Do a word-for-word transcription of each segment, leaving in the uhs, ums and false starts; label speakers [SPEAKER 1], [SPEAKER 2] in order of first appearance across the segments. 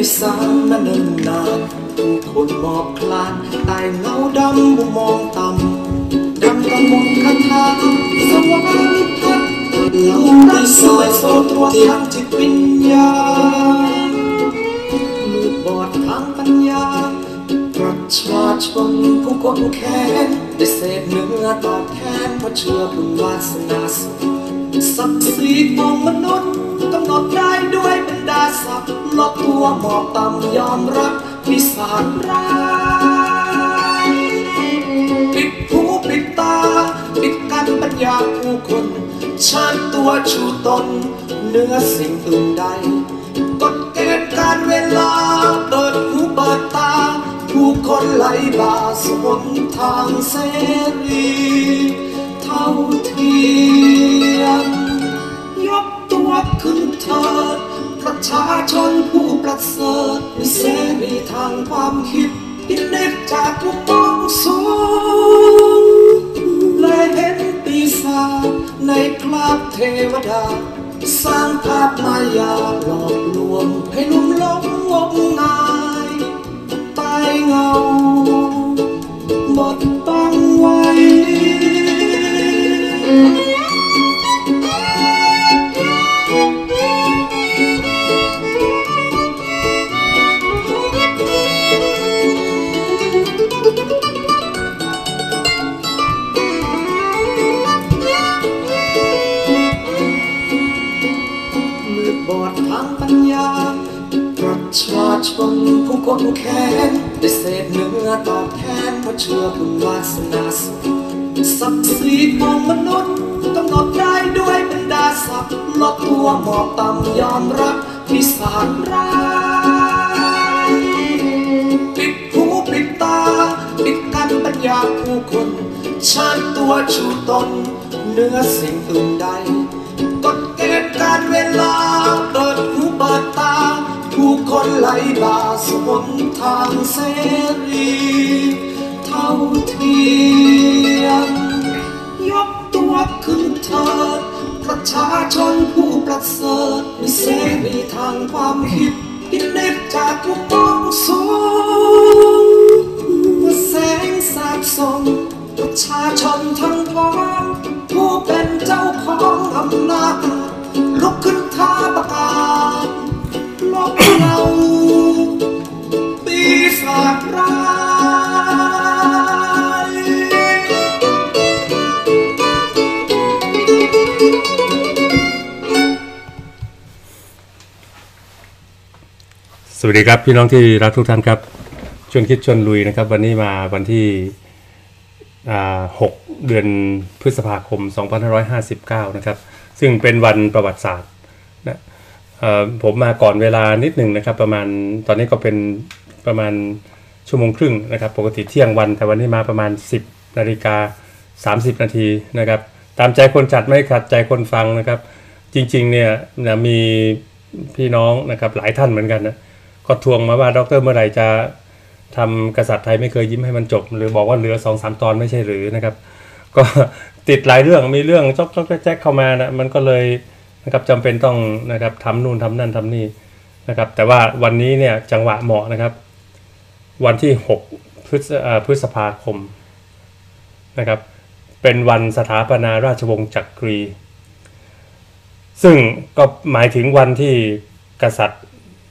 [SPEAKER 1] สารมาเนิ่นนานผู้คนหมอบคลานใต้เงาดำผู้มองต่ำดำกำมลคาถาสวรรค์พัดเงาได้สวยโซตัวทางจิตวิญญาณมืดบอดทางปัญญาประชาชนผู้กดแค้นได้เศษเนื้อตอบแทนเพราะเชื่อบุญวาสนาศักดิ์ศรีของมนุษย์กำหนดได้ด้วยบรรดาศักดิ์ลดตัวหมอบต่ำยอมรับวิสาทร้ายปิดหูปิดตาปิดกั้นปัญญาผู้คนเชิญตัวชูตนเหนือสิ่งอื่นใดกฎเกณฑ์การเวลาเปิดหูเปิดตาผู้คนไหลบ่าสวนทางเสรีเท่าเทียมยกตัวขึ้นเถิดประชาชนผู้ประเสริฐมีเสรีทางความคิดที่เน็บจากมุมมองสูงและเห็นปีศาจในคราบเทวดาสร้างภาพมายาหลอกลวงให้ลุ่มหลงงมงายใต้เงาบดบังไว้บอดทางปัญญาประชาชนผู้กดแค้นได้เศษเนื้อตอบแทนเพราะเชื่อบุญวาสนาศักดิ์ศรีของมนุษย์กำหนดได้ด้วยบรรดาศักดิ์ลดตัวหมอบต่ำยอมรับวิสาทร้ายปิดหูปิดตาปิดกั้นปัญญาผู้คนเชิญตัวชูตนเหนือสิ่งอื่นใดกฎเกณฑ์การเวลาเปิดหูเปิดตาผู้คนไหลบ่าสวนทางเสรีเท่าเทียมยกตัวขึ้นเถิดประชาชนผู้ประเสริฐมีเสรีทางความคิดที่เน็บจากมุมมองสูงเมื่อแสงสาดส่องประชาชนทั้งพ้องผู้เป็นเจ้าของอำนาจลุกขึ้นท้าประกาศลบเราปีศาจร้าย
[SPEAKER 2] สวัสดีครับพี่น้องที่รักทุกท่านครับชวนคิดชวนลุยนะครับวันนี้มาวันที่หกเดือนพฤษภาคมสองพันห้าร้อยห้าสิบเก้านะครับซึ่งเป็นวันประวัติศาสตร์นะผมมาก่อนเวลานิดหนึ่งนะครับประมาณตอนนี้ก็เป็นประมาณชั่วโมงครึ่งนะครับปกติเที่ยงวันแต่วันนี้มาประมาณสิบนาฬิกาสามสิบนาทีนะครับตามใจคนจัดไม่ขัดใจคนฟังนะครับจริงๆเนี่ยนะมีพี่น้องนะครับหลายท่านเหมือนกันนะก็ทวงมาว่าดร.เมื่อไหร่จะทำกษัตริย์ไทยไม่เคยยิ้มให้มันจบหรือบอกว่าเหลือ สองสาม ตอนไม่ใช่หรือนะครับก็ติดหลายเรื่องมีเรื่องจ๊อกจ๊อกแจ๊กเข้ามานะมันก็เลยนะครับจำเป็นต้องนะครับทำนู่นทำนั่นทำนี่นะครับแต่ว่าวันนี้เนี่ยจังหวะเหมาะนะครับวันที่หกพฤษภาคมนะครับเป็นวันสถาปนาราชวงศ์จักรีซึ่งก็หมายถึงวันที่กษัตริย์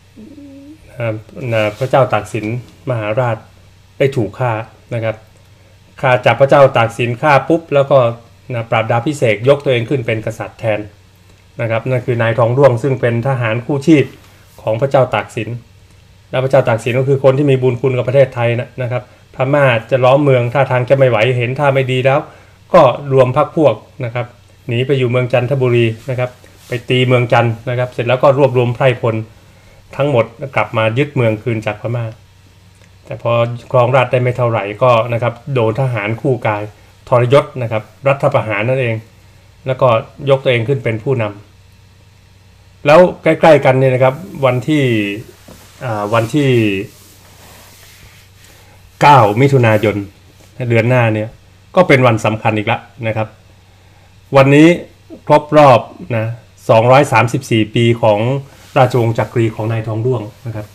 [SPEAKER 2] พระเจ้าตากสินมหาราชได้ถูกฆ่านะครับฆ่าจับพระเจ้าตากสินฆ่าปุ๊บแล้วก็นะปราบดาพิเศษยกตัวเองขึ้นเป็นกษัตริย์แทนนะครับนั่นคือนายทองร่วงซึ่งเป็นทหารคู่ชีพของพระเจ้าตากสินและพระเจ้าตากสินก็คือคนที่มีบุญคุณกับประเทศไทยนะนะครับพม่าจะล้อมเมืองท่าทางจะไม่ไหวเห็นท่าไม่ดีแล้วก็รวมพรรคพวกนะครับหนีไปอยู่เมืองจันทบุรีนะครับไปตีเมืองจันทร์นะครับเสร็จแล้วก็รวบรวมไพร่พลทั้งหมดกลับมายึดเมืองคืนจากพม่าแต่พอครองราชย์ได้ไม่เท่าไหร่ก็นะครับโดนทหารคู่กายทรยศนะครับรัฐประหารนั่นเองแล้วก็ยกตัวเองขึ้นเป็นผู้นำแล้วใกล้ๆกันเนี่ยนะครับวันที่วันที่เก้ามิถุนายนเดือนหน้าเนี่ยก็เป็นวันสำคัญอีกแล้วนะครับวันนี้ครบรอบนะสองร้อยสามสิบสี่ปีของราชวงศ์จักรีของนายทองร่วงนะครับ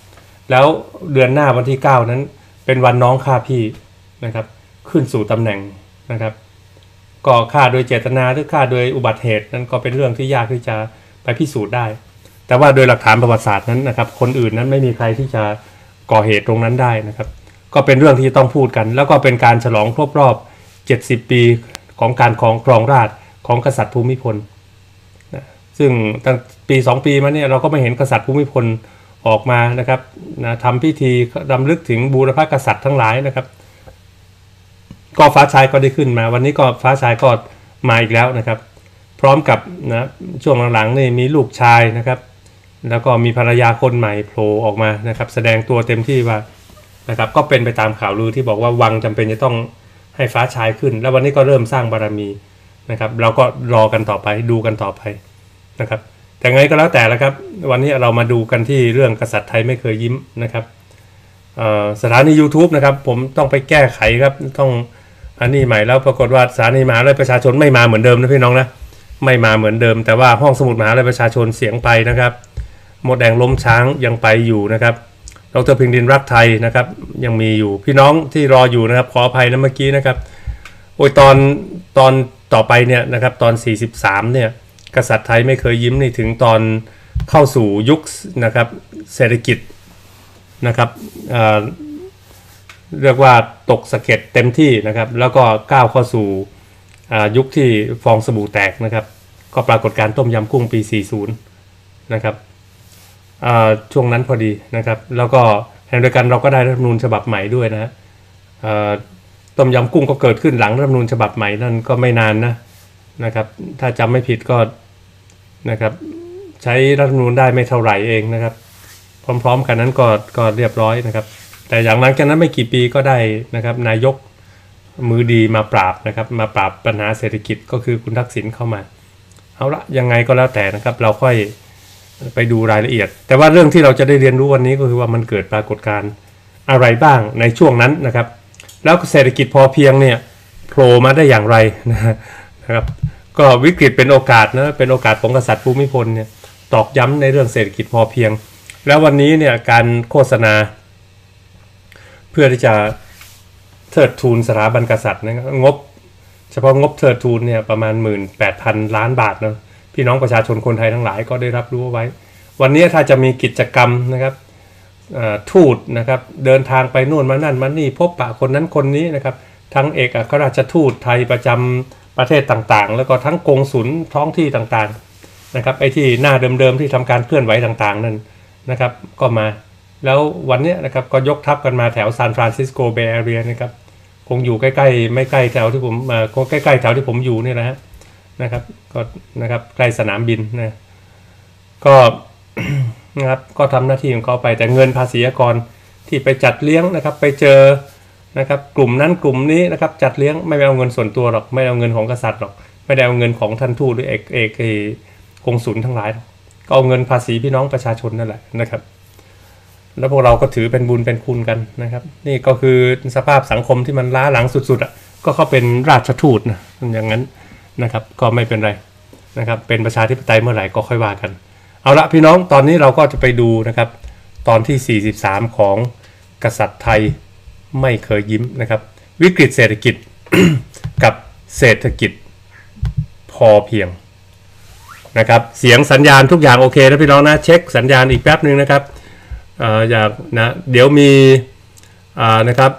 [SPEAKER 2] แล้วเดือนหน้าวันที่เก้านั้นเป็นวันน้องฆ่าพี่นะครับขึ้นสู่ตำแหน่งนะครับก็ฆ่าโดยเจตนาหรือฆ่าโดยอุบัติเหตุนั้นก็เป็นเรื่องที่ยากที่จะไปพิสูจน์ได้แต่ว่าโดยหลักฐานประวัติศาสตร์นั้นนะครับคนอื่นนั้นไม่มีใครที่จะก่อเหตุตรงนั้นได้นะครับก็เป็นเรื่องที่ต้องพูดกันแล้วก็เป็นการฉลองครบรอบเจ็ดสิบปีของการครองครองราชย์ของกษัตริย์ภูมิพลนะซึ่งตั้งปีสองปีมาเนี่ยเราก็ไม่เห็นกษัตริย์ภูมิพลออกมานะครับนะทำพิธีรำลึกถึงบูรพกษัตริย์ทั้งหลายนะครับก็ฟ้าชายก็ได้ขึ้นมาวันนี้ก็ฟ้าชายก็มาอีกแล้วนะครับพร้อมกับนะช่วงหลังๆนี่มีลูกชายนะครับแล้วก็มีภรรยาคนใหม่โผล่ออกมานะครับแสดงตัวเต็มที่ว่านะครับก็เป็นไปตามข่าวลือที่บอกว่าวังจำเป็นจะต้องให้ฟ้าชายขึ้นแล้ววันนี้ก็เริ่มสร้างบารมีนะครับเราก็รอกันต่อไปดูกันต่อไปนะครับแต่ไงก็แล้วแต่ละครับวันนี้เรามาดูกันที่เรื่องกษัตริย์ไทยไม่เคยยิ้มนะครับสถานี YouTube นะครับผมต้องไปแก้ไขครับต้องอันนี้ใหม่แล้วปรากฏว่าสถานีมหาวิทยาลัยประชาชนไม่มาเหมือนเดิมนะพี่น้องนะไม่มาเหมือนเดิมแต่ว่าห้องสมุดมหาวิทยาลัยประชาชนเสียงไปนะครับหมดแดงล้มช้างยังไปอยู่นะครับดร.พิงดินรักไทยนะครับยังมีอยู่พี่น้องที่รออยู่นะครับขออภัยนะเมื่อกี้นะครับโอ้ยตอนตอนต่อไปเนี่ยนะครับตอนสี่สิบสามเนี่ยกษัตริย์ไทยไม่เคยยิ้มนี่ถึงตอนเข้าสู่ยุคนะครับเศรษฐกิจนะครับเอ่อเรียกว่าตกสะเก็ดเต็มที่นะครับแล้วก็ก้าวเข้าสู่ยุคที่ฟองสบู่แตกนะครับก็ปรากฏการต้มยำกุ้งปีสี่สิบนะครับช่วงนั้นพอดีนะครับแล้วก็แทนโดยกันเราก็ได้รัฐธรรมนูญฉบับใหม่ด้วยนะต้มยำกุ้งก็เกิดขึ้นหลังรัฐธรรมนูญฉบับใหม่นั่นก็ไม่นานนะนะครับถ้าจำไม่ผิดก็นะครับใช้รัฐธรรมนูญได้ไม่เท่าไหร่เองนะครับพร้อมๆกันนั้นก็ก็เรียบร้อยนะครับแต่อย่างหลังจากนั้นไม่กี่ปีก็ได้นะครับนายกมือดีมาปราบนะครับมาปราบปัญหาเศรษฐกิจก็คือคุณทักษิณเข้ามาเอาละยังไงก็แล้วแต่นะครับเราค่อยไปดูรายละเอียดแต่ว่าเรื่องที่เราจะได้เรียนรู้วันนี้ก็คือว่ามันเกิดปรากฏการณ์อะไรบ้างในช่วงนั้นนะครับแล้วเศรษฐกิจพอเพียงเนี่ยโผล่มาได้อย่างไรนะครับก็วิกฤตเป็นโอกาสนะเป็นโอกาสของกษัตริย์ภูมิพลเนี่ยตอกย้ำในเรื่องเศรษฐกิจพอเพียงแล้ววันนี้เนี่ยการโฆษณาเพื่อที่จะเทิดทูนสถาบันกษัตริย์นะครับงบเฉพาะงบเทิดทูนเนี่ยประมาณ หนึ่งหมื่นแปดพัน ล้านบาทนะพี่น้องประชาชนคนไทยทั้งหลายก็ได้รับรู้ไว้วันนี้ถ้าจะมีกิจกรรมนะครับทูตนะครับเดินทางไปนู่นมานั่นมานี่พบปะคนนั้นคนนี้นะครับทั้งเอกอัครราชทูตไทยประจำประเทศต่างๆแล้วก็ทั้งกงสุลท้องที่ต่างๆนะครับไอ้ที่หน้าเดิมๆที่ทำการเคลื่อนไหวต่างๆนั่นนะครับก็มาแล้ววันนี้นะครับก็ยกทัพกันมาแถวซานฟรานซิสโกเบย์แอเรียนะครับคงอยู่ใกล้ๆไม่ใกล้แถวที่ผมมาก็ใกล้ๆแถวที่ผมอยู่นี่แหละฮะนะครับก็นะครับใกล้สนามบินนะก็ นะครับก็ทำหน้าที่ของเขาไปแต่เงินภาษีอากรที่ไปจัดเลี้ยงนะครับไปเจอนะครับกลุ่มนั้นกลุ่มนี้นะครับจัดเลี้ยงไม่ได้เอาเงินส่วนตัวหรอกไม่ได้เอาเงินของกษัตริย์หรอกไม่ได้เอาเงินของท่านทูตหรือเอกเอกเอกงสุลทั้งหลายก็เอาเงินภาษีพี่น้องประชาชนนั่นแหละนะครับแล้วพวกเราก็ถือเป็นบุญเป็นคุณกันนะครับนี่ก็คือสภาพสังคมที่มันล้าหลังสุดๆอ่ะก็เขาเป็นราชทูตนะอย่างนั้นนะครับก็ไม่เป็นไรนะครับเป็นประชาธิปไตยเมื่อไหร่ก็ค่อยว่ากันเอาละพี่น้องตอนนี้เราก็จะไปดูนะครับตอนที่สี่สิบสามของกษัตริย์ไทยไม่เคยยิ้มนะครับวิกฤตเศรษฐกิจ กับเศรษฐกิจพอเพียงนะครับเสียงสัญญาณทุกอย่างโอเคนะพี่น้องนะเช็คสัญญาณอีกแป๊บนึงนะครับเอ่ออยากนะเดี๋ยวมีอ่านะครับ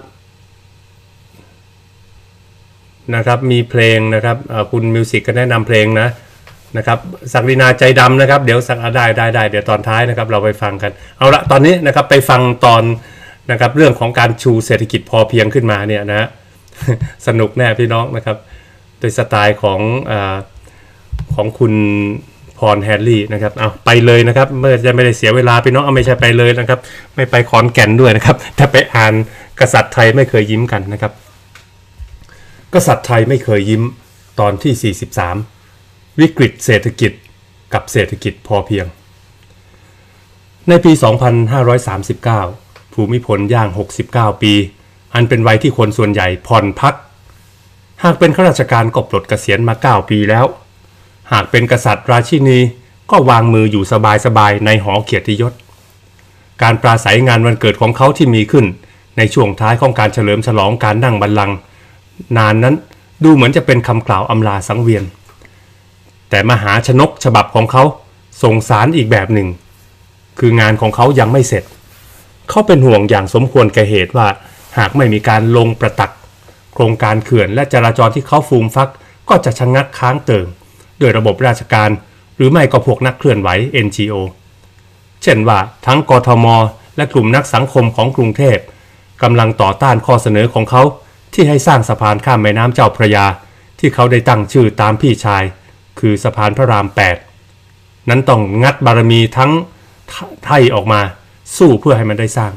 [SPEAKER 2] นะครับมีเพลงนะครับคุณมิวสิกก็แนะนำเพลงนะนะครับศักดินาใจดำนะครับเดี๋ยวสักได้ได้ได้เดี๋ยวตอนท้ายนะครับเราไปฟังกันเอาละตอนนี้นะครับไปฟังตอนนะครับเรื่องของการชูเศรษฐกิจพอเพียงขึ้นมาเนี่ยนะสนุกแน่พี่น้องนะครับโดยสไตล์ของอ่าของคุณพรแฮร์รี่นะครับเอาไปเลยนะครับเมื่อจะไม่ได้เสียเวลาพี่น้องเอาไม่ใช่ไปเลยนะครับไม่ไปขอนแก่นด้วยนะครับถ้าไปอ่านกษัตริย์ไทยไม่เคยยิ้มกันนะครับกษัตริย์ไทยไม่เคยยิ้มตอนที่สี่สิบสามวิกฤตเศรษฐกิจกับเศรษฐกิจพอเพียงในปีสองพันห้าร้อยสามสิบเก้าภูมิพลย่างหกสิบเก้าปีอันเป็นวัยที่คนส่วนใหญ่ผ่อนพักหากเป็นข้าราชการก็ปลดเกษียณมาเก้าปีแล้วหากเป็นกษัตริย์ราชินีก็วางมืออยู่สบายๆในหอเกียรติยศการปราศัยงานวันเกิดของเขาที่มีขึ้นในช่วงท้ายของการเฉลิมฉลองการนั่งบัลลังก์นานนั้นดูเหมือนจะเป็นคำกล่าวอำลาสังเวียนแต่มหาชนกฉบับของเขาส่งสารอีกแบบหนึ่งคืองานของเขายังไม่เสร็จเขาเป็นห่วงอย่างสมควรแก่เหตุว่าหากไม่มีการลงประตักโครงการเขื่อนและจราจรที่เขาฟูมฟักก็จะชะงักค้างเติ่งโดยระบบราชการหรือไม่ก็พวกนักเคลื่อนไหว เอ็น จี โอ เช่นว่าทั้งกทม.และกลุ่มนักสังคมของกรุงเทพกำลังต่อต้านข้อเสนอของเขาที่ให้สร้างสะพานข้ามแม่น้ำเจ้าพระยาที่เขาได้ตั้งชื่อตามพี่ชายคือสะพานพระรามแปดนั้นต้องงัดบารมีทั้งไทยออกมาสู้เพื่อให้มันได้สร้าง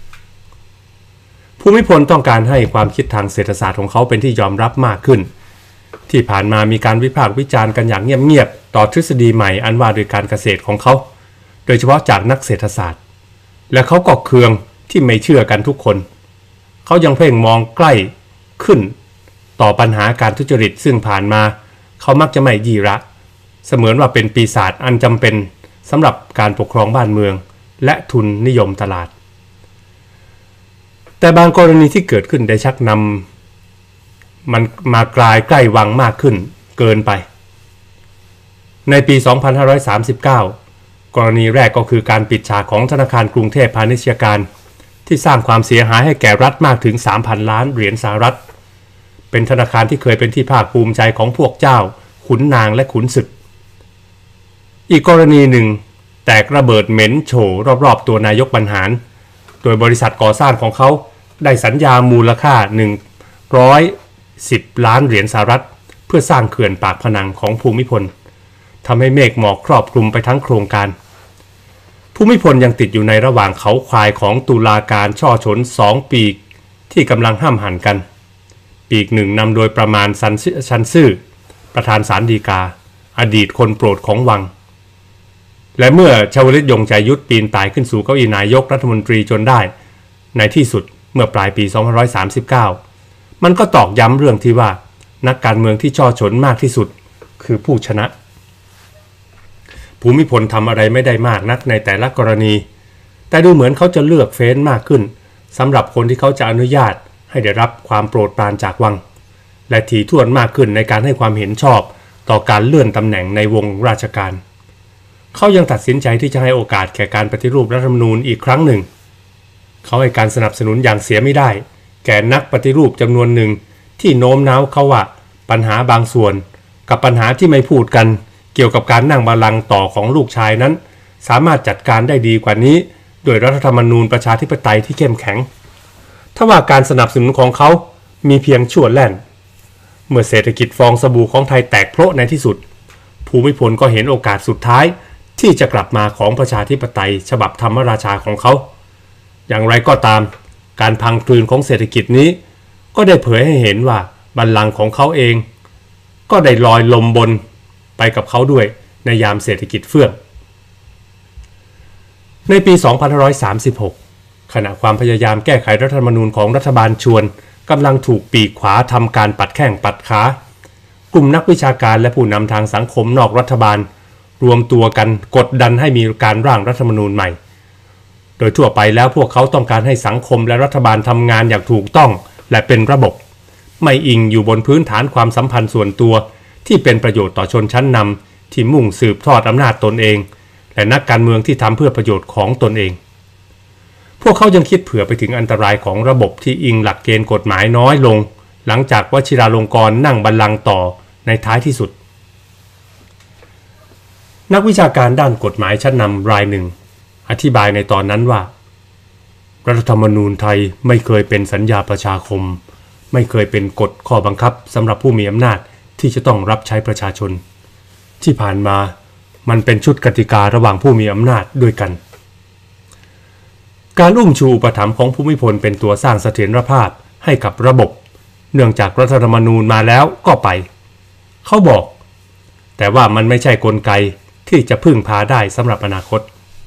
[SPEAKER 2] ภูมิพลต้องการให้ความคิดทางเศรษฐศาสตร์ของเขาเป็นที่ยอมรับมากขึ้นที่ผ่านมามีการวิพากษ์วิจารณ์กันอย่างเงียบๆต่อทฤษฎีใหม่อันว่าโดยการเกษตรของเขาโดยเฉพาะจากนักเศรษฐศาสตร์และเขาก็เคืองที่ไม่เชื่อกันทุกคนเขายังเพ่งมองใกล้ขึ้นต่อปัญหาการทุจริตซึ่งผ่านมาเขามักจะไม่ยี่ระเสมือนว่าเป็นปีศาจอันจำเป็นสำหรับการปกครองบ้านเมืองและทุนนิยมตลาดแต่บางกรณีที่เกิดขึ้นได้ชักนำมันมากลายใกล้วังมากขึ้นเกินไปในปี สองพันห้าร้อยสามสิบเก้า กรณีแรกก็คือการปิดฉากของธนาคารกรุงเทพพาณิชยการที่สร้างความเสียหายให้แก่รัฐมากถึง สามพัน ล้านเหรียญสหรัฐเป็นธนาคารที่เคยเป็นที่ภาคภูมิใจของพวกเจ้าขุนนางและขุนศึกอีกกรณีหนึ่งแตกระเบิดเหม็นโฉรอบๆตัวนายกบรรหารโดยบริษัทก่อสร้างของเขาได้สัญญามูลค่าหนึ่งร้อยสิบล้านเหรียญสหรัฐเพื่อสร้างเขื่อนปากพนังของภูมิพลทำให้เมฆหมอกครอบคลุมไปทั้งโครงการภูมิพลยังติดอยู่ในระหว่างเขาควายของตุลาการช่อฉนสองปีกที่กำลังห้ามหันกันปีกหนึ่งนำโดยประมาณชันซื่อประธานศาลฎีกาอดีตคนโปรดของวังและเมื่อชวลิตยงใจยุทธปีนป่ายขึ้นสู่เก้าอี้นายกรัฐมนตรีจนได้ในที่สุดเมื่อปลายปี สองพันห้าร้อยสามสิบเก้า มันก็ตอกย้ำเรื่องที่ว่านักการเมืองที่ช่อฉนมากที่สุดคือผู้ชนะภูมิพลทำอะไรไม่ได้มากนักในแต่ละกรณีแต่ดูเหมือนเขาจะเลือกเฟ้นมากขึ้นสำหรับคนที่เขาจะอนุญาตให้ได้รับความโปรดปรานจากวังและถี่ถ้วนมากขึ้นในการให้ความเห็นชอบต่อการเลื่อนตำแหน่งในวงราชการเขายังตัดสินใจที่จะให้โอกาสแก่การปฏิรูปรัฐธรรมนูญอีกครั้งหนึ่งเขาให้การสนับสนุนอย่างเสียไม่ได้แก่นักปฏิรูปจำนวนหนึ่งที่โน้มน้าวเขาว่าปัญหาบางส่วนกับปัญหาที่ไม่พูดกันเกี่ยวกับการนั่งบัลลังก์ต่อของลูกชายนั้นสามารถจัดการได้ดีกว่านี้โดยรัฐธรรมนูญประชาธิปไตยที่เข้มแข็งถ้าว่าการสนับสนุนของเขามีเพียงชั่วแล่นเมื่อเศรษฐกิจฟองสบู่ของไทยแตกโพะในที่สุดภูมิพลก็เห็นโอกาสสุดท้ายที่จะกลับมาของประชาธิปไตยฉบับธรรมราชาของเขาอย่างไรก็ตามการพังคลืนของเศรษฐกิจนี้ก็ได้เผยให้เห็นว่าบัลลังก์ของเขาเองก็ได้ลอยลมบนไปกับเขาด้วยในยามเศรษฐกิจเฟื่องในปี สองพันห้าร้อยสามสิบหก ขณะความพยายามแก้ไขรัฐธรรมนูญของรัฐบาลชวนกำลังถูกปีกขวาทำการปัดแข้งปัดขากลุ่มนักวิชาการและผู้นำทางสังคมนอกรัฐบาลรวมตัวกันกดดันให้มีการร่างรัฐธรรมนูญใหม่โดยทั่วไปแล้วพวกเขาต้องการให้สังคมและรัฐบาลทำงานอย่างถูกต้องและเป็นระบบไม่อิงอยู่บนพื้นฐานความสัมพันธ์ส่วนตัวที่เป็นประโยชน์ต่อชนชั้นนำที่มุ่งสืบทอดอำนาจตนเองและนักการเมืองที่ทำเพื่อประโยชน์ของตนเองพวกเขายังคิดเผื่อไปถึงอันตรายของระบบที่อิงหลักเกณฑ์กฎหมายน้อยลงหลังจากวชิราลงกรณ์นั่งบัลลังก์ต่อในท้ายที่สุดนักวิชาการด้านกฎหมายชั้นนำรายหนึ่งอธิบายในตอนนั้นว่ารัฐธรรมนูญไทยไม่เคยเป็นสัญญาประชาคมไม่เคยเป็นกฎข้อบังคับสำหรับผู้มีอำนาจที่จะต้องรับใช้ประชาชนที่ผ่านมามันเป็นชุดกติการะหว่างผู้มีอำนาจด้วยกันการอุ้มชูอุปถัมภ์ของภูมิพลเป็นตัวสร้างเสถียรภาพให้กับระบบเนื่องจากรัฐธรรมนูญมาแล้วก็ไปเขาบอกแต่ว่ามันไม่ใช่กลไกที่จะพึ่งพาได้สำหรับอนาคต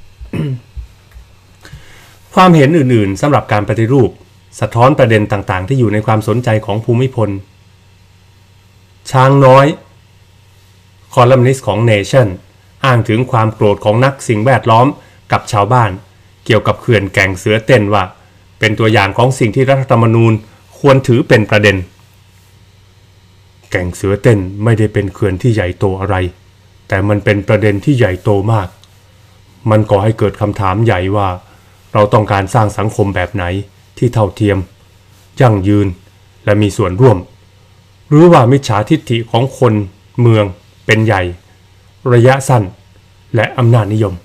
[SPEAKER 2] ความเห็นอื่นๆสำหรับการปฏิรูปสะท้อนประเด็นต่างๆที่อยู่ในความสนใจของภูมิพลช้างน้อยคอลัมนิสต์ของ Nation อ้างถึงความโกรธของนักสิ่งแวดล้อมกับชาวบ้านเกี่ยวกับเขื่อนแก่งเสือเต้นว่าเป็นตัวอย่างของสิ่งที่รัฐธรรมนูญควรถือเป็นประเด็นแก่งเสือเต้นไม่ได้เป็นเขื่อนที่ใหญ่โตอะไรแต่มันเป็นประเด็นที่ใหญ่โตมากมันก่อให้เกิดคำถามใหญ่ว่าเราต้องการสร้างสังคมแบบไหนที่เท่าเทียมยั่งยืนและมีส่วนร่วมหรือว่ามิจฉาทิฐิของคนเมืองเป็นใหญ่ระยะสั้นและอำนาจนิยม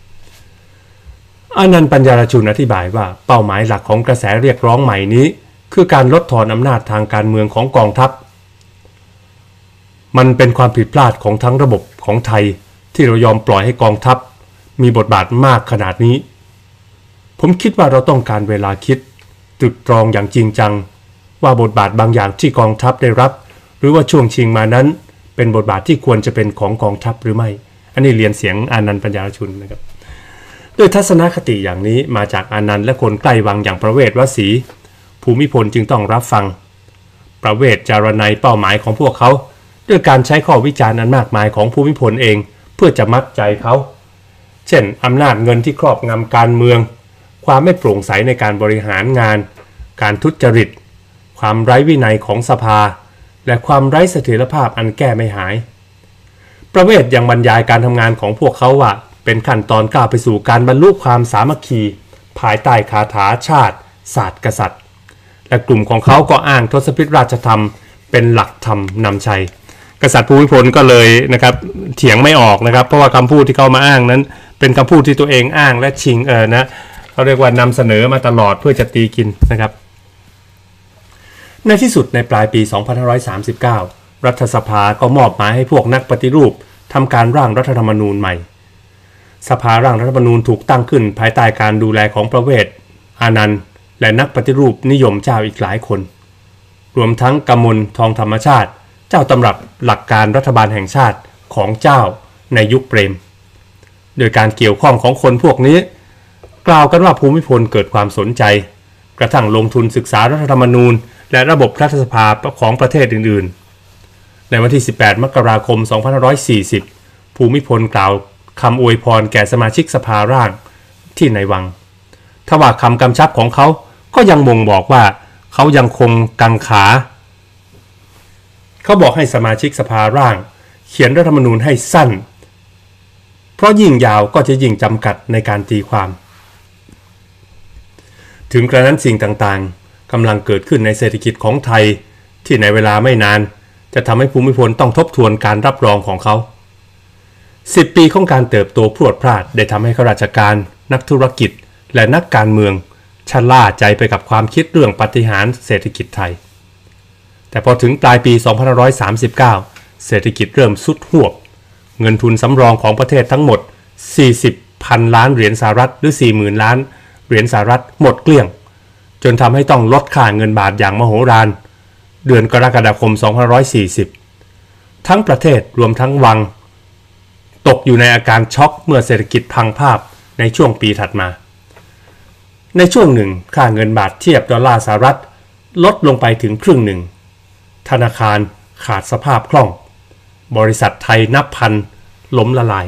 [SPEAKER 2] อานันต์ปัญญารชุนอธิบายว่าเป้าหมายหลักของกระแสเรียกร้องใหม่นี้คือการลดทอนอำนาจทางการเมืองของกองทัพมันเป็นความผิดพลาดของทั้งระบบของไทยที่เรายอมปล่อยให้กองทัพมีบทบาทมากขนาดนี้ผมคิดว่าเราต้องการเวลาคิดตรึกตรองอย่างจริงจังว่าบทบาทบางอย่างที่กองทัพได้รับหรือว่าช่วงชิงมานั้นเป็นบทบาทที่ควรจะเป็นของกองทัพหรือไม่อันนี้เรียนเสียงอานันต์ปัญญารชุนนะครับด้วยทัศนคติอย่างนี้มาจากอานันต์และคนใกล้วังอย่างประเวศวสีภูมิพลจึงต้องรับฟังประเวศจารนัยเป้าหมายของพวกเขาด้วยการใช้ข้อวิจารณ์อันมากมายของภูมิพลเองเพื่อจะมัดใจเขาเช่นอำนาจเงินที่ครอบงำการเมืองความไม่โปร่งใสในการบริหารงานการทุจริตความไร้วินัยของสภาและความไร้เสถียรภาพอันแก้ไม่หายประเวศยังบรรยายการทำงานของพวกเขาว่าเป็นขั้นตอนก้าวไปสู่การบรรลุความสามัคคีภายใต้คาถาชาติศาสตร์กษัตริย์และกลุ่มของเขาก็อ้างทศพิธราชธรรมเป็นหลักธรรมนำชัยกษัตริย์ภูมิพลก็เลยนะครับเถียงไม่ออกนะครับเพราะว่าคำพูดที่เขามาอ้างนั้นเป็นคำพูดที่ตัวเองอ้างและชิงเออนะเขาเรียกว่านำเสนอมาตลอดเพื่อจะตีกินนะครับในที่สุดในปลายปีสองพันห้าร้อยสามสิบเก้ารัฐสภาก็มอบหมายให้พวกนักปฏิรูปทำการร่างรัฐธรรมนูญใหม่สภาร่างรัฐธรรมนูญถูกตั้งขึ้นภายใต้การดูแลของประเวศอานันต์และนักปฏิรูปนิยมเจ้าอีกหลายคนรวมทั้งกมลทองธรรมชาติเจ้าตำรับหลักการรัฐบาลแห่งชาติของเจ้าในยุคเปรมโดยการเกี่ยวข้องของคนพวกนี้กล่าวกันว่าภูมิพลเกิดความสนใจกระทั่งลงทุนศึกษารัฐธรรมนูญและระบบรัฐสภาของประเทศอื่นๆในวันที่สิบแปดมกราคมสองพันห้าร้อยสี่สิบภูมิพลกล่าวคำอวยพรแก่สมาชิกสภาร่างที่ในวังทว่าคำกำชับของเขาก็ยังบ่งบอกว่าเขายังคงกังขาเขาบอกให้สมาชิกสภาร่างเขียนรัฐธรรมนูญให้สั้นเพราะยิ่งยาวก็จะยิ่งจำกัดในการตีความถึงกระนั้นสิ่งต่างๆกำลังเกิดขึ้นในเศรษฐกิจของไทยที่ในเวลาไม่นานจะทำให้ภูมิพลต้องทบทวนการรับรองของเขาสิบปีของการเติบโตพรวดพราดได้ทำให้ข้าราชการนักธุรกิจและนักการเมืองชะล่าใจไปกับความคิดเรื่องปฏิหารเศรษฐกิจไทยแต่พอถึงปลายปีสองพันห้าร้อยสามสิบเก้าเศรษฐกิจเริ่มสุดหวบเงินทุนสำรองของประเทศทั้งหมดสี่สิบพันล้านเหรียญสหรัฐหรือ สี่หมื่น ล้านเหรียญสหรัฐหมดเกลี้ยงจนทำให้ต้องลดค่าเงินบาทอย่างมโหฬารเดือนกรกฎาคมสองพันห้าร้อยสี่สิบทั้งประเทศรวมทั้งวังตกอยู่ในอาการช็อกเมื่อเศรษฐกิจพังภาพในช่วงปีถัดมาในช่วงหนึ่งค่าเงินบาทเทียบดอลลาร์สหรัฐลดลงไปถึงครึ่งหนึ่งธนาคารขาดสภาพคล่องบริษัทไทยนับพันล้มละลาย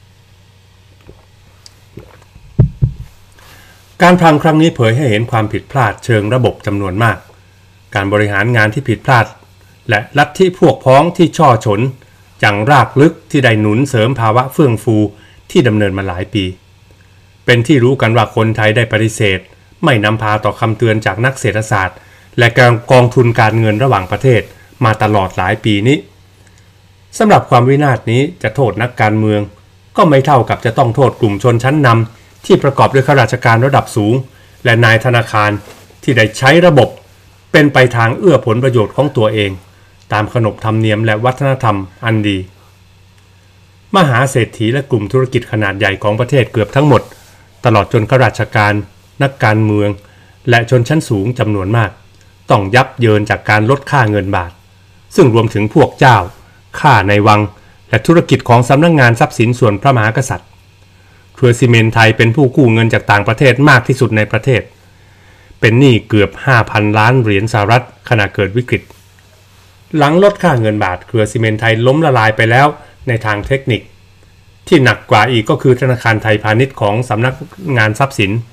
[SPEAKER 2] การพังครั้งนี้เผยให้เห็นความผิดพลาดเชิงระบบจำนวนมากการบริหารงานที่ผิดพลาดและลัทธิพวกพ้องที่ช่อฉนอย่างรากลึกที่ได้หนุนเสริมภาวะเฟื่องฟูที่ดำเนินมาหลายปีเป็นที่รู้กันว่าคนไทยได้ปฏิเสธไม่นำพาต่อคำเตือนจากนักเศรษฐศาสตร์และกองทุนการเงินระหว่างประเทศมาตลอดหลายปีนี้สำหรับความวินาศนี้จะโทษนักการเมืองก็ไม่เท่ากับจะต้องโทษกลุ่มชนชั้นนำที่ประกอบด้วยข้าราชการระดับสูงและนายธนาคารที่ได้ใช้ระบบเป็นไปทางเอื้อผลประโยชน์ของตัวเองตามขนบธรรมเนียมและวัฒนธรรมอันดีมหาเศรษฐีและกลุ่มธุรกิจขนาดใหญ่ของประเทศเกือบทั้งหมดตลอดจนข้าราชการนักการเมืองและชนชั้นสูงจำนวนมากต้องยับเยินจากการลดค่าเงินบาทซึ่งรวมถึงพวกเจ้าข้าในวังและธุรกิจของสำนักงานทรัพย์สินส่วนพระมหากษัตริย์เครือซีเมนต์ไทยเป็นผู้กู้เงินจากต่างประเทศมากที่สุดในประเทศเป็นหนี้เกือบ ห้าพัน ล้านเหรียญสหรัฐขณะเกิดวิกฤตหลังลดค่าเงินบาทเครือซีเมนต์ไทยล้มละลายไปแล้วในทางเทคนิคที่หนักกว่าอีกก็คือธนาคารไทยพาณิชย์ของสำนักงานทรัพย์สิน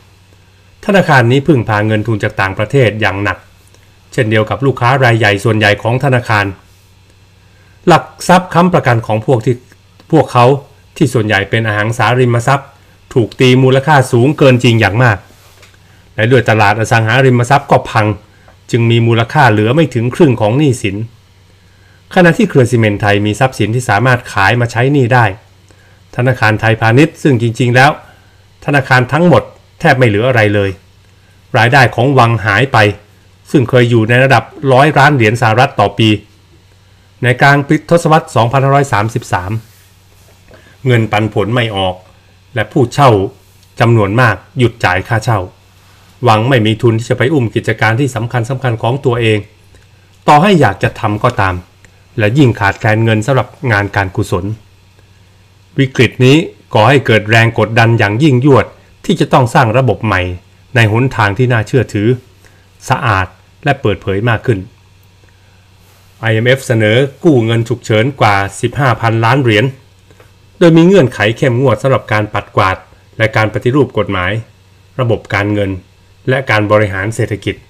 [SPEAKER 2] ธนาคารนี้พึ่งพาเงินทุนจากต่างประเทศอย่างหนักเช่นเดียวกับลูกค้ารายใหญ่ส่วนใหญ่ของธนาคารหลักทรัพย์ค้ำประกันของพวกที่พวกเขาที่ส่วนใหญ่เป็นอสังหาริมทรัพย์ถูกตีมูลค่าสูงเกินจริงอย่างมากและด้วยตลาดอสังหาริมทรัพย์ก็พังจึงมีมูลค่าเหลือไม่ถึงครึ่งของหนี้สินขณะที่เครือซีเมนต์ไทยมีทรัพย์สินที่สามารถขายมาใช้หนี้ได้ธนาคารไทยพาณิชย์ซึ่งจริงๆแล้วธนาคารทั้งหมดแทบไม่เหลืออะไรเลยรายได้ของวังหายไปซึ่งเคยอยู่ในระดับร้อยล้านเหรียญสหรัฐต่อปีในกลางปีทศวรรษสองพันห้าร้อยสามสิบสามเงินปันผลไม่ออกและผู้เช่าจำนวนมากหยุดจ่ายค่าเช่าวังไม่มีทุนที่จะไปอุ้มกิจการที่สำคัญสำคัญของตัวเองต่อให้อยากจะทำก็ตามและยิ่งขาดแคลนเงินสำหรับงานการกุศลวิกฤตนี้ก่อให้เกิดแรงกดดันอย่างยิ่งยวดที่จะต้องสร้างระบบใหม่ในหนทางที่น่าเชื่อถือสะอาดและเปิดเผยมากขึ้น ไอ เอ็ม เอฟ เสนอกู้เงินฉุกเฉินกว่า สิบห้าพัน ล้านเหรียญโดยมีเงื่อนไขเข้มงวดสำหรับการปัดกวาดและการปฏิรูปกฎหมายระบบการเงินและการบริหารเศรษฐกิจ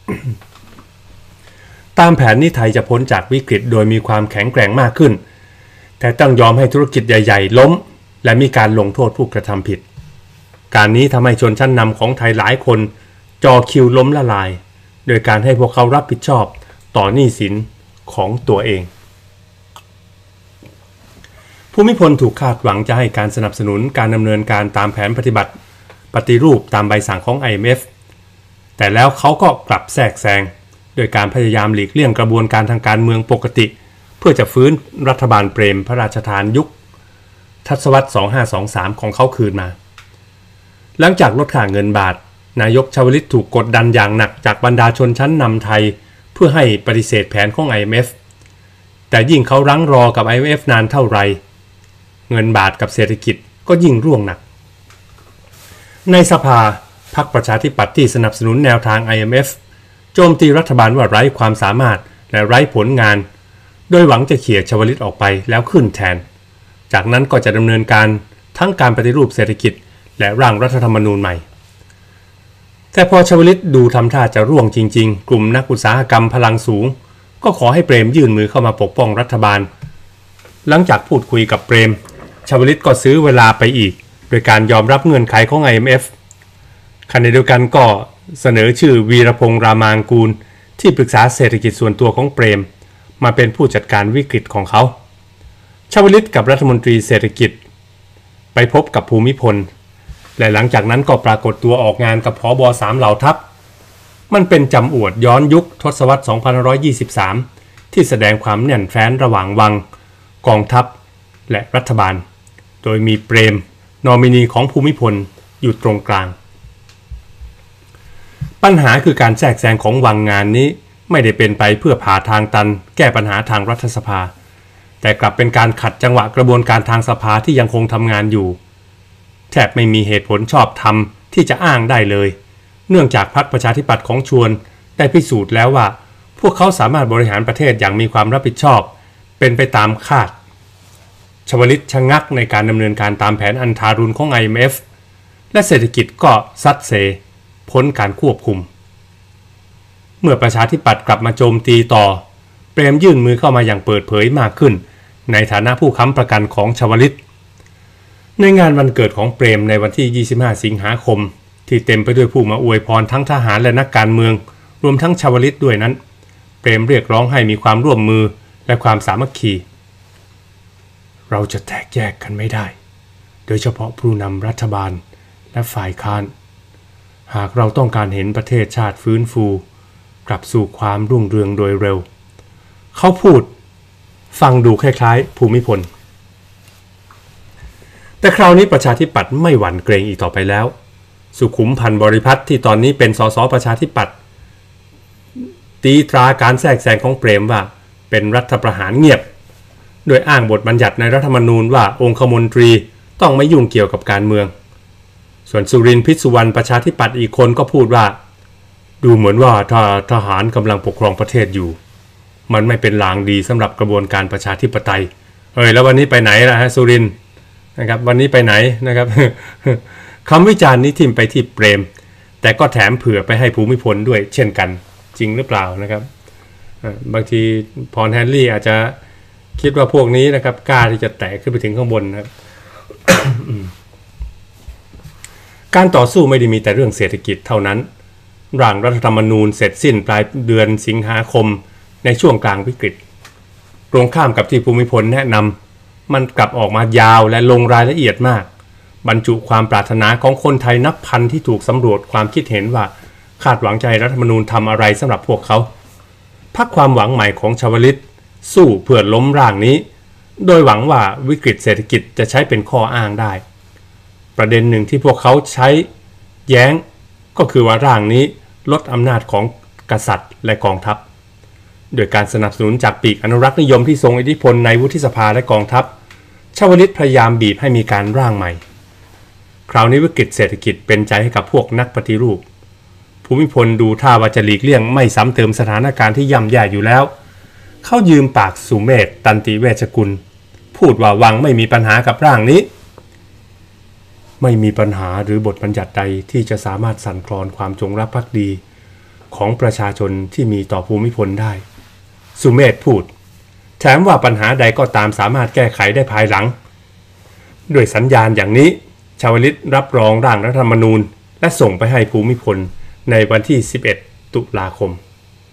[SPEAKER 2] ตามแผนนี้ไทยจะพ้นจากวิกฤตโดยมีความแข็งแกร่งมากขึ้นแต่ต้องยอมให้ธุรกิจใหญ่ๆล้มและมีการลงโทษผู้กระทำผิดการนี้ทำให้ชนชั้นนำของไทยหลายคนจอคิวล้มละลายโดยการให้พวกเขารับผิดชอบต่อหนี้สินของตัวเองภูมิพลถูกคาดหวังจะให้การสนับสนุนการดำเนินการตามแผนปฏิบัติปฏิรูปตามใบสั่งของ ไอ เอ็ม เอฟ แต่แล้วเขาก็กลับแทรกแซงโดยการพยายามหลีกเลี่ยงกระบวนการทางการเมืองปกติเพื่อจะฟื้นรัฐบาลเปรมพระราชทานยุคทศวรรษสองพันห้าร้อยยี่สิบสามของเขาคืนมาหลังจากลดค่าเงินบาทนายกชวลิตถูกกดดันอย่างหนักจากบรรดาชนชั้นนำไทยเพื่อให้ปฏิเสธแผนของ ไอ เอ็ม เอฟ แต่ยิ่งเขารั้งรอกับ ไอ เอ็ม เอฟ นานเท่าไรเงินบาทกับเศรษฐกิจก็ยิ่งร่วงหนักในสภาพรรคประชาธิปัตย์ที่สนับสนุนแนวทาง ไอ เอ็ม เอฟ โจมตีรัฐบาลว่าไร้ความสามารถและไร้ผลงานโดยหวังจะเขี่ยชวลิตออกไปแล้วขึ้นแทนจากนั้นก็จะดำเนินการทั้งการปฏิรูปเศรษฐกิจและร่างรัฐธรรมนูญใหม่แต่พอชวลิตดูทำท่าจะร่วงจริงๆกลุ่มนักอุตสาหกรรมพลังสูงก็ขอให้เปรมยื่นมือเข้ามาปกป้องรัฐบาลหลังจากพูดคุยกับเปรมชวลิตก็ซื้อเวลาไปอีกโดยการยอมรับเงื่อนไขของ ไอ เอ็ม เอฟ ขณะเดียวกันก็เสนอชื่อวีรพงษ์รามางกูลที่ปรึกษาเศรษฐกิจส่วนตัวของเปรมมาเป็นผู้จัดการวิกฤตของเขาชวลิตกับรัฐมนตรีเศรษฐกิจไปพบกับภูมิพลและหลังจากนั้นก็ปรากฏตัวออกงานกับผบ.สามเหล่าทัพมันเป็นจำอวดย้อนยุคทศวรรษสองพันห้าร้อยยี่สิบสามที่แสดงความแน่นแฟ้นระหว่างวังกองทัพและรัฐบาลโดยมีเปรมนอมินีของภูมิพลอยู่ตรงกลางปัญหาคือการแทรกแซงของวังงานนี้ไม่ได้เป็นไปเพื่อผ่าทางตันแก้ปัญหาทางรัฐสภาแต่กลับเป็นการขัดจังหวะกระบวนการทางสภาที่ยังคงทำงานอยู่แทบไม่มีเหตุผลชอบธรรมที่จะอ้างได้เลยเนื่องจากพรรคประชาธิปัตย์ของชวนได้พิสูจน์แล้วว่าพวกเขาสามารถบริหารประเทศอย่างมีความรับผิดชอบเป็นไปตามคาดชวลิตชะงักในการดำเนินการตามแผนอันทารุณของ ไอ เอ็ม เอฟ และเศรษฐกิจก็ซัดเซพ้นการควบคุมเมื่อประชาธิปัตย์กลับมาโจมตีต่อเปรมยื่นมือเข้ามาอย่างเปิดเผยมากขึ้นในฐานะผู้ค้ำประกันของชวลิตในงานวันเกิดของเปรมในวันที่ยี่สิบห้าสิงหาคมที่เต็มไปด้วยผู้มาอวยพรทั้งทหารและนักการเมืองรวมทั้งชวลิตด้วยนั้นเปรมเรียกร้องให้มีความร่วมมือและความสามัคคีเราจะแตกแยกกันไม่ได้โดยเฉพาะผู้นำรัฐบาลและฝ่ายค้านหากเราต้องการเห็นประเทศชาติฟื้นฟูกลับสู่ความรุ่งเรืองโดยเร็วเขาพูดฟังดูคล้ายๆภูมิพลแต่คราวนี้ประชาธิปัตย์ไม่หวั่นเกรงอีกต่อไปแล้วสุขุมพันธ์บริพัตรที่ตอนนี้เป็นสสประชาธิปัตย์ตีตราการแทรกแซงของเปรมว่าเป็นรัฐประหารเงียบโดยอ้างบทบัญญัติในรัฐธรรมนูญว่าองคมนตรีต้องไม่ยุ่งเกี่ยวกับการเมืองส่วนสุรินทร์พิษสุวรรณประชาธิปัตย์อีกคนก็พูดว่าดูเหมือนว่าถ้าทหารกำลังปกครองประเทศอยู่มันไม่เป็นลางดีสำหรับกระบวนการประชาธิปไตยเอ้ยแล้ววันนี้ไปไหนล่ะฮะสุรินทร์นะครับวันนี้ไปไหนนะครับ คำวิจารณ์นี้ทิ่มไปที่เปรมแต่ก็แถมเผื่อไปให้ภูมิพลด้วยเช่นกันจริงหรือเปล่านะครับบางทีพรแฮนรี่อาจจะคิดว่าพวกนี้นะครับกล้าที่จะแตะขึ้นไปถึงข้างบนนะครับ การต่อสู้ไม่ได้มีแต่เรื่องเศรษฐกิจเท่านั้นร่างรัฐธรรมนูญเสร็จสิ้นปลายเดือนสิงหาคมในช่วงกลางวิกฤตตรงข้ามกับที่ภูมิพลแนะนำมันกลับออกมายาวและลงรายละเอียดมากบรรจุความปรารถนาของคนไทยนับพันที่ถูกสำรวจความคิดเห็นว่าคาดหวังใจรัฐธรรมนูญทำอะไรสำหรับพวกเขาพรรคความหวังใหม่ของชวลิตสู้เพื่อล้มร่างนี้โดยหวังว่าวิกฤตเศรษฐกิจจะใช้เป็นข้ออ้างได้ประเด็นหนึ่งที่พวกเขาใช้แย้งก็คือว่าร่างนี้ลดอำนาจของกษัตริย์และกองทัพโดยการสนับสนุนจากปีกอนุรักษ์นิยมที่ทรงอิทธิพลในวุฒิสภาและกองทัพชวลิตพยายามบีบให้มีการร่างใหม่คราวนี้วิกฤตเศรษฐกิจเป็นใจให้กับพวกนักปฏิรูปภูมิพลดูท่าว่าจะหลีกเลี่ยงไม่ซ้ำเติมสถานการณ์ที่ย่ำแย่อยู่แล้วเขายืมปากสุเมธตันติเวชกุลพูดว่าวังไม่มีปัญหากับร่างนี้ไม่มีปัญหาหรือบทบัญญัติใดที่จะสามารถสั่นคลอนความจงรักภักดีของประชาชนที่มีต่อภูมิพลได้สุเมธพูดแถมว่าปัญหาใดก็ตามสามารถแก้ไขได้ภายหลังด้วยสัญญาณอย่างนี้ชวลิตรับรองร่างรัฐธรรมนูญและส่งไปให้ภูมิพลในวันที่สิบเอ็ดตุลาคม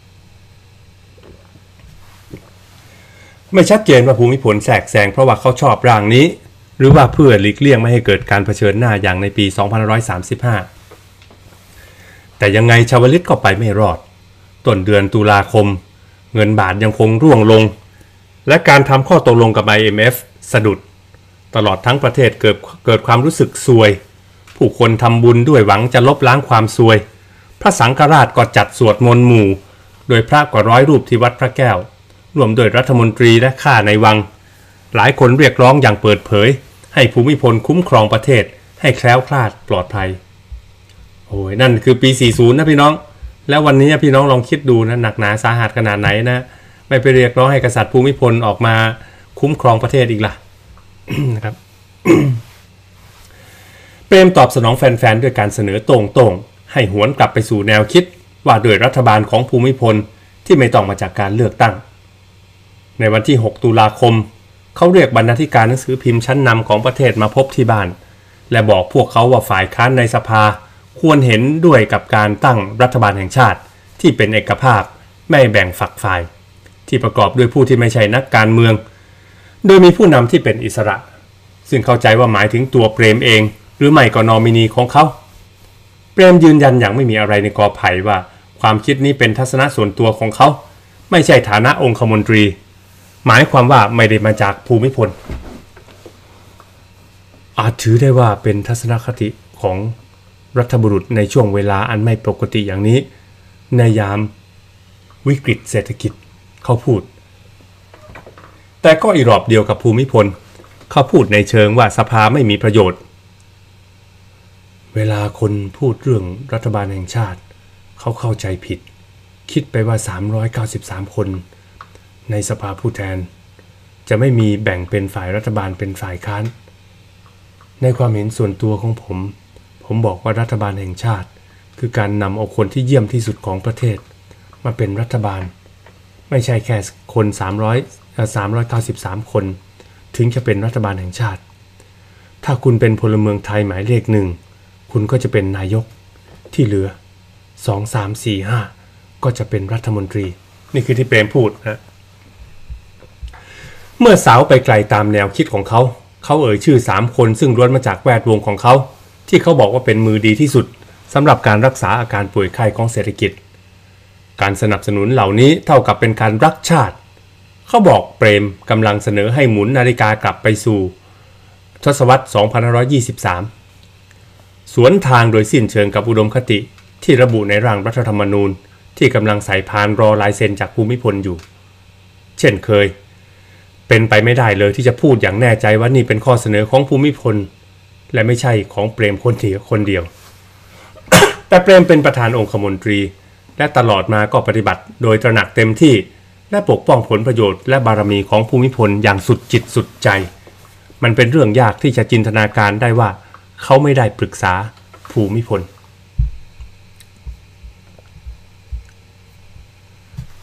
[SPEAKER 2] ไม่ชัดเจนว่าภูมิพลแทรกแซงเพราะว่าเขาชอบร่างนี้หรือว่าเพื่อหลีกเลี่ยงไม่ให้เกิดการเผชิญหน้าอย่างในปีสองพันห้าร้อยสามสิบห้าแต่ยังไงชวลิตก็ไปไม่รอดต้นเดือนตุลาคมเงินบาทยังคงร่วงลงและการทำข้อตกลงกับ ไอ เอ็ม เอฟ สะดุดตลอดทั้งประเทศเกิดเกิดความรู้สึกซวยผู้คนทำบุญด้วยหวังจะลบล้างความซวยพระสังฆราชก็จัดสวดมนต์หมู่โดยพระกว่าร้อยรูปที่วัดพระแก้วรวมโดยรัฐมนตรีและข้าในวังหลายคนเรียกร้องอย่างเปิดเผยให้ภูมิพลคุ้มครองประเทศให้แคล้วคลาดปลอดภัยโอ้ยนั่นคือปีสี่สิบนะพี่น้องแล้ววันนี้พี่น้องลองคิดดูนะหนักหนาสาหัสขนาดไหนนะไม่ไปเรียกร้องให้กษัตริย์ภูมิพลออกมาคุ้มครองประเทศอีกล่ะ นะครับ เปรมตอบสนองแฟนๆด้วยการเสนอตรงๆให้หวนกลับไปสู่แนวคิดว่าโดยรัฐบาลของภูมิพลที่ไม่ต้องมาจากการเลือกตั้งในวันที่หกตุลาคมเขาเรียกบรรณาธิการหนังสือพิมพ์ชั้นนำของประเทศมาพบที่บ้านและบอกพวกเขาว่าฝ่ายค้านในสภาควรเห็นด้วยกับการตั้งรัฐบาลแห่งชาติที่เป็นเอกภาพไม่แบ่งฝักฝ่ายที่ประกอบด้วยผู้ที่ไม่ใช่นักการเมืองโดยมีผู้นำที่เป็นอิสระซึ่งเข้าใจว่าหมายถึงตัวเปรมเองหรือไม่ก็นอมินีของเขาเปรมยืนยันอย่างไม่มีอะไรในกอไผ่ว่าความคิดนี้เป็นทัศนะส่วนตัวของเขาไม่ใช่ฐานะองคมนตรีหมายความว่าไม่ได้มาจากภูมิพลอาจถือได้ว่าเป็นทัศนคติของรัฐบุรุษในช่วงเวลาอันไม่ปกติอย่างนี้ในยามวิกฤตเศรษฐกิจเขาพูดแต่ก็อีรอบเดียวกับภูมิพลเขาพูดในเชิงว่าสภาไม่มีประโยชน์เวลาคนพูดเรื่องรัฐบาลแห่งชาติเขาเข้าใจผิดคิดไปว่าสามร้อยเก้าสิบสามคนในสภาผู้แทนจะไม่มีแบ่งเป็นฝ่ายรัฐบาลเป็นฝ่ายค้านในความเห็นส่วนตัวของผมผมบอกว่ารัฐบาลแห่งชาติคือการนำเอาคนที่เยี่ยมที่สุดของประเทศมาเป็นรัฐบาลไม่ใช่แค่คนสามร้อย สามร้อยเก้าสิบสามคนถึงจะเป็นรัฐบาลแห่งชาติถ้าคุณเป็นพลเมืองไทยหมายเลขหนึ่งคุณก็จะเป็นนายกที่เหลือสอง สาม สี่ ห้าก็จะเป็นรัฐมนตรีนี่คือที่เปรมพูดนะเมื่อสาวไปไกลตามแนวคิดของเขาเขาเอ่ยชื่อสามคนซึ่งล้วนมาจากแวดวงของเขาที่เขาบอกว่าเป็นมือดีที่สุดสำหรับการรักษาอาการป่วยไข้ของเศรษฐกิจการสนับสนุนเหล่านี้เท่ากับเป็นการรักชาติเขาบอกเปรมกำลังเสนอให้หมุนนาฬิกากลับไปสู่ทศวรรษสองพันห้าร้อยยี่สิบสามสวนทางโดยสิ้นเชิงกับอุดมคติที่ระบุในร่างรัฐธรรมนูญที่กำลังใส่พานรอลายเซ็นจากภูมิพลอยู่เช่นเคยเป็นไปไม่ได้เลยที่จะพูดอย่างแน่ใจว่านี่เป็นข้อเสนอของภูมิพลและไม่ใช่ของเปรมคนเดียวคนเดียว แต่เปรมเป็นประธานองคมนตรีและตลอดมาก็ปฏิบัติโดยตระหนักเต็มที่และปกป้องผลประโยชน์และบารมีของภูมิพลอย่างสุดจิตสุดใจมันเป็นเรื่องยากที่จะจินตนาการได้ว่าเขาไม่ได้ปรึกษาภูมิพล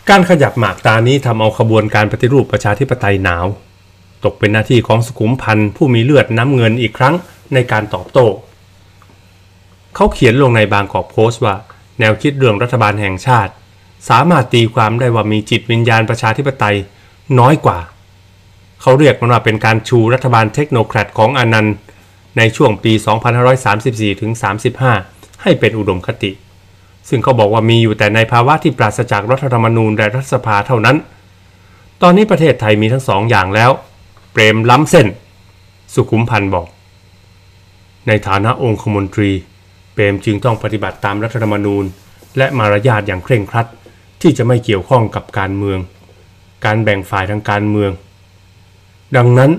[SPEAKER 2] การขยับหมากตานี้ทำเอาขบวนการปฏิรูปประชาธิปไตยหนาวตกเป็นหน้าที่ของสุขุมพันธ์ผู้มีเลือดน้ำเงินอีกครั้งในการตอบโต้เขาเขียนลงในบางกอกโพสต์ว่าแนวคิดเรื่องรัฐบาลแห่งชาติสามารถตีความได้ว่ามีจิตวิญญาณประชาธิปไตยน้อยกว่าเขาเรียกมันว่าเป็นการชูรัฐบาลเทคโนแครตของอานันต์ในช่วงปี สองพันห้าร้อยสามสิบสี่ถึงสามสิบห้า ให้เป็นอุดมคติซึ่งเขาบอกว่ามีอยู่แต่ในภาวะที่ปราศจากรัฐธรรมนูญและรัฐสภาเท่านั้นตอนนี้ประเทศไทยมีทั้งสองอย่างแล้วเปรมล้ำเส้นสุขุมพันธ์บอกในฐานะองคมนตรีเปรมจึงต้องปฏิบัติตามรัฐธรรมนูญและมารยาทอย่างเคร่งครัดที่จะไม่เกี่ยวข้องกับการเมืองการแบ่งฝ่ายทางการเมืองดังนั้น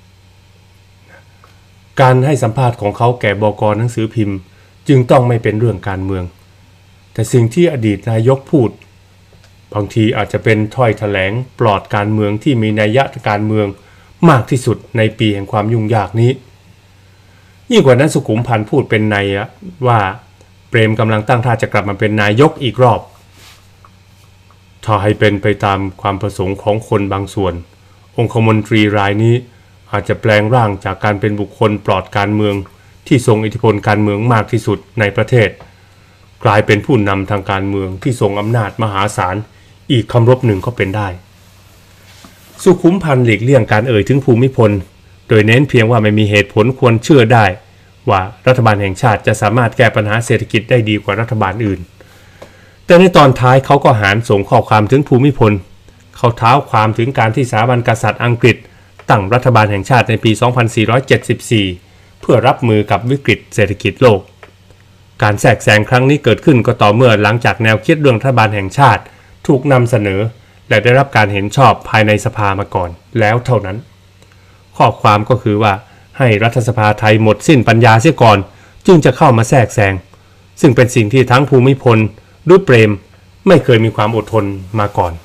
[SPEAKER 2] การให้สัมภาษณ์ของเขาแก่บก.หนังสือพิมพ์จึงต้องไม่เป็นเรื่องการเมืองแต่สิ่งที่อดีตนายกพูดบางทีอาจจะเป็นถ้อยแถลงปลอดการเมืองที่มีนัยยะการเมืองมากที่สุดในปีแห่งความยุ่งยากนี้ยิ่งกว่านั้นสุขุมพันธ์พูดเป็นนัยว่าเปรมกำลังตั้งท่าจะกลับมาเป็นนายกอีกรอบถ้าให้เป็นไปตามความประสงค์ของคนบางส่วนองคมนตรีรายนี้อาจจะแปลงร่างจากการเป็นบุคคลปลอดการเมืองที่ทรงอิทธิพลการเมืองมากที่สุดในประเทศกลายเป็นผู้นำทางการเมืองที่ทรงอำนาจมหาศาลอีกคำรบหนึ่งก็เป็นได้สุขุมพันธ์หลีกเลี่ยงการเอ่ยถึงภูมิพลโดยเน้นเพียงว่าไม่มีเหตุผลควรเชื่อได้ว่ารัฐบาลแห่งชาติจะสามารถแก้ปัญหาเศรษฐกิจได้ดีกว่ารัฐบาลอื่นแต่ในตอนท้ายเขาก็หารส่งข้อความถึงภูมิพลเขาเท้าความถึงการที่สถาบันกษัตริย์อังกฤษตั้งรัฐบาลแห่งชาติในปี สองพันสี่ร้อยเจ็ดสิบสี่ เพื่อรับมือกับวิกฤตเศรษฐกิจโลกการแทรกแซงครั้งนี้เกิดขึ้นก็ต่อเมื่อหลังจากแนวคิดเรื่องรัฐบาลแห่งชาติถูกนำเสนอและได้รับการเห็นชอบภายในสภามาก่อนแล้วเท่านั้นข้อความก็คือว่าให้รัฐสภาไทยหมดสิ้นปัญญาเสียก่อนจึงจะเข้ามาแทรกแซงซึ่งเป็นสิ่งที่ทั้งภูมิพลหรือเปรมไม่เคยมีความอดทนมาก่อน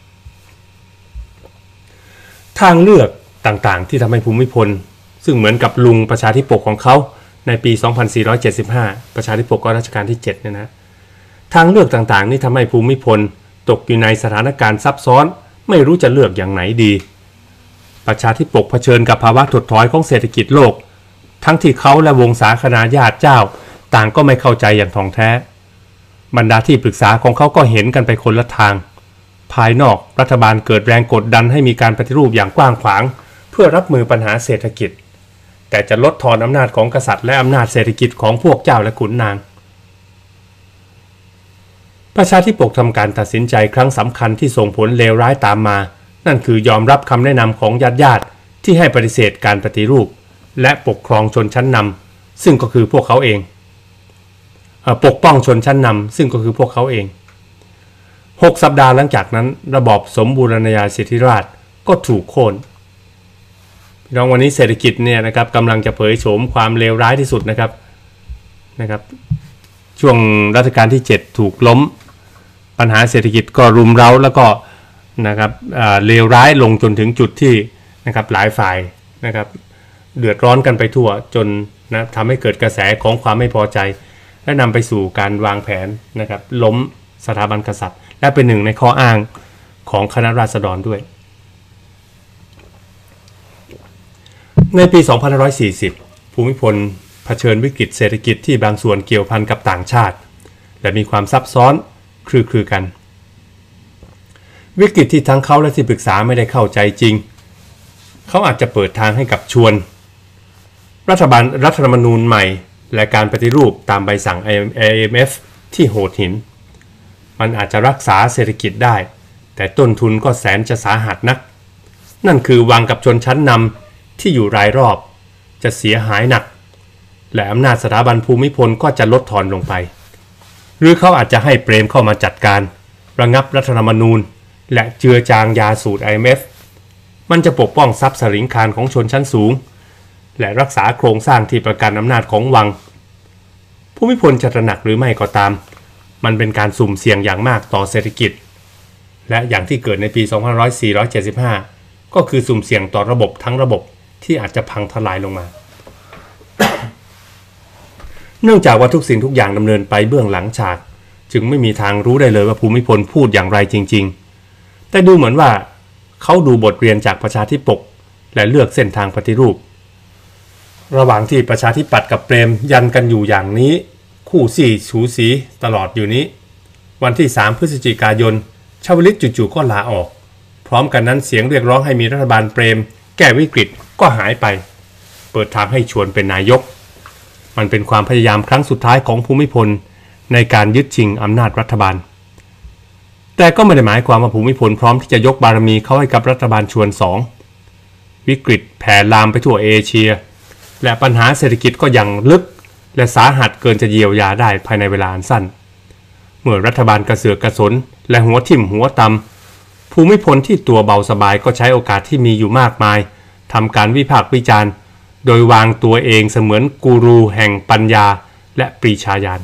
[SPEAKER 2] ทางเลือกต่างๆที่ทำให้ภูมิพลซึ่งเหมือนกับลุงประชาธิปกของเขาในปี สองพันสี่ร้อยเจ็ดสิบห้า ประชาธิปกก็รัชกาลที่เจ็ดเนี่ยนะทางเลือกต่างๆนี่ทำให้ภูมิพลตกอยู่ในสถานการณ์ซับซ้อนไม่รู้จะเลือกอย่างไหนดีประชาธิปกเผชิญกับภาวะถดถอยของเศรษฐกิจโลกทั้งที่เขาและวงศาคณาญาติเจ้าต่างก็ไม่เข้าใจอย่างท่องแท้บรรดาที่ปรึกษาของเขาก็เห็นกันไปคนละทางภายนอกรัฐบาลเกิดแรงกดดันให้มีการปฏิรูปอย่างกว้างขวางเพื่อรับมือปัญหาเศรษฐกิจแต่จะลดทอนอำนาจของกษัตริย์และอำนาจเศรษฐกิจของพวกเจ้าและขุนนางประชาธิปกทำการตัดสินใจครั้งสำคัญที่ส่งผลเลวร้ายตามมานั่นคือยอมรับคำแนะนำของญาติญาติที่ให้ปฏิเสธการปฏิรูปและปกครองชนชั้นนำซึ่งก็คือพวกเขาเองปกป้องชนชั้นนำซึ่งก็คือพวกเขาเองหกสัปดาห์หลังจากนั้นระบอบสมบูรณาญาสิทธิราชย์ก็ถูกโค่นพี่น้องวันนี้เศรษฐกิจเนี่ยนะครับกำลังจะเผยโฉมความเลวร้ายที่สุดนะครับนะครับช่วงรัชกาลที่เจ็ดถูกล้มปัญหาเศรษฐกิจก็รุมเร้าแล้วก็นะครับเลวร้ายลงจนถึงจุดที่นะครับหลายฝ่ายนะครับเดือดร้อนกันไปทั่วจนนะทำให้เกิดกระแสของความไม่พอใจและนำไปสู่การวางแผนนะครับล้มสถาบันกษัตริย์และเป็นหนึ่งในข้ออ้างของคณะราษฎรด้วยในปี สองพันห้าร้อยสี่สิบ ภูมิพลเผชิญวิกฤตเศรษฐกิจที่บางส่วนเกี่ยวพันกับต่างชาติและมีความซับซ้อนคลือคลือกันวิกฤตที่ทั้งเขาและที่ปรึกษาไม่ได้เข้าใจจริงเขาอาจจะเปิดทางให้กับชวนรัฐบาลรัฐธรรมนูญใหม่และการปฏิรูปตามใบสั่ง ไอ เอ็ม เอฟ ที่โหดหินมันอาจจะรักษาเศรษฐกิจได้แต่ต้นทุนก็แสนจะสาหัสนักนั่นคือวางกับชนชั้นนำที่อยู่รายรอบจะเสียหายหนักและอำนาจสถาบันภูมิพลก็จะลดทอนลงไปหรือเขาอาจจะให้เปรมเข้ามาจัดการระงับรัฐธรรมนูญและเจือจางยาสูตร ไอ เอ็ม เอฟ มันจะปกป้องทรัพย์สริงคารของชนชั้นสูงและรักษาโครงสร้างที่ประกันอำนาจของวังภูมิพลจะตระหนักหรือไม่ก็ตามมันเป็นการสุ่มเสี่ยงอย่างมากต่อเศรษฐกิจและอย่างที่เกิดในปี สองพันสี่ร้อยเจ็ดสิบห้า ก็คือสุ่มเสี่ยงต่อระบบทั้งระบบที่อาจจะพังทลายลงมา เนื่องจากว่าทุกสิ่งทุกอย่างดำเนินไปเบื้องหลังฉากจึงไม่มีทางรู้ได้เลยว่าภูมิพลพูดอย่างไรจริงๆแต่ดูเหมือนว่าเขาดูบทเรียนจากประชาธิปกและเลือกเส้นทางปฏิรูประหว่างที่ประชาธิปัตย์กับเปรมยันกันอยู่อย่างนี้คู่สี่สูสีตลอดอยู่นี้วันที่สามพฤศจิกายนชวลิตจู่ๆก็ลาออกพร้อมกันนั้นเสียงเรียกร้องให้มีรัฐบาลเปรมแก้วิกฤตก็หายไปเปิดทางให้ชวนเป็นนายกมันเป็นความพยายามครั้งสุดท้ายของภูมิพลในการยึดชิงอำนาจรัฐบาลแต่ก็ไม่ได้หมายความว่าภูมิพลพร้อมที่จะยกบารมีเข้าให้กับรัฐบาลชวนสองวิกฤตแผ่ลามไปทั่วเอเชียและปัญหาเศรษฐกิจก็ยังลึกและสาหัสเกินจะเยียวยาได้ภายในเวลาอันสั้นเมื่อรัฐบาลกระเสือกกระสนและหัวทิ่มหัวตำภูมิพลที่ตัวเบาสบายก็ใช้โอกาสที่มีอยู่มากมายทำการวิพากษ์วิจารณ์โดยวางตัวเองเสมือนกูรูแห่งปัญญาและปรีชาญาณ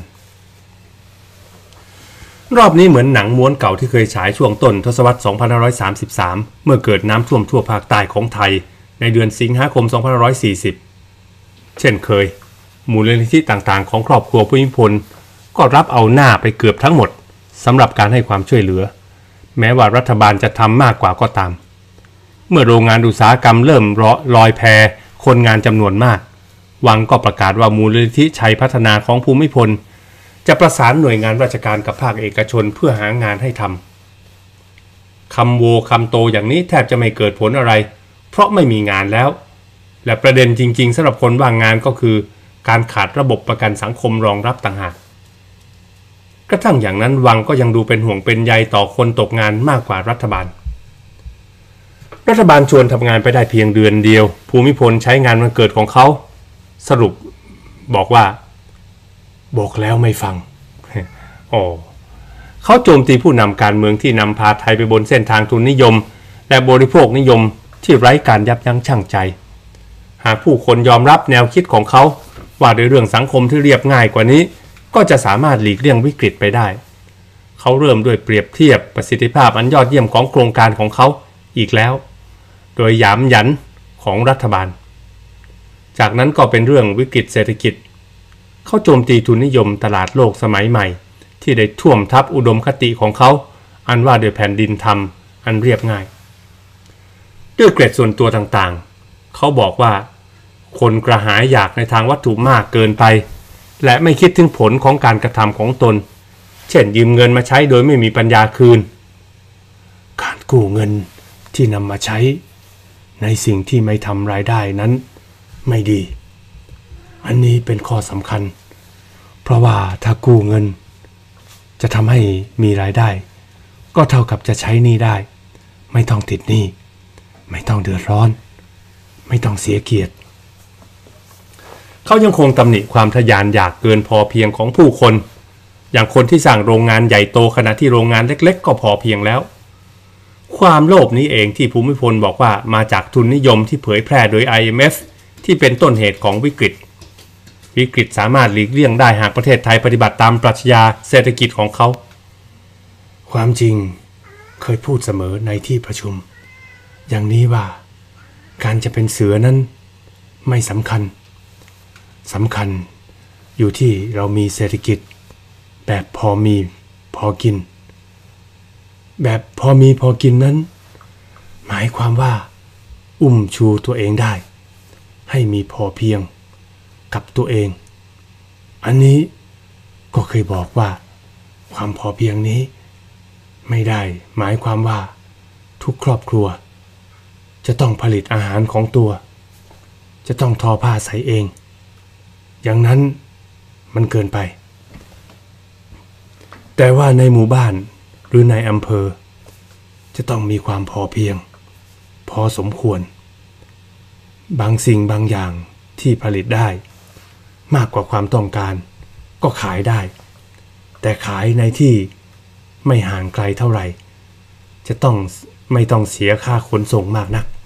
[SPEAKER 2] รอบนี้เหมือนหนังม้วนเก่าที่เคยฉายช่วงต้นทศวรรษสองพันห้าร้อยสามสิบสามเมื่อเกิดน้ำท่วมทั่วภาคใต้ของไทยในเดือนสิงหาคมสองพันห้าร้อยสี่สิบเช่นเคยมูลนิธิต่างๆของครอบครัวภูมิพลก็รับเอาหน้าไปเกือบทั้งหมดสำหรับการให้ความช่วยเหลือแม้ว่ารัฐบาลจะทำมากกว่าก็ตามเมื่อโรงงานอุตสาหกรรมเริ่มลอยแพคนงานจำนวนมากวังก็ประกาศว่ามูลนิธิชัยพัฒนาของภูมิพลจะประสานหน่วยงานราชการกับภาคเอกชนเพื่อหางานให้ทำคำโวคำโตอย่างนี้แทบจะไม่เกิดผลอะไรเพราะไม่มีงานแล้วและประเด็นจริงๆสำหรับคนว่างงานก็คือการขาดระบบประกันสังคมรองรับต่างหากกระทั่งอย่างนั้นวังก็ยังดูเป็นห่วงเป็นใยต่อคนตกงานมากกว่ารัฐบาลรัฐบาลชวนทำงานไปได้เพียงเดือนเดียวภูมิพลใช้งานวันเกิดของเขาสรุปบอกว่าบอกแล้วไม่ฟังอ๋อเขาโจมตีผู้นำการเมืองที่นำพาไทยไปบนเส้นทางทุนนิยมและบริโภคนิยมที่ไร้การยับยั้งชั่งใจหากผู้คนยอมรับแนวคิดของเขาว่าด้วยเรื่องสังคมที่เรียบง่ายกว่านี้ก็จะสามารถหลีกเลี่ยงวิกฤตไปได้เขาเริ่มด้วยเปรียบเทียบประสิทธิภาพอันยอดเยี่ยมของโครงการของเขาอีกแล้วโดยหยามหยันของรัฐบาลจากนั้นก็เป็นเรื่องวิกฤตเศรษฐกิจเขาโจมตีทุนนิยมตลาดโลกสมัยใหม่ที่ได้ท่วมทับอุดมคติของเขาอันว่าโดยแผ่นดินธรรมอันเรียบง่ายด้วยเกรดส่วนตัวต่างๆเขาบอกว่าคนกระหายอยากในทางวัตถุมากเกินไปและไม่คิดถึงผลของการกระทำของตนเช่นยืมเงินมาใช้โดยไม่มีปัญญาคืนการกู้เงินที่นำมาใช้ในสิ่งที่ไม่ทำรายได้นั้นไม่ดีอันนี้เป็นข้อสำคัญเพราะว่าถ้ากู้เงินจะทำให้มีรายได้ก็เท่ากับจะใช้หนี้ได้ไม่ต้องติดหนี้ไม่ต้องเดือดร้อนไม่ต้องเสียเกียรติเขายังคงตำหนิความทะยานอยากเกินพอเพียงของผู้คนอย่างคนที่สร้างโรงงานใหญ่โตขณะที่โรงงานเล็กๆก็พอเพียงแล้วความโลภนี้เองที่ภูมิพลบอกว่ามาจากทุนนิยมที่เผยแพร่โดย ไอ เอ็ม เอฟ ที่เป็นต้นเหตุของวิกฤตวิกฤตสามารถหลีกเลี่ยงได้หากประเทศไทยปฏิบัติตามปรัชญาเศรษฐกิจของเขาความจริงเคยพูดเสมอในที่ประชุมอย่างนี้ว่าการจะเป็นเสือนั้นไม่สำคัญสำคัญอยู่ที่เรามีเศรษฐกิจแบบพอมีพอกินแบบพอมีพอกินนั้นหมายความว่าอุ้มชูตัวเองได้ให้มีพอเพียงกับตัวเองอันนี้ก็เคยบอกว่าความพอเพียงนี้ไม่ได้หมายความว่าทุกครอบครัวจะต้องผลิตอาหารของตัวจะต้องทอผ้าใส่เองอย่างนั้นมันเกินไปแต่ว่าในหมู่บ้านหรือในอำเภอจะต้องมีความพอเพียงพอสมควรบางสิ่งบางอย่างที่ผลิตได้มากกว่าความต้องการก็ขายได้แต่ขายในที่ไม่ห่างไกลเท่าไหร่จะต้องไม่ต้องเสียค่าขนส่งมากนัก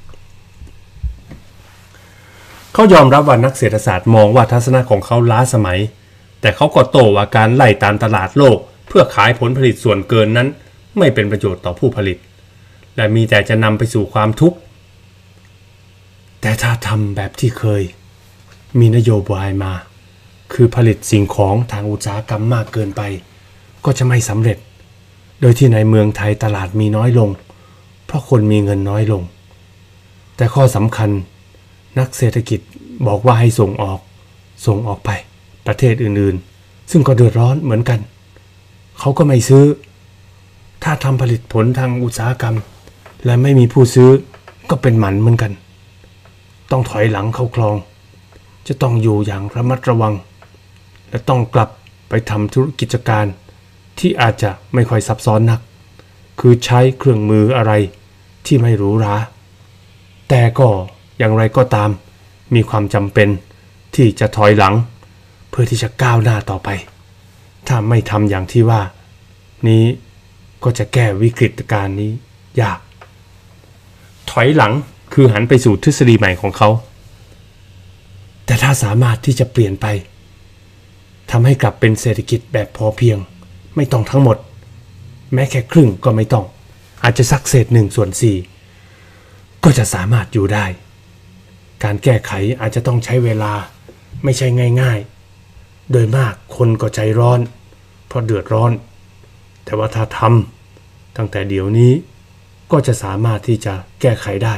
[SPEAKER 2] เขายอมรับว่านักเศรษฐศาสตร์มองว่าทัศนะของเขาล้าสมัยแต่เขาก็โต้ว่าการไล่ตามตลาดโลกเพื่อขายผลผลิตส่วนเกินนั้นไม่เป็นประโยชน์ต่อผู้ผลิตและมีแต่จะนำไปสู่ความทุกข์แต่ถ้าทำแบบที่เคยมีนโยบายมาคือผลิตสิ่งของทางอุตสาหกรรมมากเกินไปก็จะไม่สำเร็จโดยที่ในเมืองไทยตลาดมีน้อยลงเพราะคนมีเงินน้อยลงแต่ข้อสำคัญนักเศรษฐกิจบอกว่าให้ส่งออกส่งออกไปประเทศอื่นๆซึ่งก็เดือดร้อนเหมือนกันเขาก็ไม่ซื้อถ้าทำผลิตผลทางอุตสาหกรรมและไม่มีผู้ซื้อก็เป็นหมันเหมือนกันต้องถอยหลังเข้าคลองจะต้องอยู่อย่างระมัดระวังและต้องกลับไปทำธุรกิจการที่อาจจะไม่ค่อยซับซ้อนนักคือใช้เครื่องมืออะไรที่ไม่หรูหราแต่ก็อย่างไรก็ตามมีความจำเป็นที่จะถอยหลังเพื่อที่จะก้าวหน้าต่อไปถ้าไม่ทำอย่างที่ว่านี้ก็จะแก้วิกฤตการณ์นี้ยากถอยหลังคือหันไปสู่ทฤษฎีใหม่ของเขาแต่ถ้าสามารถที่จะเปลี่ยนไปทำให้กลับเป็นเศรษฐกิจแบบพอเพียงไม่ต้องทั้งหมดแม้แค่ครึ่งก็ไม่ต้องอาจจะสักเศษหนึ่งส่วนสี่ก็จะสามารถอยู่ได้การแก้ไขอาจจะต้องใช้เวลาไม่ใช่ง่ายๆโดยมากคนก็ใจร้อนเพราะเดือดร้อนแต่ว่าถ้าทำตั้งแต่เดี๋ยวนี้ก็จะสามารถที่จะแก้ไขได้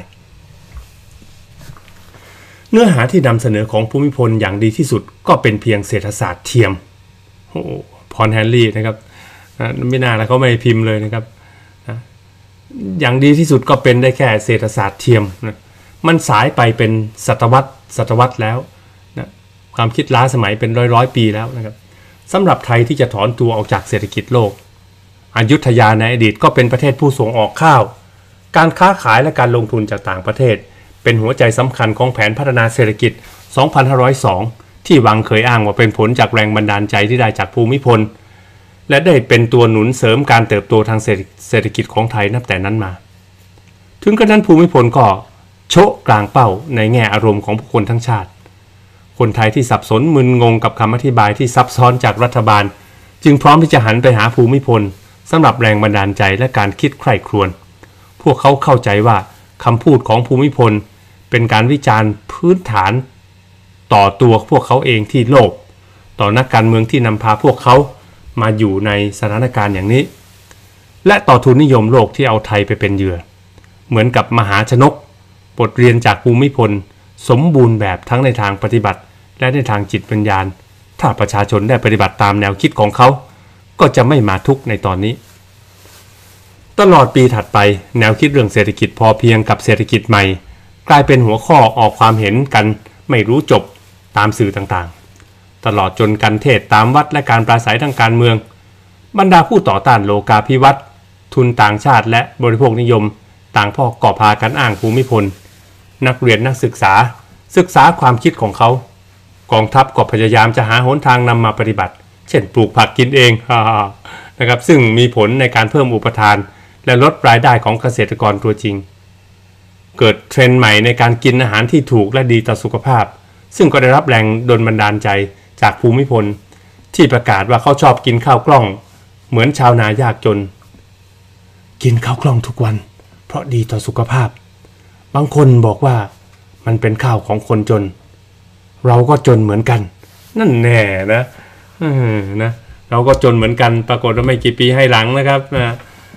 [SPEAKER 2] เนื้อหาที่นำเสนอของภูมิพลอย่างดีที่สุดก็เป็นเพียงเศรษฐศาสตร์เทียมโอ้พรแฮนรี่นะครับไม่น่าแล้วเขาไม่พิมพ์เลยนะครับอย่างดีที่สุดก็เป็นได้แค่เศรษฐศาสตร์เทียมนะมันสายไปเป็นศตวรรษศตวรรษแล้วนะความคิดล้าสมัยเป็นร้อยร้อยปีแล้วนะครับสำหรับไทยที่จะถอนตัวออกจากเศรษฐกิจโลกอยุธยาในอดีตก็เป็นประเทศผู้ส่งออกข้าวการค้าขายและการลงทุนจากต่างประเทศเป็นหัวใจสำคัญของแผนพัฒนาเศรษฐกิจ สองพันห้าร้อยสอง ที่วังเคยอ้างว่าเป็นผลจากแรงบันดาลใจที่ได้จากภูมิพลและได้เป็นตัวหนุนเสริมการเติบโตทางเศรษฐกิจของไทยนับแต่นั้นมาถึงกระนั้นภูมิพลก็โชะกลางเป้าในแง่อารมณ์ของผู้คนทั้งชาติคนไทยที่สับสนมึนงงกับคำอธิบายที่ซับซ้อนจากรัฐบาลจึงพร้อมที่จะหันไปหาภูมิพลสำหรับแรงบันดาลใจและการคิดใคร่ครวญพวกเขาเข้าใจว่าคำพูดของภูมิพลเป็นการวิจารณ์พื้นฐานต่อตัวพวกเขาเองที่โลภต่อนักการเมืองที่นำพาพวกเขามาอยู่ในสถานการณ์อย่างนี้และต่อทุนนิยมโลกที่เอาไทยไปเป็นเหยื่อเหมือนกับมหาชนกบทเรียนจากภูมิพลสมบูรณ์แบบทั้งในทางปฏิบัติและในทางจิตวิญญาณถ้าประชาชนได้ปฏิบัติตามแนวคิดของเขาก็จะไม่มาทุกข์ในตอนนี้ตลอดปีถัดไปแนวคิดเรื่องเศรษฐกิจพอเพียงกับเศรษฐกิจใหม่กลายเป็นหัวข้อออกความเห็นกันไม่รู้จบตามสื่อต่างๆตลอดจนการเทศตามวัดและการปราศัยทางการเมืองบรรดาผู้ต่อต้านโลกาภิวัตน์ทุนต่างชาติและบริโภคนิยมต่างพ่อก่อพากันอ้างภูมิพลนักเรียนนักศึกษาศึกษาความคิดของเขากองทัพก็พยายามจะหาหนทางนำมาปฏิบัติเช่นปลูกผักกินเองนะครับซึ่งมีผลในการเพิ่มอุปทานและลดรายได้ของเกษตรกรตัวจริงเกิดเทรนด์ใหม่ในการกินอาหารที่ถูกและดีต่อสุขภาพซึ่งก็ได้รับแรงดลบันดาลใจจากภูมิพลที่ประกาศว่าเขาชอบกินข้าวกล้องเหมือนชาวนายากจนกินข้าวกล้องทุกวันเพราะดีต่อสุขภาพบางคนบอกว่ามันเป็นข้าวของคนจนเราก็จนเหมือนกันนั่นแน่นะนะเราก็จนเหมือนกันปรากฏว่าไม่กี่ปีให้หลังนะครับนะ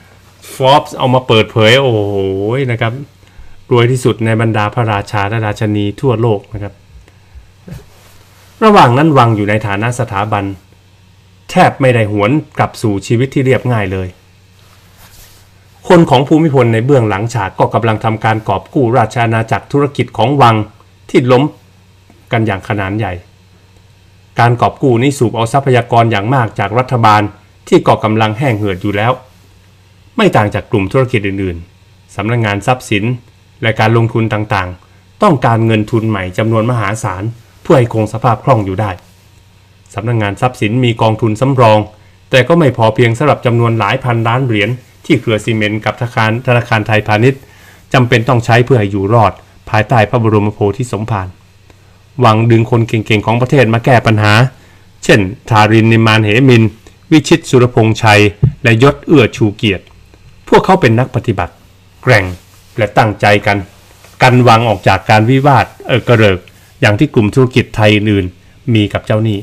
[SPEAKER 2] Forbes เอามาเปิดเผยโอ้โหนะครับรวยที่สุดในบรรดาพระราชาและราชนีทั่วโลกนะครับระหว่างนั้นวังอยู่ในฐานะสถาบันแทบไม่ได้หวนกลับสู่ชีวิตที่เรียบง่ายเลยคนของภูมิพลในเบื้องหลังฉากก็กำลังทำการกอบกู้ราชอาณาจักรธุรกิจของวังที่ล้มกันอย่างขนาดใหญ่การกอบกู้นี้สูบเอาทรัพยากรอย่างมากจากรัฐบาลที่ก่อกำลังแห้งเหือดอยู่แล้วไม่ต่างจากกลุ่มธุรกิจอื่นๆสำนักงานทรัพย์สินและการลงทุนต่างๆต้องการเงินทุนใหม่จำนวนมหาศาลเพื่อให้คงสภาพคล่องอยู่ได้สำนักงานทรัพย์สินมีกองทุนสำรองแต่ก็ไม่พอเพียงสำหรับจำนวนหลายพันล้านเหรียญที่เครือซีเมนต์กับธนาคารธนาคารไทยพาณิชย์จำเป็นต้องใช้เพื่อให้อยู่รอดภายใต้พระบรมโพธิสมภารหวังดึงคนเก่งๆของประเทศมาแก้ปัญหาเช่นทารินนิมานเหมินวิชิตสุรพงษ์ชัยและยศเอื้อชูเกียรติพวกเขาเป็นนักปฏิบัติแกร่งและตั้งใจกันกันวังออกจากการวิวาทเออกระเริกอย่างที่กลุ่มธุรกิจไทยอื่นมีกับเจ้าหนี้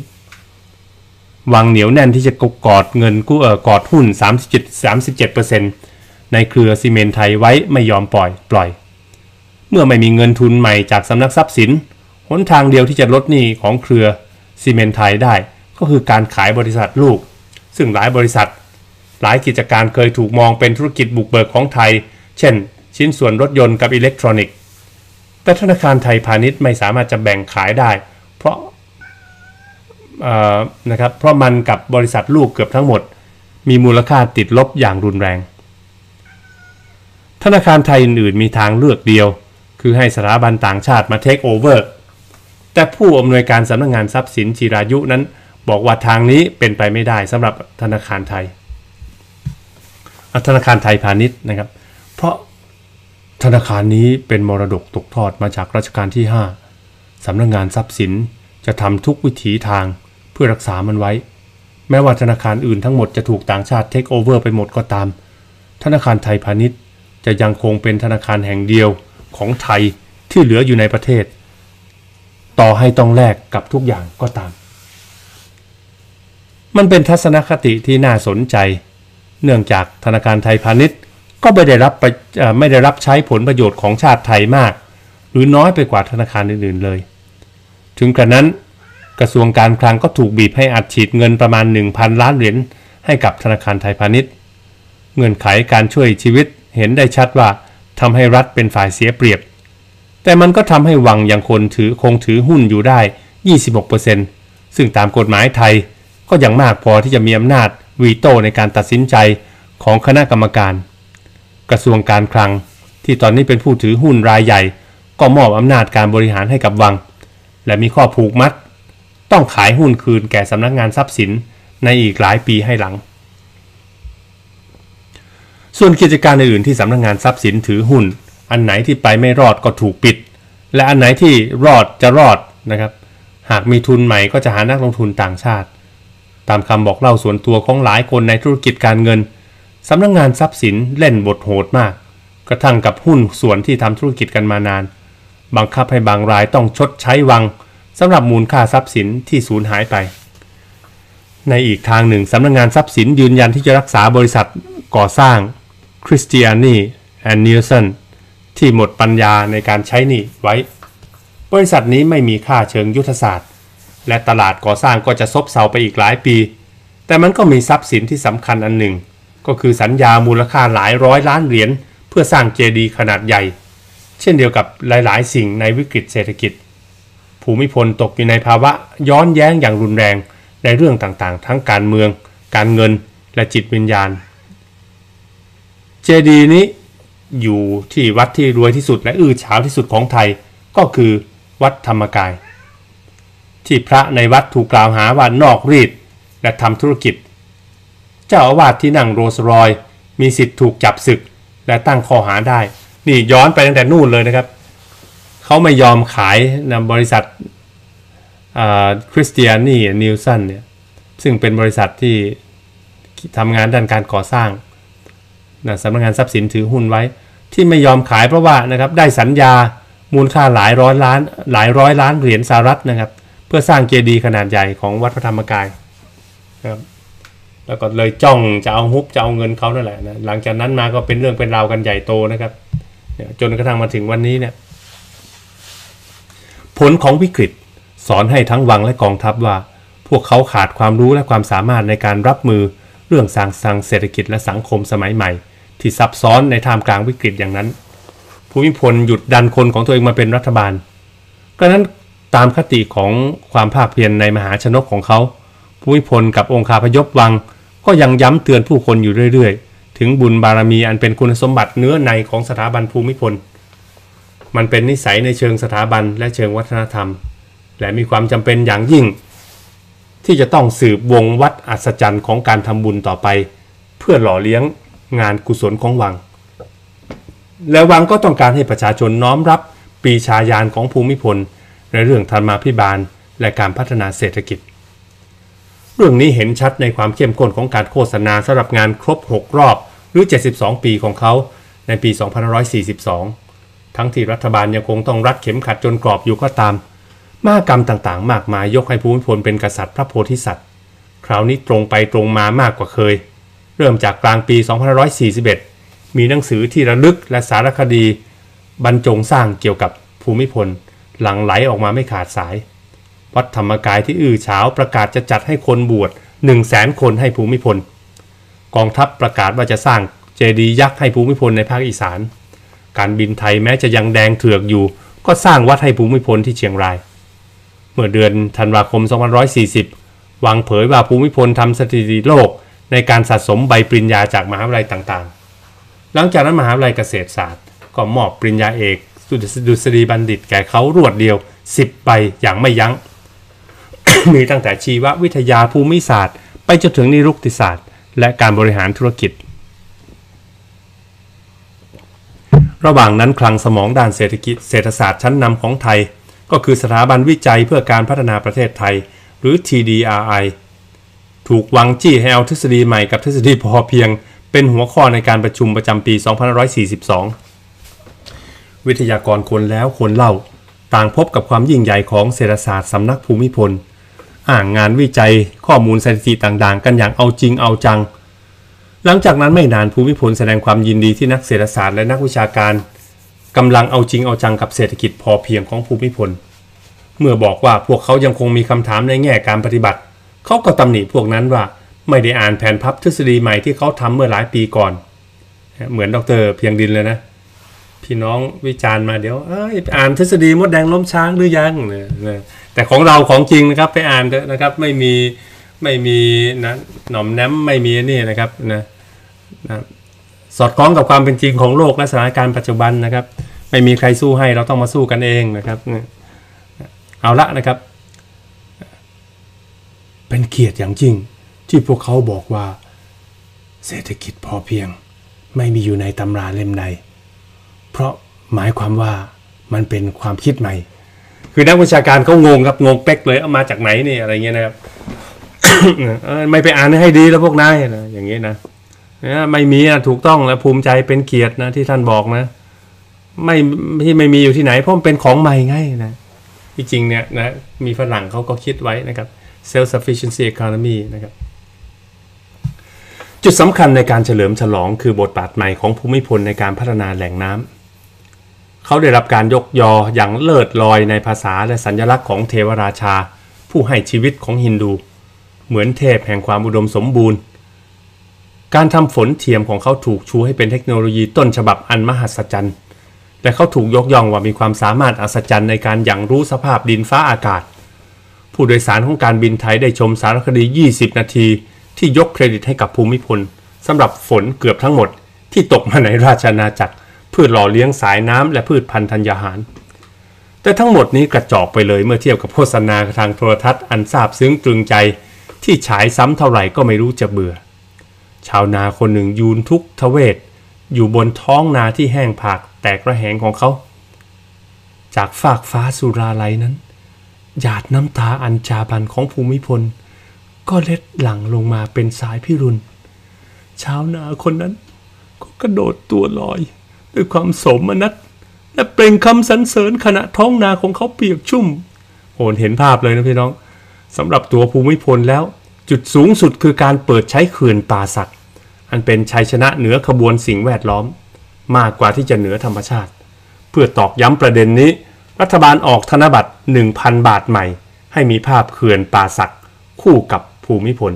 [SPEAKER 2] วังเหนียวแน่นที่จะกอดเงินกู้เออกอดหุ้น สามสิบเจ็ดเปอร์เซ็นต์ในเครือซีเมนต์ไทยไว้ไม่ยอมปล่อยปล่อยเมื่อไม่มีเงินทุนใหม่จากสำนักทรัพย์สินหนทางเดียวที่จะลดหนี้ของเครือซีเมนต์ไทยได้ก็คือการขายบริษัทลูกซึ่งหลายบริษัทหลายกิจการเคยถูกมองเป็นธุรกิจบุกเบิกของไทยเช่นชิ้นส่วนรถยนต์กับอิเล็กทรอนิกส์แต่ธนาคารไทยพาณิชย์ไม่สามารถจะแบ่งขายได้เพราะนะครับเพราะมันกับบริษัทลูกเกือบทั้งหมดมีมูลค่าติดลบอย่างรุนแรงธนาคารไทยอื่นๆมีทางเลือกเดียวคือให้สถาบันต่างชาติมาเทคโอเวอร์แต่ผู้อำนวยการสำนักงานทรัพย์สินจิรายุนั้นบอกว่าทางนี้เป็นไปไม่ได้สำหรับธนาคารไทยธนาคารไทยพาณิชย์นะครับเพราะธนาคารนี้เป็นมรดกตกทอดมาจากรัชกาลที่ห้าสำนักงานทรัพย์สินจะทำทุกวิถีทางเพื่อรักษามันไว้แม้ว่าธนาคารอื่นทั้งหมดจะถูกต่างชาติเทคโอเวอร์ไปหมดก็ตามธนาคารไทยพาณิชย์จะยังคงเป็นธนาคารแห่งเดียวของไทยที่เหลืออยู่ในประเทศต่อให้ต้องแลกกับทุกอย่างก็ตามมันเป็นทัศนคติที่น่าสนใจเนื่องจากธนาคารไทยพาณิชย์ก็ไม่ได้รับไม่ได้รับใช้ผลประโยชน์ของชาติไทยมากหรือน้อยไปกว่าธนาคารอื่นๆเลยถึงกระนั้นกระทรวงการคลังก็ถูกบีบให้อัดฉีดเงินประมาณ หนึ่งพัน ล้านเหรียญให้กับธนาคารไทยพาณิชย์เงื่อนไขการช่วยชีวิตเห็นได้ชัดว่าทำให้รัฐเป็นฝ่ายเสียเปรียบแต่มันก็ทำให้วังยังคนถือคงถือหุ้นอยู่ได้ ยี่สิบหกเปอร์เซ็นต์ ซึ่งตามกฎหมายไทยก็ยังมากพอที่จะมีอำนาจวีโต้ในการตัดสินใจของคณะกรรมการกระทรวงการคลังที่ตอนนี้เป็นผู้ถือหุ้นรายใหญ่ก็มอบอำนาจการบริหารให้กับวังและมีข้อผูกมัดต้องขายหุ้นคืนแก่สำนักงานทรัพย์สินในอีกหลายปีให้หลังส่วนกิจการอื่นที่สำนักงานทรัพย์สินถือหุ้นอันไหนที่ไปไม่รอดก็ถูกปิดและอันไหนที่รอดจะรอดนะครับหากมีทุนใหม่ก็จะหานักลงทุนต่างชาติตามคำบอกเล่าส่วนตัวของหลายคนในธุรกิจการเงินสำนักงานทรัพย์สินเล่นบทโหดมากกระทั่งกับหุ้นส่วนที่ทำธุรกิจกันมานานบังคับให้บางรายต้องชดใช้วังสำหรับมูลค่าทรัพย์สินที่สูญหายไปในอีกทางหนึ่งสำนักงานทรัพย์สินยืนยันที่จะรักษาบริษัทก่อสร้าง Christiani and Nielsen ที่หมดปัญญาในการใช้หนี้ไว้บริษัทนี้ไม่มีค่าเชิงยุทธศาสตร์และตลาดก่อสร้างก็จะซบเซาไปอีกหลายปีแต่มันก็มีทรัพย์สินที่สำคัญอันหนึ่งก็คือสัญญามูลค่าหลายร้อยล้านเหรียญเพื่อสร้างเจดีย์ขนาดใหญ่เช่นเดียวกับหลายๆสิ่งในวิกฤตเศรษฐกิจภูมิพลตกอยู่ในภาวะย้อนแย้งอย่างรุนแรงในเรื่องต่างๆทั้งการเมืองการเงินและจิตวิญญาณเจดีย์นี้อยู่ที่วัดที่รวยที่สุดและอื้อฉาวที่สุดของไทยก็คือวัดธรรมกายที่พระในวัดถูกกล่าวหาว่านอกรีดและทำธุรกิจเจ้าอาวาสที่นั่งโรลส์รอยซ์มีสิทธิ์ถูกจับศึกและตั้งข้อหาได้นี่ย้อนไปตั้งแต่นู่นเลยนะครับเขาไม่ยอมขายนำบริษัทคริสเตียนีนิลสันเนี่ยซึ่งเป็นบริษัทที่ทำงานด้านการก่อสร้างนะสำนักงานทรัพย์สินถือหุ้นไว้ที่ไม่ยอมขายเพราะว่านะครับได้สัญญามูลค่าหลายร้อยล้านหลายร้อยล้านเหรียญสหรัฐนะครับเพื่อสร้างเจดีย์ขนาดใหญ่ของวัดพระธรรมกายนะครับแล้วก็เลยจ้องจะเอาฮุบจะเอาเงินเขานั่นแหละนะหลังจากนั้นมาก็เป็นเรื่องเป็นราวกันใหญ่โตนะครับจนกระทั่งมาถึงวันนี้เนี่ยผลของวิกฤตสอนให้ทั้งวังและกองทัพว่าพวกเขาขาดความรู้และความสามารถในการรับมือเรื่องสร้างสรรค์เศรษฐกิจและสังคมสมัยใหม่ที่ซับซ้อนในท่ามกลางวิกฤตอย่างนั้นภูมิพลหยุดดันคนของตัวเองมาเป็นรัฐบาลก็นั้นตามคติของความภาคเพียรในมหาชนกของเขาภูมิพลกับองคาพยพวังก็ยังย้ำเตือนผู้คนอยู่เรื่อยๆถึงบุญบารมีอันเป็นคุณสมบัติเนื้อในของสถาบันภูมิพลมันเป็นนิสัยในเชิงสถาบันและเชิงวัฒนธรรมและมีความจำเป็นอย่างยิ่งที่จะต้องสืบวงวัดอัศจรรย์ของการทำบุญต่อไปเพื่อหล่อเลี้ยงงานกุศลของวังและวังก็ต้องการให้ประชาชนน้อมรับปรีชาญาณของภูมิพลในเรื่องธรรมาภิบาลและการพัฒนาเศรษฐกิจเรื่องนี้เห็นชัดในความเข้มข้นของการโฆษณาสำหรับงานครบหกรอบหรือเจ็ดสิบสองปีของเขาในปีสองพันห้าร้อยสี่สิบสองทั้งที่รัฐบาลยังคงต้องรัดเข็มขัดจนกรอบอยู่ก็ตามมหกรรมต่างๆมากมายยกให้ภูมิพลเป็นกษัตริย์พระโพธิสัตว์คราวนี้ตรงไปตรงมามากกว่าเคยเริ่มจากกลางปีสองพันห้าร้อยสี่สิบเอ็ดมีหนังสือที่ระลึกและสารคดีบรรจงสร้างเกี่ยวกับภูมิพลหลั่งไหลออกมาไม่ขาดสายวัดธรรมกายที่อื้อฉาวประกาศจะจัดให้คนบวช หนึ่งแสน คนให้ภูมิพลกองทัพประกาศว่าจะสร้างเจดีย์ยักษ์ให้ภูมิพลในภาคอีสานการบินไทยแม้จะยังแดงเถือกอยู่ก็สร้างวัดให้ภูมิพลที่เชียงรายเมื่อเดือนธันวาคมสองพันหนึ่งร้อยสี่สิบวางเผยว่าภูมิพลทำสถิติโลกในการสะสมใบปริญญาจากมหาวิทยาลัยต่างๆหลังจากนั้นมหาวิทยาลัยเกษตรศาสตร์ก็มอบปริญญาเอกดุษฎีบัณฑิตแก่เขารวดเดียวสิบใบอย่างไม่ยั้ง มีตั้งแต่ชีววิทยาภูมิศาสตร์ไปจนถึงนิรุกติศาสตร์และการบริหารธุรกิจระหว่างนั้นคลังสมองด้านเศรษฐกิจเศรษฐศาสตร์ชั้นนำของไทยก็คือสถาบันวิจัยเพื่อการพัฒนาประเทศไทยหรือ ที ดี อาร์ ไอ ถูกวางจี้ให้เอาทฤษฎีใหม่กับทฤษฎีพอเพียงเป็นหัวข้อในการประชุมประจำปีสองพันห้าร้อยสี่สิบสองวิทยากรคนแล้วคนเล่าต่างพบกับความยิ่งใหญ่ของเศรษฐศาสตร์สำนักภูมิพลอ่างงานวิจัยข้อมูลสถิติต่างๆกันอย่างเอาจริงเอาจังหลังจากนั้นไม่นานภูมิพลแสดงความยินดีที่นักเศรษฐศาสตร์และนักวิชาการกำลังเอาจริงเอาจังกับเศรษฐกิจพอเพียงของภูมิพลเมื่อบอกว่าพวกเขายังคงมีคำถามในแง่การปฏิบัติเขาก็ตำหนิพวกนั้นว่าไม่ได้อ่านแผนพับทฤษฎีใหม่ที่เขาทำเมื่อหลายปีก่อนเหมือนดร.เพียงดินเลยนะพี่น้องวิจารณ์มาเดี๋ยวอ่านทฤษฎีมดแดงล้มช้างหรือยังเนี่ยแต่ของเราของจริงนะครับไปอ่านเถอะนะครับไม่มีไม่มีนะหน่อมแนมไม่มีนี่นะครับนะนะสอดคล้องกับความเป็นจริงของโลกและสถานการณ์ปัจจุบันนะครับไม่มีใครสู้ให้เราต้องมาสู้กันเองนะครับเอาละนะครับเป็นเกียรติอย่างยิ่งที่พวกเขาบอกว่าเศรษฐกิจพอเพียงไม่มีอยู่ในตำราเล่มใดเพราะหมายความว่ามันเป็นความคิดใหม่คือนักวิชาการเขางงครับงงเป๊กเลยเอามาจากไหนนี่อะไรเงี้ยนะครับ ไม่ไปอ่านให้ดีแล้วพวกนายนะอย่างนี้นะไม่มีนะถูกต้องและภูมิใจเป็นเกียรตินะที่ท่านบอกนะไม่ที่ไม่มีอยู่ที่ไหนเพราะมันเป็นของใหม่ไงนะที่จริงเนี่ยนะมีฝรั่งเขาก็คิดไว้นะครับ self sufficiency economy นะครับจุดสำคัญในการเฉลิมฉลองคือบทบาทใหม่ของภูมิพลในการพัฒนาแหล่งน้ำเขาได้รับการยกยออย่างเลิศลอยในภาษาและสัญลักษณ์ของเทวราชาผู้ให้ชีวิตของฮินดูเหมือนเทพแห่งความอุดมสมบูรณ์การทำฝนเทียมของเขาถูกชูให้เป็นเทคโนโลยีต้นฉบับอันมหัศจรรย์และเขาถูกยกย่องว่ามีความสามารถอัศจรรย์ในการอย่างรู้สภาพดินฟ้าอากาศผู้โดยสารของการบินไทยได้ชมสารคดียี่สิบนาทีที่ยกเครดิตให้กับภูมิพลสำหรับฝนเกือบทั้งหมดที่ตกมาในราชอาณาจักรเพื่อหล่อเลี้ยงสายน้ำและพืชพันธุ์ธัญญาหารแต่ทั้งหมดนี้กระจอกไปเลยเมื่อเทียบกับโฆษณาทางโทรทัศน์อันซาบซึ้งตรึงใจที่ฉายซ้ำเท่าไหร่ก็ไม่รู้จะเบื่อชาวนาคนหนึ่งยืนทุกทเวทอยู่บนท้องนาที่แห้งผากแตกระแหงของเขาจากฟากฟ้าสุราลัยนั้นหยาดน้ำตาอันจาบันของภูมิพลก็เล็ดหลั่งลงมาเป็นสายพิรุณชาวนาคนนั้นก็กระโดดตัวลอยด้วยความโสมนัสและเปล่งคำสรรเสริญขณะท้องนาของเขาเปียกชุ่มโหเห็นภาพเลยนะพี่น้องสำหรับตัวภูมิพลแล้วจุดสูงสุดคือการเปิดใช้เขื่อนป่าสักอันเป็นชัยชนะเหนือขบวนสิ่งแวดล้อมมากกว่าที่จะเหนือธรรมชาติเพื่อตอกย้ำประเด็นนี้รัฐบาลออกธนบัตร หนึ่งพัน บาทใหม่ให้มีภาพเขื่อนป่าสักคู่กับภูมิพล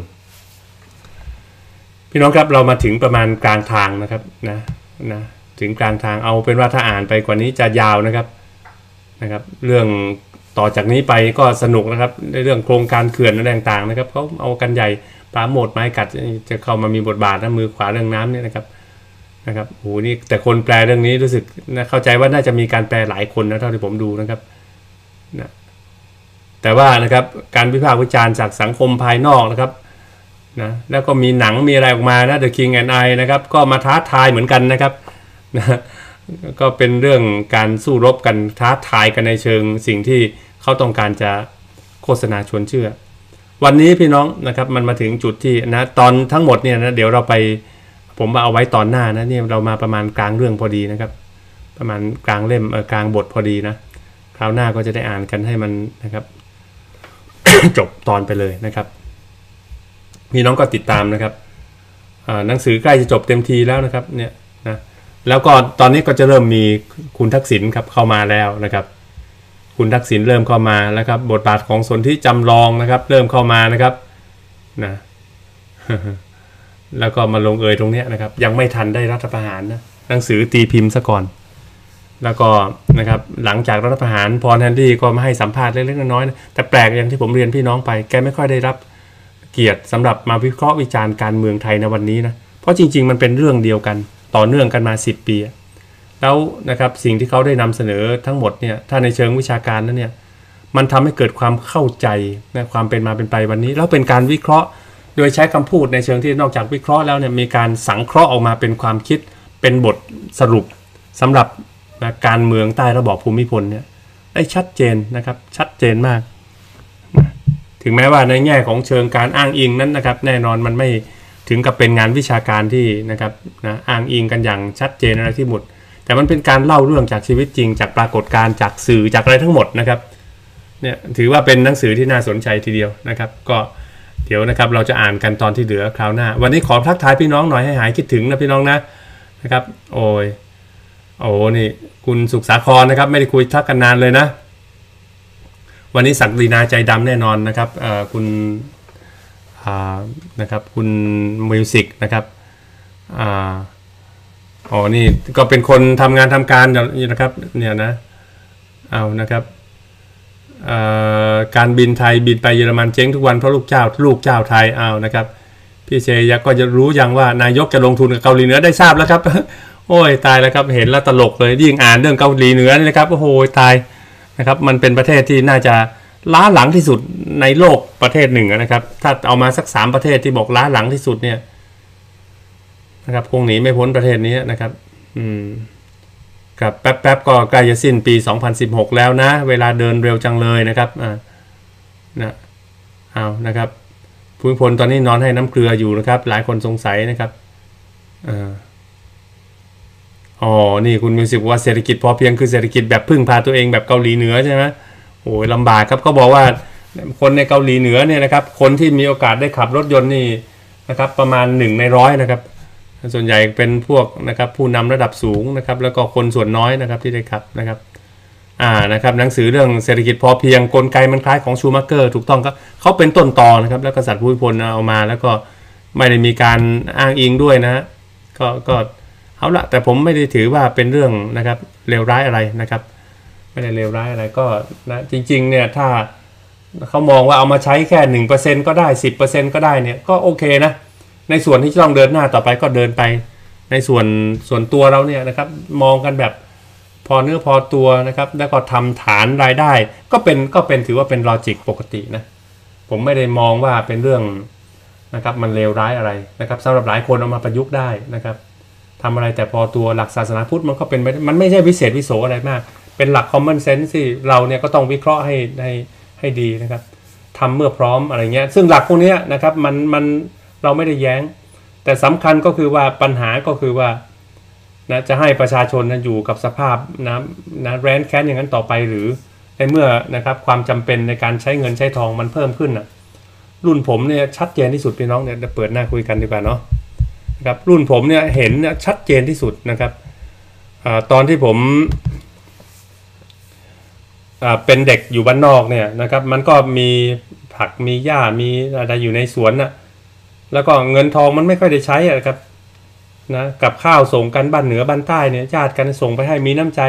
[SPEAKER 2] พี่น้องครับเรามาถึงประมาณกลางทางนะครับนะนะถึงกลางทางเอาเป็นว่าถ้าอ่านไปกว่านี้จะยาวนะครับนะครับเรื่องต่อจากนี้ไปก็สนุกนะครับในเรื่องโครงการเขื่อนอะไรต่างๆนะครับเขาเอากันใหญ่ปราโมทไม้กัดจะเข้ามามีบทบาทนะมือขวาเรื่องน้ำเนี่ยนะครับนะครับโอ้โหนี่แต่คนแปลเรื่องนี้รู้สึกนะเข้าใจว่าน่าจะมีการแปลหลายคนนะเท่าที่ผมดูนะครับนะแต่ว่านะครับการวิพากษ์วิจารณ์จากสังคมภายนอกนะครับนะแล้วก็มีหนังมีอะไรออกมานะ The King and I นะครับก็มาท้าทายเหมือนกันนะครับนะก็เป็นเรื่องการสู้รบกันท้าทายกันในเชิงสิ่งที่เขาต้องการจะโฆษณาชวนเชื่อวันนี้พี่น้องนะครับมันมาถึงจุดที่นะตอนทั้งหมดเนี่ยนะเดี๋ยวเราไปผมมาเอาไว้ตอนหน้านะนี่เรามาประมาณกลางเรื่องพอดีนะครับประมาณกลางเล่มเออกลางบทพอดีนะคราวหน้าก็จะได้อ่านกันให้มันนะครับ จบตอนไปเลยนะครับพี่น้องก็ติดตามนะครับหนังสือใกล้จะจบเต็มทีแล้วนะครับเนี่ยนะแล้วก็ตอนนี้ก็จะเริ่มมีคุณทักษิณครับเข้ามาแล้วนะครับคุณทักษิณเริ่มเข้ามาแล้วครับบทบาทของสนธิจำลองนะครับเริ่มเข้ามานะครับนะ แล้วก็มาลงเอยตรงนี้นะครับยังไม่ทันได้รัฐประหารนะหนังสือตีพิมพ์ซะก่อนแล้วก็นะครับหลังจากรัฐประหารพรแฮนดี้ก็มาให้สัมภาษณ์เล็กๆน้อยๆนะแต่แปลกอย่างที่ผมเรียนพี่น้องไปแกไม่ค่อยได้รับเกียรติสำหรับมาวิเคราะห์วิจารณ์การเมืองไทยในวันนี้นะเพราะจริงๆมันเป็นเรื่องเดียวกันต่อเนื่องกันมาสิบปีแล้วนะครับสิ่งที่เขาได้นำเสนอทั้งหมดเนี่ยถ้าในเชิงวิชาการนั้นเนี่ยมันทำให้เกิดความเข้าใจนะความเป็นมาเป็นไปวันนี้แล้วเป็นการวิเคราะห์โดยใช้คำพูดในเชิงที่นอกจากวิเคราะห์แล้วเนี่ยมีการสังเคราะห์ออกมาเป็นความคิดเป็นบทสรุปสำหรับการเมืองใต้ระบอบภูมิพลเนี่ยได้ชัดเจนนะครับชัดเจนมากถึงแม้ว่าในแง่ของเชิงการอ้างอิงนั้นนะครับแน่นอนมันไม่ถึงกับเป็นงานวิชาการที่นะครับนะอ้างอิงกันอย่างชัดเจนอะไรที่หมดแต่มันเป็นการเล่าเรื่องจากชีวิตจริงจากปรากฏการณ์จากสื่อจากอะไรทั้งหมดนะครับเนี่ยถือว่าเป็นหนังสือที่น่าสนใจทีเดียวนะครับก็เดี๋ยวนะครับเราจะอ่านกันตอนที่เหลือคราวหน้าวันนี้ขอทักทายพี่น้องหน่อยให้หายคิดถึงนะพี่น้องนะนะครับโอ้ยโอ้นี่คุณสุขสาครนะครับไม่ได้คุยทักกันนานเลยนะวันนี้ศักดินาใจดำแน่นอนนะครับเอ่อคุณอ่านะครับคุณมิวสิกนะครับอ่าอ๋อนี่ก็เป็นคนทำงานทำการอยู่นะครับเนี่ยนะเอานะครับการบินไทยบินไปเยอรมันเจ๊งทุกวันเพราะลูกเจ้าลูกเจ้าไทยเอานะครับพี่เชยก็จะรู้ยังว่านายกจะลงทุนกับเกาหลีเหนือได้ทราบแล้วครับ โอ้ยตายแล้วครับเห็นแล้วตลกเลยยิ่งอ่านเรื่องเกาหลีเหนือนี่นะครับโอ้โหตายนะครับมันเป็นประเทศที่น่าจะล้าหลังที่สุดในโลกประเทศหนึ่งนะครับถ้าเอามาสักสามประเทศที่บอกล้าหลังที่สุดเนี่ยนะครับคงหนีไม่พ้นประเทศนี้นะครับอืมครับแป๊บๆก็ใกล้จะสิ้นปีสองพันสิบหกแล้วนะเวลาเดินเร็วจังเลยนะครับอ่านะเอานะครับภูมิพลตอนนี้นอนให้น้ำเกลืออยู่นะครับหลายคนสงสัยนะครับอ่าอ๋อนี่คุณมิวสิกว่าเศรษฐกิจพอเพียงคือเศรษฐกิจแบบพึ่งพาตัวเองแบบเกาหลีเหนือใช่ไหมโอ้ยลำบากครับก็บอกว่าคนในเกาหลีเหนือเนี่ยนะครับคนที่มีโอกาสได้ขับรถยนต์นี่นะครับประมาณหนึ่งในร้อยนะครับส่วนใหญ่เป็นพวกนะครับผู้นำระดับสูงนะครับแล้วก็คนส่วนน้อยนะครับที่ได้ขับนะครับอ่านะครับหนังสือเรื่องเศรษฐกิจพอเพียงกลไกมันคล้ายของชูมักเกอร์ถูกต้องครับเขาเป็นต้นตอนะครับแล้วกษัตริย์ภูมิพลเอามาแล้วก็ไม่ได้มีการอ้างอิงด้วยนะก็ก็เอาละแต่ผมไม่ได้ถือว่าเป็นเรื่องนะครับเลวร้ายอะไรนะครับไม่ได้เลวร้ายอะไรก็นะจริงๆเนี่ยถ้าเขามองว่าเอามาใช้แค่ หนึ่งเปอร์เซ็นต์ ก็ได้ สิบเปอร์เซ็นต์ ก็ได้เนี่ยก็โอเคนะในส่วนที่ต้องเดินหน้าต่อไปก็เดินไปในส่วนส่วนตัวเราเนี่ยนะครับมองกันแบบพอเนื้อพอตัวนะครับแล้วก็ทำฐานรายได้ก็เป็นก็เป็นถือว่าเป็นลอจิกปกตินะผมไม่ได้มองว่าเป็นเรื่องนะครับมันเลวร้ายอะไรนะครับสำหรับหลายคนเอามาประยุกต์ได้นะครับทำอะไรแต่พอตัวหลักศาสนาพุทธมันก็เป็นมันไม่ใช่วิเศษวิโสอะไรมากเป็นหลัก common sense ที่เราเนี่ยก็ต้องวิเคราะห์ให้ให้ให้ดีนะครับทำเมื่อพร้อมอะไรเงี้ยซึ่งหลักพวกนี้นะครับมันมันเราไม่ได้แย้งแต่สำคัญก็คือว่าปัญหาก็คือว่านะจะให้ประชาชนนะอยู่กับสภาพนะนะแร้นแค้นอย่างนั้นต่อไปหรือในเมื่อนะครับความจำเป็นในการใช้เงินใช้ทองมันเพิ่มขึ้นนะรุ่นผมเนี่ยชัดเจนที่สุดพี่น้องเนี่ยเปิดหน้าคุยกันดีกว่าเนาะนะครับรุ่นผมเนี่ยเห็นเนี่ยชัดเจนที่สุดนะครับอ่าตอนที่ผมอ่าเป็นเด็กอยู่บ้านนอกเนี่ยนะครับมันก็มีผักมีหญ้ามีอะไรอยู่ในสวนน่ะแล้วก็เงินทองมันไม่ค่อยได้ใช้อ่ะครับนะกับข้าวส่งกันบ้านเหนือบ้านใต้เนี่ยญาติกันส่งไปให้มีน้ำใจ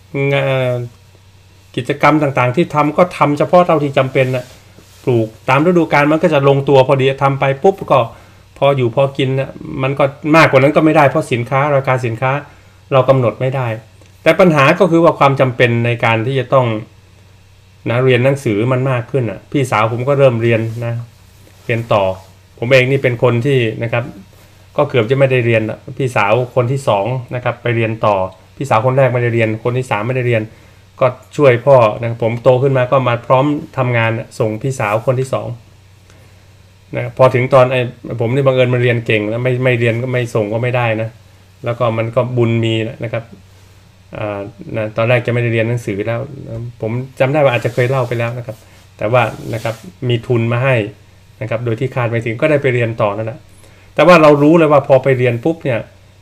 [SPEAKER 2] กิจกรรมต่างๆที่ทำก็ทำเฉพาะเท่าที่จำเป็นนะปลูกตามฤดูกาลมันก็จะลงตัวพอดีทำไปปุ๊บก็พออยู่พอกินนะมันก็มากกว่านั้นก็ไม่ได้เพราะสินค้าราคาสินค้าเรากำหนดไม่ได้แต่ปัญหาก็คือว่าความจำเป็นในการที่จะต้องนะเรียนหนังสือมันมากขึ้นอ่ะพี่สาวผมก็เริ่มเรียนนะเรียนต่อผมเองนี่เป็นคนที่นะครับก็เกือบจะไม่ได้เรียนพี่สาวคนที่สองนะครับไปเรียนต่อพี่สาวคนแรกไม่ได้เรียนคนที่สามไม่ได้เรียนก็ช่วยพ่อนะผมโตขึ้นมาก็มาพร้อมทำงานส่งพี่สาวคนที่สองนะพอถึงตอนไอ้ผมนี่บังเอิญมาเรียนเก่งแล้วไม่ไม่เรียนก็ไม่ส่งก็ไม่ได้นะแล้วก็มันก็บุญมีนะครับอ่านะตอนแรกจะไม่ได้เรียนหนังสือแล้วผมจำได้ว่าอาจจะเคยเล่าไปแล้วนะครับแต่ว่านะครับมีทุนมาให้นะครับโดยที่คาดไม่ถึงก็ได้ไปเรียนต่อนั่นแหละแต่ว่าเรารู้เลยว่าพอไปเรียนปุ๊บเนี่ย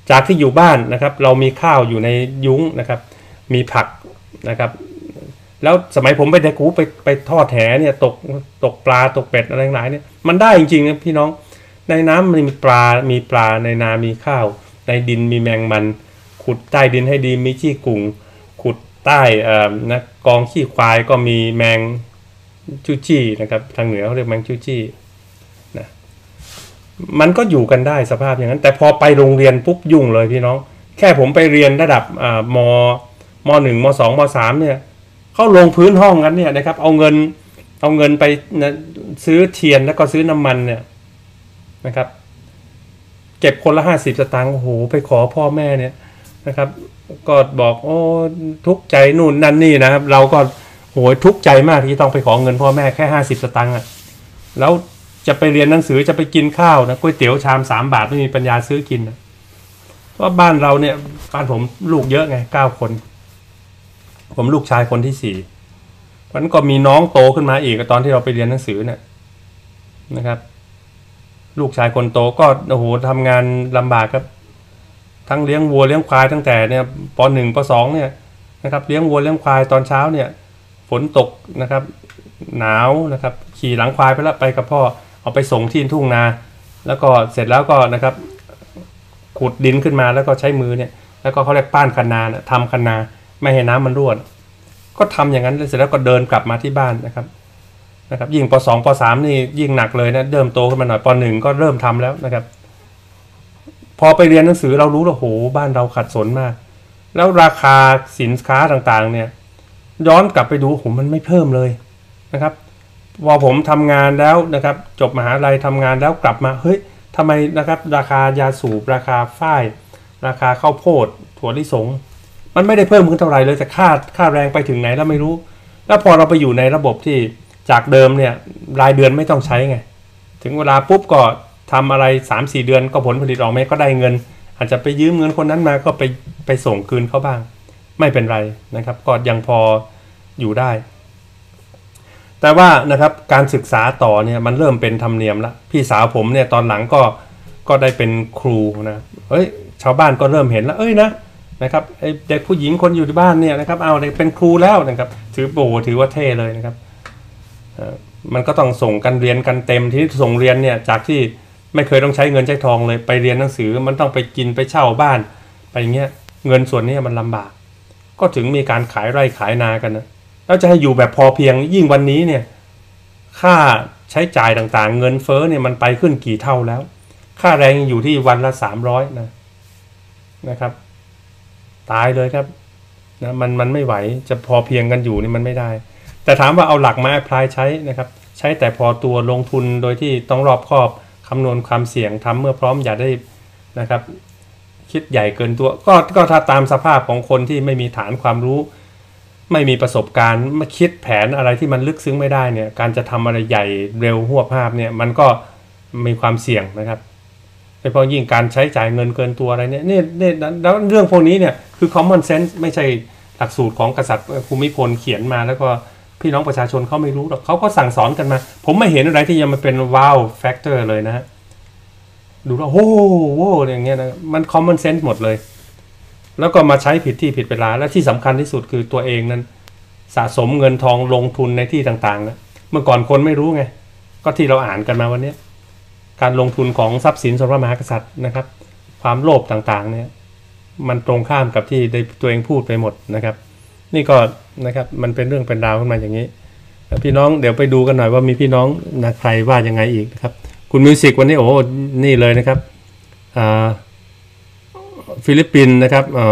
[SPEAKER 2] จากที่อยู่บ้านนะครับเรามีข้าวอยู่ในยุ้งนะครับมีผักนะครับแล้วสมัยผมไปเด็กกูไปไปทอดแหเนี่ยตกตกปลาตกเป็ดอะไรหลายเนี่ยมันได้จริงๆนะพี่น้องในน้ำมันมีปลามีปลาในนามีข้าวในดินมีแมงมันขุดใต้ดินให้ดีมีขี้กุ่งขุดใต้เอ่อนะกองขี้ควายก็มีแมงจูจี้นะครับทางเหนือเขาเรียกแมงจูจี้นะมันก็อยู่กันได้สภาพอย่างนั้นแต่พอไปโรงเรียนปุ๊บยุ่งเลยพี่น้องแค่ผมไปเรียนระดับอ่ามมหนึ่งมสองมสามเนี่ยเขาลงพื้นห้องกันเนี่ยนะครับเอาเงินเอาเงินไปนะซื้อเทียนแล้วก็ซื้อน้ำมันเนี่ยนะครับเก็บคนละห้าสิบสตางค์โอ้โหไปขอพ่อแม่เนี่ยนะครับก็บอกโอ้ทุกข์ใจนู่นนั่นนี่นะครับเราก็โหยทุกข์ใจมากที่ต้องไปขอเงินพ่อแม่แค่ห้าสิบสตางค์อ่ะแล้วจะไปเรียนหนังสือจะไปกินข้าวนะก๋วยเตี๋ยวชามสามบาทไม่มีปัญญาซื้อกินนะเพราะบ้านเราเนี่ยบ้านผมลูกเยอะไงเก้าคนผมลูกชายคนที่สี่มันก็มีน้องโตขึ้นมาอีกตอนที่เราไปเรียนหนังสือเนี่ยนะครับลูกชายคนโตก็โอ้โหทำงานลำบากครับทั้งเลี้ยงวัวเลี้ยงควายตั้งแต่เนี่ยปหนึ่งปสองเนี่ยนะครับเลี้ยงวัวเลี้ยงควายตอนเช้าเนี่ยฝนตกนะครับหนาวนะครับขี่หลังควายไปแล้วไปกับพ่อเอาไปส่งที่ทุ่งนาแล้วก็เสร็จแล้วก็นะครับขุดดินขึ้นมาแล้วก็ใช้มือเนี่ยแล้วก็เขาเรียกป้านคันนาทำคันนาไม่ให้น้ำมันรั่วก็ทำอย่างนั้นเสร็จแล้วก็เดินกลับมาที่บ้านนะครับนะครับยิ่งปสองปสามนี่ยิ่งหนักเลยนะเริ่มโตขึ้นมาหน่อยปหนึ่งก็เริ่มทำแล้วนะครับพอไปเรียนหนังสือเรารู้แล้วโหบ้านเราขัดสนมากแล้วราคาสินค้าต่างๆเนี่ยย้อนกลับไปดูโหมันไม่เพิ่มเลยนะครับพอผมทำงานแล้วนะครับจบมหาลัยทำงานแล้วกลับมาเฮ้ยทำไมนะครับราคายาสูบราคาฝ้ายราคาข้าวโพดถั่วลิสงมันไม่ได้เพิ่มขึ้นเท่าไหร่เลยแต่ค่าค่าแรงไปถึงไหนแล้วไม่รู้แล้วพอเราไปอยู่ในระบบที่จากเดิมเนี่ยรายเดือนไม่ต้องใช้ไงถึงเวลาปุ๊บก็ทำอะไร สามสี่ เดือนก็ผลผลิตออกมาก็ได้เงินอาจจะไปยืมเงินคนนั้นมาก็ไปไปส่งคืนเขาบ้างไม่เป็นไรนะครับก็ยังพออยู่ได้แต่ว่านะครับการศึกษาต่อเนี่ยมันเริ่มเป็นธรรมเนียมละพี่สาวผมเนี่ยตอนหลังก็ก็ได้เป็นครูนะเอ้ยชาวบ้านก็เริ่มเห็นแล้วเอ้ยนะนะครับไอ้เด็กผู้หญิงคนอยู่ที่บ้านเนี่ยนะครับเอาเป็นครูแล้วนะครับถือโบถือว่าเท่เลยนะครับมันก็ต้องส่งกันเรียนกันเต็มที่ส่งเรียนเนี่ยจากที่ไม่เคยต้องใช้เงินใช้ทองเลยไปเรียนหนังสือมันต้องไปกินไปเช่าบ้านไปอย่างเงี้ยเงินส่วนนี้มันลำบากก็ถึงมีการขายไร่ขายนากันนะแล้วจะให้อยู่แบบพอเพียงยิ่งวันนี้เนี่ยค่าใช้จ่ายต่างๆเงินเฟ้อเนี่ยมันไปขึ้นกี่เท่าแล้วค่าแรงอยู่ที่วันละสามร้อยนะนะครับตายเลยครับนะมันมันไม่ไหวจะพอเพียงกันอยู่นี่มันไม่ได้แต่ถามว่าเอาหลักมาแอพพลายใช้นะครับใช้แต่พอตัวลงทุนโดยที่ต้องรอบคอบคำนวณความเสี่ยงทำเมื่อพร้อมอย่าได้นะครับคิดใหญ่เกินตัวก็ก็ถ้าตามสภาพของคนที่ไม่มีฐานความรู้ไม่มีประสบการณ์มาคิดแผนอะไรที่มันลึกซึ้งไม่ได้เนี่ยการจะทำอะไรใหญ่เร็วหัวภาพเนี่ยมันก็มีความเสี่ยงนะครับโดยเฉพาะยิ่งการใช้จ่ายเงินเกินตัวอะไรเนี่ยนี่นี่แล้วเรื่องพวกนี้เนี่ยคือ common sense ไม่ใช่หลักสูตรของกษัตริย์ภูมิพลเขียนมาแล้วก็พี่น้องประชาชนเขาไม่รู้หรอกเขาก็สั่งสอนกันมาผมไม่เห็นอะไรที่ยังมาเป็น wow factor เลยนะฮะดูแล้วโอ้โหอย่างเงี้ยนะมัน common sense หมดเลยแล้วก็มาใช้ผิดที่ผิดเวลาและที่สำคัญที่สุดคือตัวเองนั้นสะสมเงินทองลงทุนในที่ต่างๆนะเมื่อก่อนคนไม่รู้ไงก็ที่เราอ่านกันมาวันนี้การลงทุนของทรัพย์สินส่วนพระมหากษัตริย์นะครับความโลภต่างๆเนี่ยมันตรงข้ามกับที่ได้ตัวเองพูดไปหมดนะครับนี่ก็นะครับมันเป็นเรื่องเป็นราวขึ้นมาอย่างนี้พี่น้องเดี๋ยวไปดูกันหน่อยว่ามีพี่น้องนะใครว่ายังไงอีกนะครับคุณมิวสิกวันนี้โอ้นี่เลยนะครับอ่าฟิลิปปินส์นะครับอ๋อ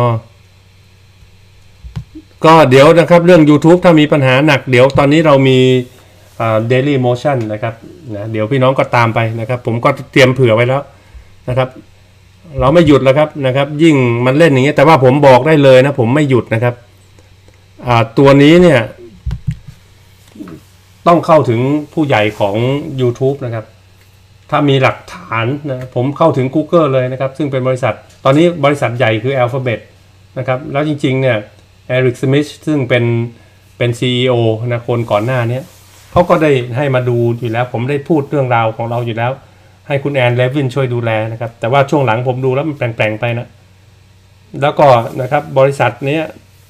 [SPEAKER 2] ก็เดี๋ยวนะครับเรื่อง YouTube ถ้ามีปัญหาหนักเดี๋ยวตอนนี้เรามีอ่า Daily Motion นะครับนะเดี๋ยวพี่น้องก็ตามไปนะครับผมก็เตรียมเผื่อไว้แล้วนะครับเราไม่หยุดแล้วครับนะครับยิ่งมันเล่นอย่างเงี้ยแต่ว่าผมบอกได้เลยนะผมไม่หยุดนะครับอ่าตัวนี้เนี่ยต้องเข้าถึงผู้ใหญ่ของ YouTube นะครับถ้ามีหลักฐานนะผมเข้าถึง Google เลยนะครับซึ่งเป็นบริษัทตอนนี้บริษัทใหญ่คือ Alphabet นะครับแล้วจริงๆเนี่ย Eric Schmidt ซึ่งเป็นเป็น ซี อี โอ นะคนก่อนหน้านี้เขาก็ได้ให้มาดูอยู่แล้วผมได้พูดเรื่องราวของเราอยู่แล้วให้คุณแอนเลวินช่วยดูแลนะครับแต่ว่าช่วงหลังผมดูแล้วมันแปลงๆไปนะแล้วก็นะครับบริษัทนี้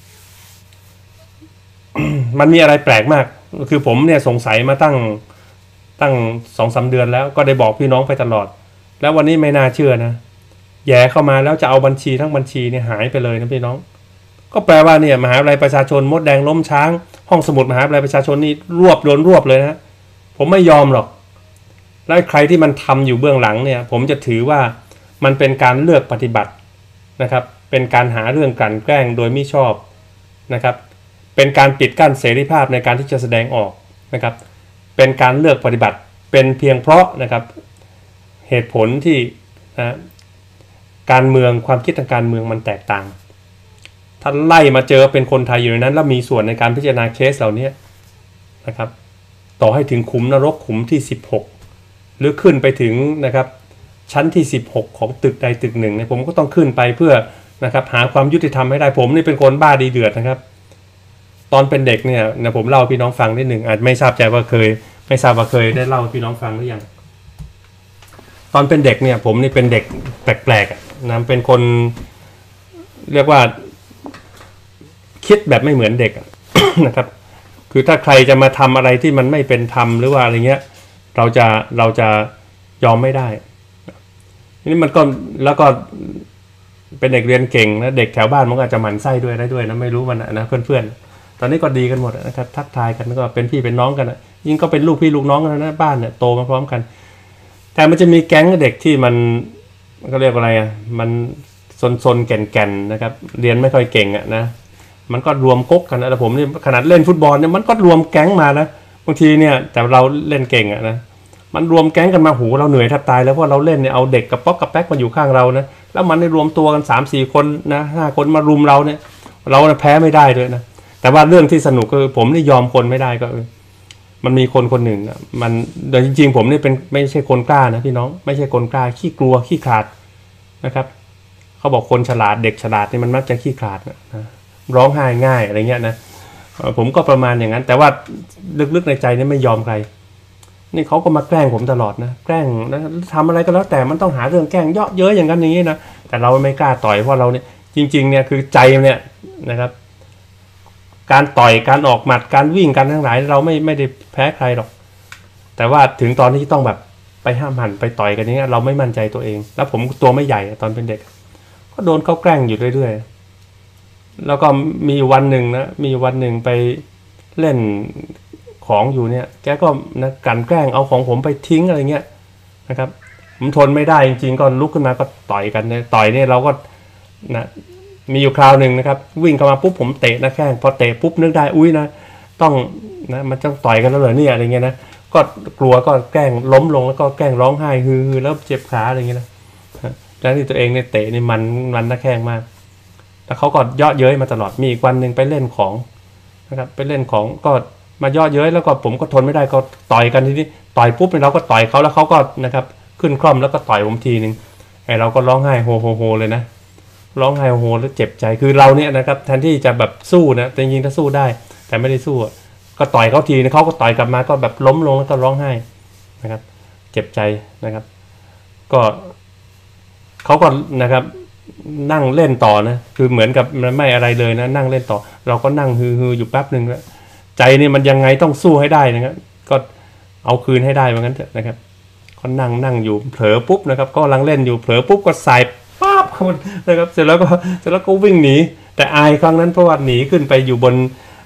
[SPEAKER 2] มันมีอะไรแปลกมากคือผมเนี่ยสงสัยมาตั้งตั้งสองสาเดือนแล้วก็ได้บอกพี่น้องไปตลอดแล้ววันนี้ไม่น่าเชื่อนะแย่เข้ามาแล้วจะเอาบัญชีทั้งบัญชีเนี่ยหายไปเลยนะพี่น้องก็แปลว่าเนี่ยมหาวิทยาลัยประชาชนมดแดงล้มช้างห้องสมุดมหาวิทยาลัยประชาชนนี่รวบโดนรวบเลยนะผมไม่ยอมหรอกและใครที่มันทำอยู่เบื้องหลังเนี่ยผมจะถือว่ามันเป็นการเลือกปฏิบัตินะครับเป็นการหาเรื่องกลั่นแกล้งโดยไม่ชอบนะครับเป็นการปิดกั้นเสรีภาพในการที่จะแสดงออกนะครับเป็นการเลือกปฏิบัติเป็นเพียงเพราะนะครับเหตุผลที่นะการเมืองความคิดทางการเมืองมันแตกต่างท่านไล่มาเจอเป็นคนไทยอยู่ในนั้นแล้วมีส่วนในการพิจารณาเคสเหล่านี้นะครับต่อให้ถึงขุมนรกขุมที่สิบหกหรือขึ้นไปถึงนะครับชั้นที่สิบหกของตึกใดตึกหนึ่งเนี่ยผมก็ต้องขึ้นไปเพื่อนะครับหาความยุติธรรมให้ได้ผมนี่เป็นคนบ้าดีเดือดนะครับตอนเป็นเด็กเนี่ยนะผมเล่าพี่น้องฟังนิดหนึ่งอาจไม่ทราบใจว่าเคยไม่ทราบว่าเคยได้เล่าพี่น้องฟังหรือยังตอนเป็นเด็กเนี่ยผมนี่เป็นเด็กแปลกๆนะเป็นคนเรียกว่าคิดแบบไม่เหมือนเด็ก นะครับคือถ้าใครจะมาทำอะไรที่มันไม่เป็นธรรมหรือว่าอะไรเงี้ยเราจะเราจะยอมไม่ได้นี่มันก็แล้วก็เป็นเด็กเรียนเก่งนะเด็กแถวบ้านมันก็อาจจะหมั่นไส้ด้วยได้ด้วยนะไม่รู้มันนะเพื่อนๆตอนนี้ก็ดีกันหมดนะครับทักทายกันก็เป็นพี่เป็นน้องกันนะยิ่งก็เป็นลูกพี่ลูกน้องกันนะบ้านเนี่ยโตมาพร้อมกันแต่มันจะมีแก๊งเด็กที่มันก็เรียกว่าอะไรอ่ะมันซนๆแก่นๆนะครับเรียนไม่ค่อยเก่งอ่ะนะมันก็รวมก๊กกันนะแต่ผมนี่ขนาดเล่นฟุตบอลเนี่ยมันก็รวมแก๊งมานะบางทีเนี่ยแต่เราเล่นเก่งอ่ะนะมันรวมแก๊งกันมาหูเราเหนื่อยแทบตายแล้วเพราะเราเล่นเนี่ยเอาเด็กกับป๊อกกับแป๊กมาอยู่ข้างเรานะแล้วมันได้รวมตัวกัน สามสี่ คนนะห้าคนมารุมเราเนี่ยเราแพ้ไม่ได้ด้วยนะแต่ว่าเรื่องที่สนุกคือผมนี่ยอมคนไม่ได้ก็มันมีคนคนหนึ่งมันแต่จริงๆผมนี่เป็นไม่ใช่คนกล้านะพี่น้องไม่ใช่คนกล้าขี้กลัวขี้ขลาดนะครับเขาบอกคนฉลาดเด็กฉลาดนี่มันมักจะขี้ขลาดนะร้องไห้ง่ายอะไรเงี้ยนะผมก็ประมาณอย่างนั้นแต่ว่าลึกๆในใจนี่ไม่ยอมใครนี่เขาก็มาแกล้งผมตลอดนะแกล้งนะทำอะไรก็แล้วแต่มันต้องหาเรื่องแกล้งเยอะเย้ยอย่างนั้นอย่างนี้นะแต่เราไม่กล้าต่อยเพราะเราเนี่ยจริงๆเนี่ยคือใจเนี่ยนะครับการต่อยการออกหมัดการวิ่งการทั้งหลายเราไม่ไม่ได้แพ้ใครหรอกแต่ว่าถึงตอนที่ต้องแบบไปห้ามหันไปต่อยกันนี้เราไม่มั่นใจตัวเองแล้วผมตัวไม่ใหญ่ตอนเป็นเด็กก็โดนเขาแกล้งอยู่เรื่อยๆแล้วก็มีวันหนึ่งนะมีวันหนึ่งไปเล่นของอยู่เนี่ยแกก็นะกันแกล้งเอาของผมไปทิ้งอะไรเงี้ยนะครับผมทนไม่ได้จริงๆก็ลุกขึ้นมาก็ต่อยกันเนี่ยต่อยเนี่ยเราก็นะมีอยู่คราวหนึ่งนะครับวิ่งเข้ามาปุ๊บผมเตะนะแข้งพอเตะปุ๊บนึกได้อุ้ยนะต้องนะมันต้องต่อยกันแล้วเหรอเนี่ยอะไรเงี้ยนะก็กลัวก็แกล้งล้มลงแล้วก็แกล้งร้องไห้ฮือแล้วเจ็บขาอะไรเงี้ยนะแล้วที่ตัวเองเนี่ยเตะนี่มันมันนะแข้งมากแล้วเขาก็เยาะเย้ยมาตลอดมีอีกวันหนึ่งไปเล่นของนะครับไปเล่นของก็มาเยาะเย้ยแล้วก็ผมก็ทนไม่ได้ก็ต่อยกันทีนี้ต่อยปุ๊บเราก็ต่อยเขาแล้วเขาก็นะครับขึ้นคล่อมแล้วก็ต่อยผมทีนึงไอเราก็ร้องไห้โฮโฮโฮเลยนะร้องไห้โฮแล้วเจ็บใจคือเราเนี่ยนะครับแทนที่จะแบบสู้นะแต่จริงๆถ้าสู้ได้แต่ไม่ได้สู้ก็ต่อยเขาทีนะเขาก็ต่อยกลับมาก็แบบล้มลงแล้วก็ร้องไห้นะครับเจ็บใจนะครับก็เขาก็นะครับนั่งเล่นต่อนะคือเหมือนกับไม่อะไรเลยนะนั่งเล่นต่อเราก็นั่งฮือๆอยู่แป๊บนึงแล้วใจนี่มันยังไงต้องสู้ให้ได้นะครับก็เอาคืนให้ได้เหมือนกันเถอะนะครับก็นั่งนั่งอยู่เผลอปุ๊บนะครับก็กำลังเล่นอยู่เผลอปุ๊บก็ใส่ปั๊บนะครับเสร็จแล้วก็เสร็จแล้วก็วิ่งหนีแต่อายครั้งนั้นเพราะว่าหนีขึ้นไปอยู่บน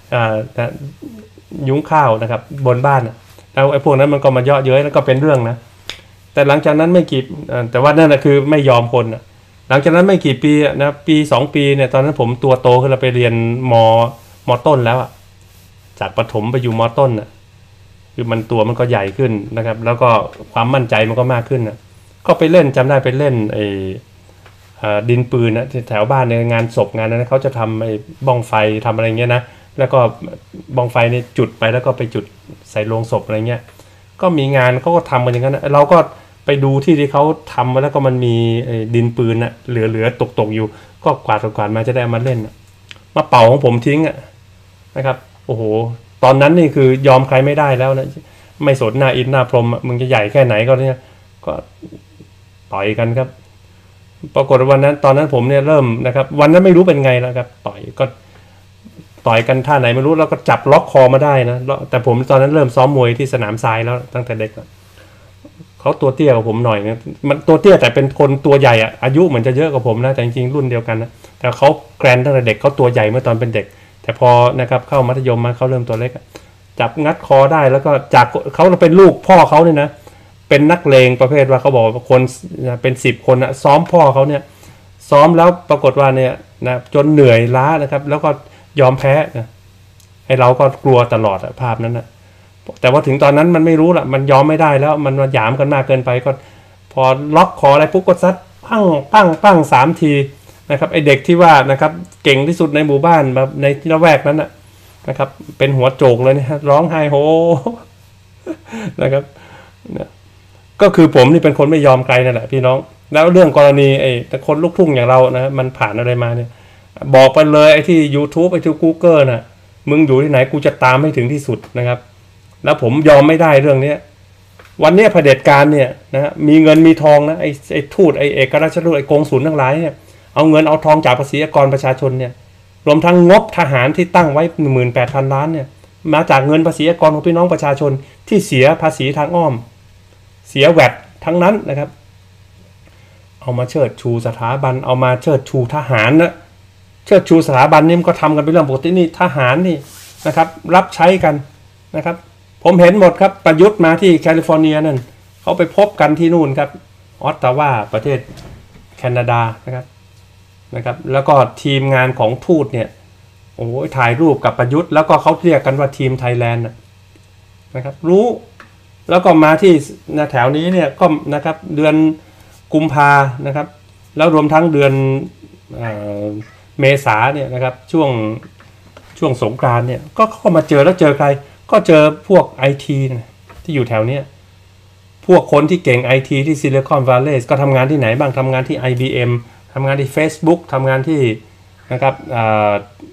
[SPEAKER 2] ยุ้งข้าวนะครับบนบ้านแล้วไอ้พวกนั้นมันก็มาเยาะเย้ยแล้วก็เป็นเรื่องนะแต่หลังจากนั้นไม่กี่แต่ว่านั่นแหละคือไม่ยอมคนนะหลังจากนั้นไม่กี่ปีนะปีสองปีเนี่ยตอนนั้นผมตัวโตขึ้นเราไปเรียนมมต้นแล้วอ่ะจากประถมไปอยู่มต้นน่ะคือมันตัวมันก็ใหญ่ขึ้นนะครับแล้วก็ความมั่นใจมันก็มากขึ้นนะก็ไปเล่นจำได้ไปเล่นไอ้ดินปืนนะแถวบ้านในงานศพงานนั้นเขาจะทำไอ้บ้องไฟทำอะไรเงี้ยนะแล้วก็บ้องไฟนี่จุดไปแล้วก็ไปจุดใส่โลงศพอะไรเงี้ยก็มีงานเขาก็ทำกันอย่างนั้นเราก็ไปดูที่ที่เขาทำมาแล้วก็มันมีดินปืนนะเหลือๆตกๆอยู่ก็กวาดกวาดมาจะได้มาเล่นมาเป่าของผมทิ้งอ่ะนะครับโอ้โหตอนนั้นนี่คือยอมใครไม่ได้แล้วนะไม่สนหน้าอินหน้าพรหมมึงจะใหญ่แค่ไหนก็เนี่ยก็ต่อยกันครับปรากฏวันนั้นตอนนั้นผมเนี่ยเริ่มนะครับวันนั้นไม่รู้เป็นไงแล้วครับต่อยก็ต่อยกันท่าไหนไม่รู้แล้วก็จับล็อกคอมาได้นะแต่ผมตอนนั้นเริ่มซ้อมมวยที่สนามทรายแล้วตั้งแต่เด็กเขาตัวเตี้ยกว่าผมหน่อยนะมันตัวเตี้ยแต่เป็นคนตัวใหญ่อะอายุเหมือนจะเยอะกว่าผมนะแต่จริงๆรุ่นเดียวกันนะแต่เขาแกรนตั้งแต่เด็กเขาตัวใหญ่เมื่อตอนเป็นเด็กแต่พอนะครับเข้ามัธยมมาเขาเริ่มตัวเล็กจับงัดคอได้แล้วก็จากเขาเป็นลูกพ่อเขาเนี่ยนะเป็นนักเลงประเภทว่าเขาบอกว่าคนเป็นสิบคนนะซ้อมพ่อเขาเนี่ยซ้อมแล้วปรากฏว่าเนี่ยนะจนเหนื่อยล้านะครับแล้วก็ยอมแพ้นะให้เราก็กลัวตลอดภาพนั้นนะแต่ว่าถึงตอนนั้นมันไม่รู้ละมันยอมไม่ได้แล้วมันมาหยามกันมากเกินไปก็พอล็อกคออะไรปุ๊บก็ซัดปั้งปั้งปั้งสามทีนะครับไอเด็กที่ว่านะครับเก่งที่สุดในหมู่บ้านแบบในละแวกนั้นนะนะครับเป็นหัวโจกเลยนะร้องไห้โฮนะครับก็คือผมนี่เป็นคนไม่ยอมใครนั่นแหละพี่น้องแล้วเรื่องกรณีไอ้คนลูกทุ่งอย่างเรานะมันผ่านอะไรมาเนี่ยบอกไปเลยไอ้ที่ YouTube ไอ้ที่ Google น่ะมึงอยู่ที่ไหนกูจะตามให้ถึงที่สุดนะครับแล้วผมยอมไม่ได้เรื่องนี้วันนี้เผด็จการเนี่ยนะมีเงินมีทองนะไอ้ไอ้ทูตไอ้เอกราชทูตไอ้กงสุลทั้งหลายเนี่ยเอาเงินเอาทองจากภาษีอากรประชาชนเนี่ยรวมทั้งงบทหารที่ตั้งไว้ หนึ่งหมื่นแปดพัน ล้านเนี่ยมาจากเงินภาษีอากรของพี่น้องประชาชนที่เสียภาษีทางอ้อมเสียแวดทั้งนั้นนะครับเอามาเชิดชูสถาบันเอามาเชิดชูทหารนะเชิดชูสถาบันนี่มันก็ทำกันเป็นเรื่องปกตินี่ทหารนี่นะครับรับใช้กันนะครับผมเห็นหมดครับประยุทธ์มาที่แคลิฟอร์เนียนั่นเขาไปพบกันที่นู่นครับออตตาวาประเทศแคนาดานะครับนะครับแล้วก็ทีมงานของทูตเนี่ยโอ้ยถ่ายรูปกับประยุทธ์แล้วก็เขาเรียกกันว่าทีมไทยแลนด์นะครับรู้แล้วก็มาที่แถวนี้เนี่ยก็นะครับเดือนกุมภานะครับแล้วรวมทั้งเดือนเมษาเนี่ยนะครับช่วงช่วงสงกรานต์เนี่ยก็เข้ามาเจอแล้วเจอใครก็เจอพวก ไอ ที นะที่อยู่แถวเนี้ยพวกคนที่เก่ง ไอ ที ที่ซิลิคอนวัลเลย์ก็ทำงานที่ไหนบ้างทำงานที่ ไอ บี เอ็ม ทำงานที่ Facebook ทำงานที่นะครับอ่า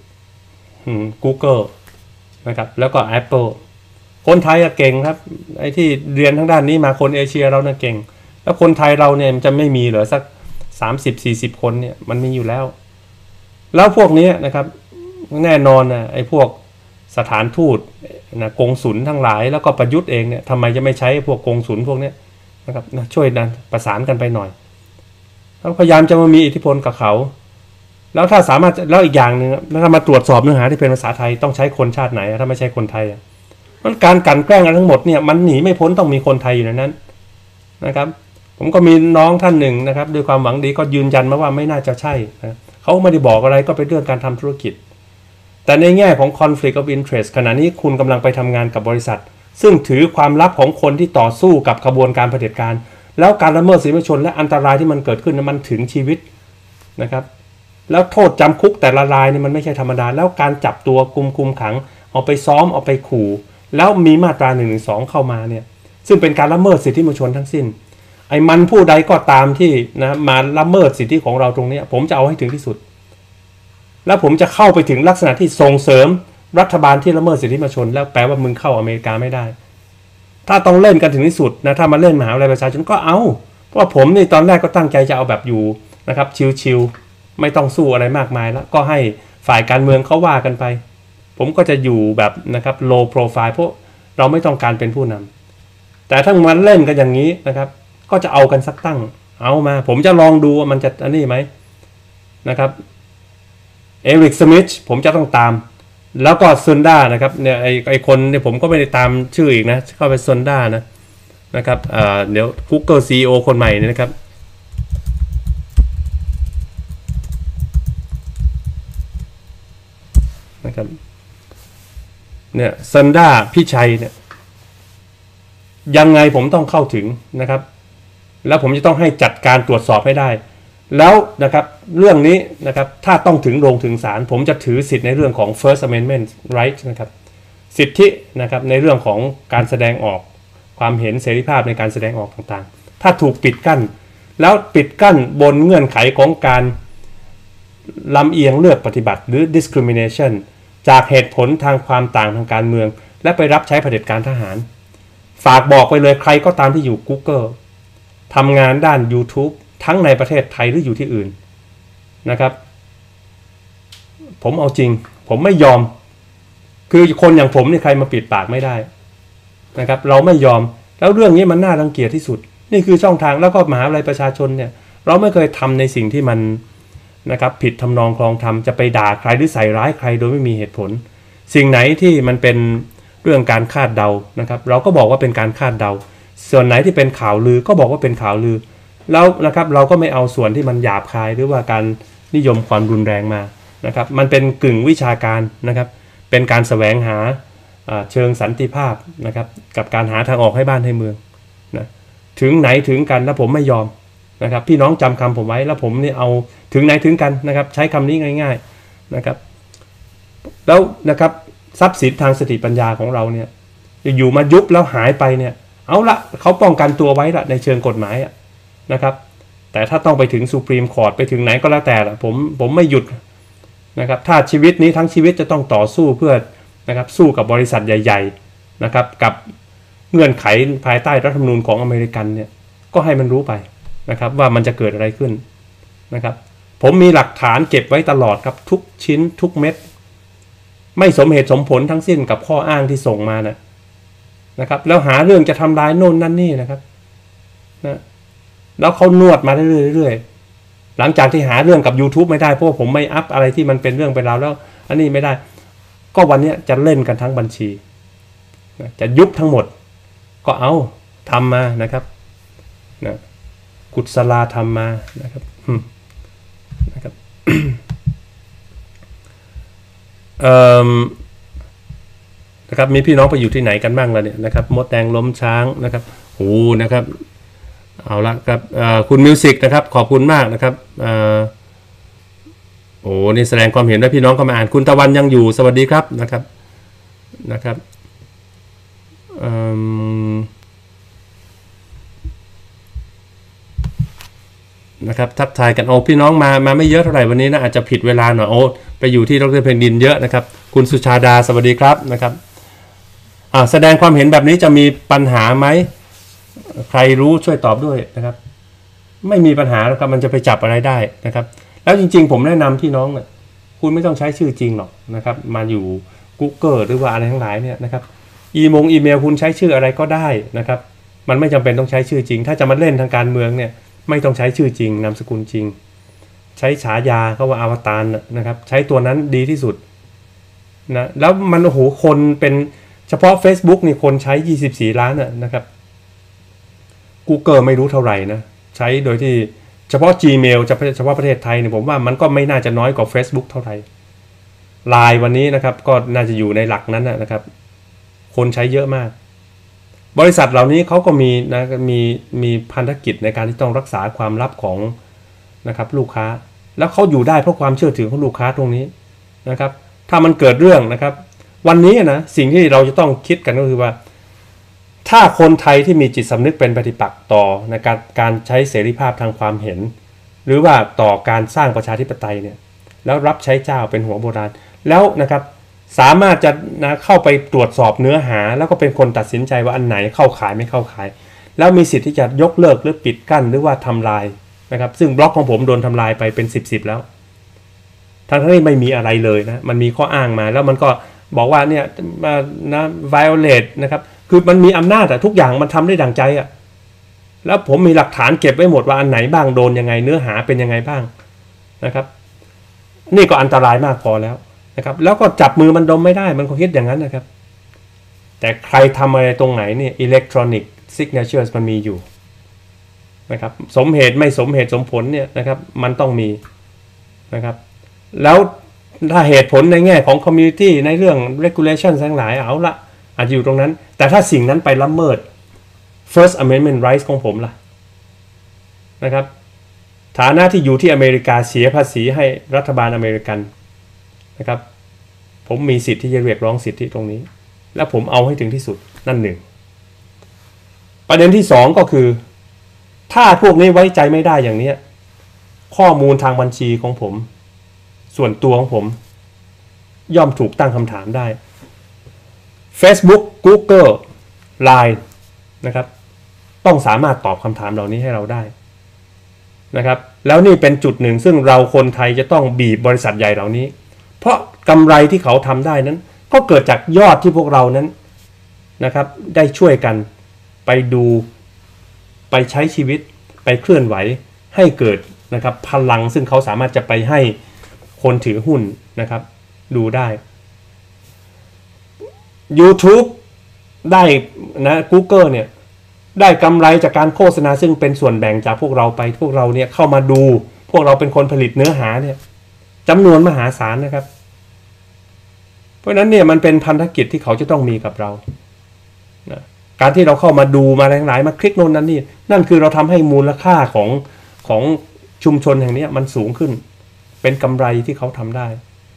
[SPEAKER 2] Google นะครับแล้วก็ Apple คนไทยอะเก่งครับไอ้ที่เรียนทั้งด้านนี้มาคนเอเชียเราเนี่ยเก่งแล้วคนไทยเราเนี่ยจะไม่มีเหรอสัก สามสิบสี่สิบ คนเนี่ยมันมีอยู่แล้วแล้วพวกนี้นะครับแน่นอนนะไอ้พวกสถานทูตนะกงสุลทั้งหลายแล้วก็ประยุทธ์เองเนี่ยทำไมจะไม่ใช้พวกกงสุลพวกนี้นะครับนะช่วยนะประสานกันไปหน่อยแล้วพยายามจะมามีอิทธิพลกับเขาแล้วถ้าสามารถแล้วอีกอย่างหนึ่งแล้วถ้ามาตรวจสอบเนื้อหาที่เป็นภาษาไทยต้องใช้คนชาติไหนถ้าไม่ใช่คนไทยมันการกลั่นแกล้งกันทั้งหมดเนี่ยมันหนีไม่พ้นต้องมีคนไทยอยู่ในนั้นนะครับผมก็มีน้องท่านหนึ่งนะครับด้วยความหวังดีก็ยืนยันมาว่าไม่น่าจะใช่นะเขาไม่ได้บอกอะไรก็เป็นเรื่องการทำธุรกิจแต่ในแง่ของ conflict of interest ขณะนี้คุณกำลังไปทำงานกับบริษัทซึ่งถือความลับของคนที่ต่อสู้กับขบวนการเผด็จการแล้วการละเมิดสิทธิมนุษยชนและอันตรายที่มันเกิดขึ้นมันถึงชีวิตนะครับแล้วโทษจำคุกแต่ละรายนี่มันไม่ใช่ธรรมดาแล้วการจับตัวกุมคุมขังเอาไปซ้อมเอาไปขู่แล้วมีมาตราหนึ่งหนึ่งสองเข้ามาเนี่ยซึ่งเป็นการละเมิดสิทธิมนุษยชนทั้งสิ้นไอ้มันผู้ใดก็ตามที่นะมาละเมิดสิทธิของเราตรงนี้ผมจะเอาให้ถึงที่สุดแล้วผมจะเข้าไปถึงลักษณะที่ส่งเสริมรัฐบาลที่ละเมิดสิทธิมนุษยชนแล้วแปลว่ามึงเข้าอเมริกาไม่ได้ถ้าต้องเล่นกันถึงที่สุดนะถ้ามาเล่นมหาวิทยาลัยประชาชนก็เอาเพราะว่าผมนี่ตอนแรกก็ตั้งใจจะเอาแบบอยู่นะครับชิลๆไม่ต้องสู้อะไรมากมายแล้วก็ให้ฝ่ายการเมืองเขาว่ากันไปผมก็จะอยู่แบบนะครับ low profile เพราะเราไม่ต้องการเป็นผู้นำแต่ถ้ามันเล่นกันอย่างนี้นะครับก็จะเอากันสักตั้งเอามาผมจะลองดูว่ามันจะอันนี้ไหมนะครับเอริกสมิธผมจะต้องตามแล้วก็ซุนด้านะครับเนี่ยไอไอคนเนี่ยผมก็ไม่ได้ตามชื่ออีกนะเข้าไปซุนด้านะนะครับเอ่อเดี๋ยว Google ซี อี โอ คนใหม่นี่นะครับนะครับเนี่ยซุนด้าพี่ชัยเนี่ยยังไงผมต้องเข้าถึงนะครับแล้วผมจะต้องให้จัดการตรวจสอบให้ได้แล้วนะครับเรื่องนี้นะครับถ้าต้องถึงโรงถึงศาลผมจะถือสิทธิ์ในเรื่องของ First Amendment Right นะครับสิทธินะครับในเรื่องของการแสดงออกความเห็นเสรีภาพในการแสดงออกต่างๆถ้าถูกปิดกั้นแล้วปิดกั้นบนเงื่อนไขของการลำเอียงเลือกปฏิบัติหรือ discrimination จากเหตุผลทางความต่างทางการเมืองและไปรับใช้เผด็จการทหารฝากบอกไปเลยใครก็ตามที่อยู่ Google ทำงานด้าน YouTube ทั้งในประเทศไทยหรืออยู่ที่อื่นนะครับผมเอาจริงผมไม่ยอมคือคนอย่างผมนี่ใครมาปิดปากไม่ได้นะครับเราไม่ยอมแล้วเรื่องนี้มันน่ารังเกียจที่สุดนี่คือช่องทางแล้วก็มหาวิทยาลัยประชาชนเนี่ยเราไม่เคยทำในสิ่งที่มันนะครับผิดทำนองคลองธรรมจะไปด่าใครหรือใส่ร้ายใครโดยไม่มีเหตุผลสิ่งไหนที่มันเป็นเรื่องการคาดเดานะครับเราก็บอกว่าเป็นการคาดเดาส่วนไหนที่เป็นข่าวลือก็บอกว่าเป็นข่าวลือแล้วนะครับเราก็ไม่เอาส่วนที่มันหยาบคายหรือว่าการนิยมความรุนแรงมานะครับมันเป็นกึ่งวิชาการนะครับเป็นการแสวงหาเชิงสันติภาพนะครับกับการหาทางออกให้บ้านให้เมืองนะถึงไหนถึงกันแล้วผมไม่ยอมนะครับพี่น้องจำคำผมไว้แล้วผมเนี่ยเอาถึงไหนถึงกันนะครับใช้คำนี้ง่ายๆนะครับแล้วนะครับทรัพย์สินทางสติปัญญาของเราเนี่ยอยู่มายุบแล้วหายไปเนี่ยเอาละเขาป้องกันตัวไว้ละในเชิงกฎหมายนะครับแต่ถ้าต้องไปถึงสุพรีมคอร์ตไปถึงไหนก็แล้วแต่ละผมผมไม่หยุดนะครับถ้าชีวิตนี้ทั้งชีวิตจะต้องต่อสู้เพื่อนะครับสู้กับบริษัทใหญ่ๆนะครับกับเงื่อนไขภายใต้รัฐธรรมนูญของอเมริกันเนี่ยก็ให้มันรู้ไปนะครับว่ามันจะเกิดอะไรขึ้นนะครับผมมีหลักฐานเก็บไว้ตลอดครับทุกชิ้นทุกเม็ดไม่สมเหตุสมผลทั้งสิ้นกับข้ออ้างที่ส่งมานะนะครับแล้วหาเรื่องจะทำร้ายโน่นนั่นนี่นะครับนะแล้วเขานวดมาเรื่อยๆหลังจากที่หาเรื่องกับ YouTube ไม่ได้เพราะผมไม่อัพอะไรที่มันเป็นเรื่องเป็นราวแล้วอันนี้ไม่ได้ก็วันนี้จะเล่นกันทั้งบัญชีจะยุบทั้งหมดก็เอาทำมานะครับนะกุศลาทำมานะครับนะครับ เอ่อนะครับมีพี่น้องไปอยู่ที่ไหนกันบ้างล่ะเนี่ยนะครับมดแดงล้มช้างนะครับโอ้นะครับเอาละครับคุณมิวสิกนะครับขอบคุณมากนะครับโอ้นี่แสดงความเห็นด้วยพี่น้องเข้ามาอ่านคุณตะวันยังอยู่สวัสดีครับนะครับนะครับนะครับทักทายกันโอ้พี่น้องมามาไม่เยอะเท่าไหร่วันนี้นะอาจจะผิดเวลาหน่อยโอ้ไปอยู่ที่ดร.เพนดินเยอะนะครับคุณสุชาดาสวัสดีครับนะครับอ่าแสดงความเห็นแบบนี้จะมีปัญหาไหมใครรู้ช่วยตอบด้วยนะครับไม่มีปัญหาแล้วครับมันจะไปจับอะไรได้นะครับแล้วจริงๆผมแนะนำพี่น้องเนี่ยคุณไม่ต้องใช้ชื่อจริงหรอกนะครับมาอยู่ Google หรือว่าอะไรทั้งหลายเนี่ยนะครับอีมงอีเมลคุณใช้ชื่ออะไรก็ได้นะครับมันไม่จำเป็นต้องใช้ชื่อจริงถ้าจะมาเล่นทางการเมืองเนี่ยไม่ต้องใช้ชื่อจริงนามสกุลจริงใช้ฉายาเขาว่าอวตารนะครับใช้ตัวนั้นดีที่สุดนะแล้วมันโอ้โหคนเป็นเฉพาะ Facebook นี่คนใช้ยี่สิบสี่ล้านนะครับ Google ไม่รู้เท่าไหร่นะใช้โดยที่เฉพาะ Gmail เฉพาะประเทศไทยเนี่ยผมว่ามันก็ไม่น่าจะน้อยกว่า Facebook เท่าไหร่ ไลน์ วันนี้นะครับก็น่าจะอยู่ในหลักนั้นนะครับคนใช้เยอะมากบริษัทเหล่านี้เขาก็มีนะมีมีพันธกิจในการที่ต้องรักษาความลับของนะครับลูกค้าแล้วเขาอยู่ได้เพราะความเชื่อถือของลูกค้าตรงนี้นะครับถ้ามันเกิดเรื่องนะครับวันนี้นะสิ่งที่เราจะต้องคิดกันก็คือว่าถ้าคนไทยที่มีจิตสำนึกเป็นปฏิปักษ์ต่อในการการใช้เสรีภาพทางความเห็นหรือว่าต่อการสร้างประชาธิปไตยเนี่ยแล้วรับใช้เจ้าเป็นหัวโบราณแล้วนะครับสามารถจะนะเข้าไปตรวจสอบเนื้อหาแล้วก็เป็นคนตัดสินใจว่าอันไหนเข้าขายไม่เข้าขายแล้วมีสิทธิ์ที่จะยกเลิกหรือปิดกั้นหรือว่าทำลายนะครับซึ่งบล็อกของผมโดนทำลายไปเป็นสิบสิบแล้วทั้งที่ไม่มีอะไรเลยนะมันมีข้ออ้างมาแล้วมันก็บอกว่าเนี่ยมานะ violate นะครับคือมันมีอำนาจอะทุกอย่างมันทำได้ดั่งใจอะแล้วผมมีหลักฐานเก็บไว้หมดว่าอันไหนบ้างโดนยังไงเนื้อหาเป็นยังไงบ้างนะครับนี่ก็อันตรายมากพอแล้วนะครับแล้วก็จับมือมันดมไม่ได้มันก็คิดอย่างนั้นนะครับแต่ใครทำอะไรตรงไหนเนี่ย electronic signatures มันมีอยู่นะครับสมเหตุไม่สมเหตุสมผลเนี่ยนะครับมันต้องมีนะครับแล้วถ้าเหตุผลในแง่ของ community ในเรื่อง regulation ทั้งหลายเอาละอาจจะอยู่ตรงนั้นแต่ถ้าสิ่งนั้นไปละเมิด first amendment rights ของผมล่ะนะครับฐานะที่อยู่ที่อเมริกาเสียภาษีให้รัฐบาลอเมริกันนะครับผมมีสิทธิ์ที่จะเรียกร้องสิทธิตรงนี้และผมเอาให้ถึงที่สุดนั่นหนึ่งประเด็นที่สองก็คือถ้าพวกนี้ไว้ใจไม่ได้อย่างนี้ข้อมูลทางบัญชีของผมส่วนตัวของผมย่อมถูกตั้งคำถามได้ Facebook Google ไลน์ นะครับต้องสามารถตอบคำถามเหล่านี้ให้เราได้นะครับแล้วนี่เป็นจุดหนึ่งซึ่งเราคนไทยจะต้องบีบบริษัทใหญ่เหล่านี้เพราะกำไรที่เขาทำได้นั้นก็เกิดจากยอดที่พวกเรานั้นนะครับได้ช่วยกันไปดูไปใช้ชีวิตไปเคลื่อนไหวให้เกิดนะครับพลังซึ่งเขาสามารถจะไปให้คนถือหุ้นนะครับดูได้ YouTube ได้นะ Google เนี่ยได้กำไรจากการโฆษณาซึ่งเป็นส่วนแบ่งจากพวกเราไปพวกเราเนี่ยเข้ามาดูพวกเราเป็นคนผลิตเนื้อหาเนี่ยจำนวนมหาศาลนะครับเพราะฉะนั้นเนี่ยมันเป็นพันธกิจที่เขาจะต้องมีกับเรานะการที่เราเข้ามาดูมาหลายๆมาคลิกโน่นนั่นนี่นั่นคือเราทำให้มูลค่าของของชุมชนแห่งนี้มันสูงขึ้นเป็นกำไรที่เขาทำได้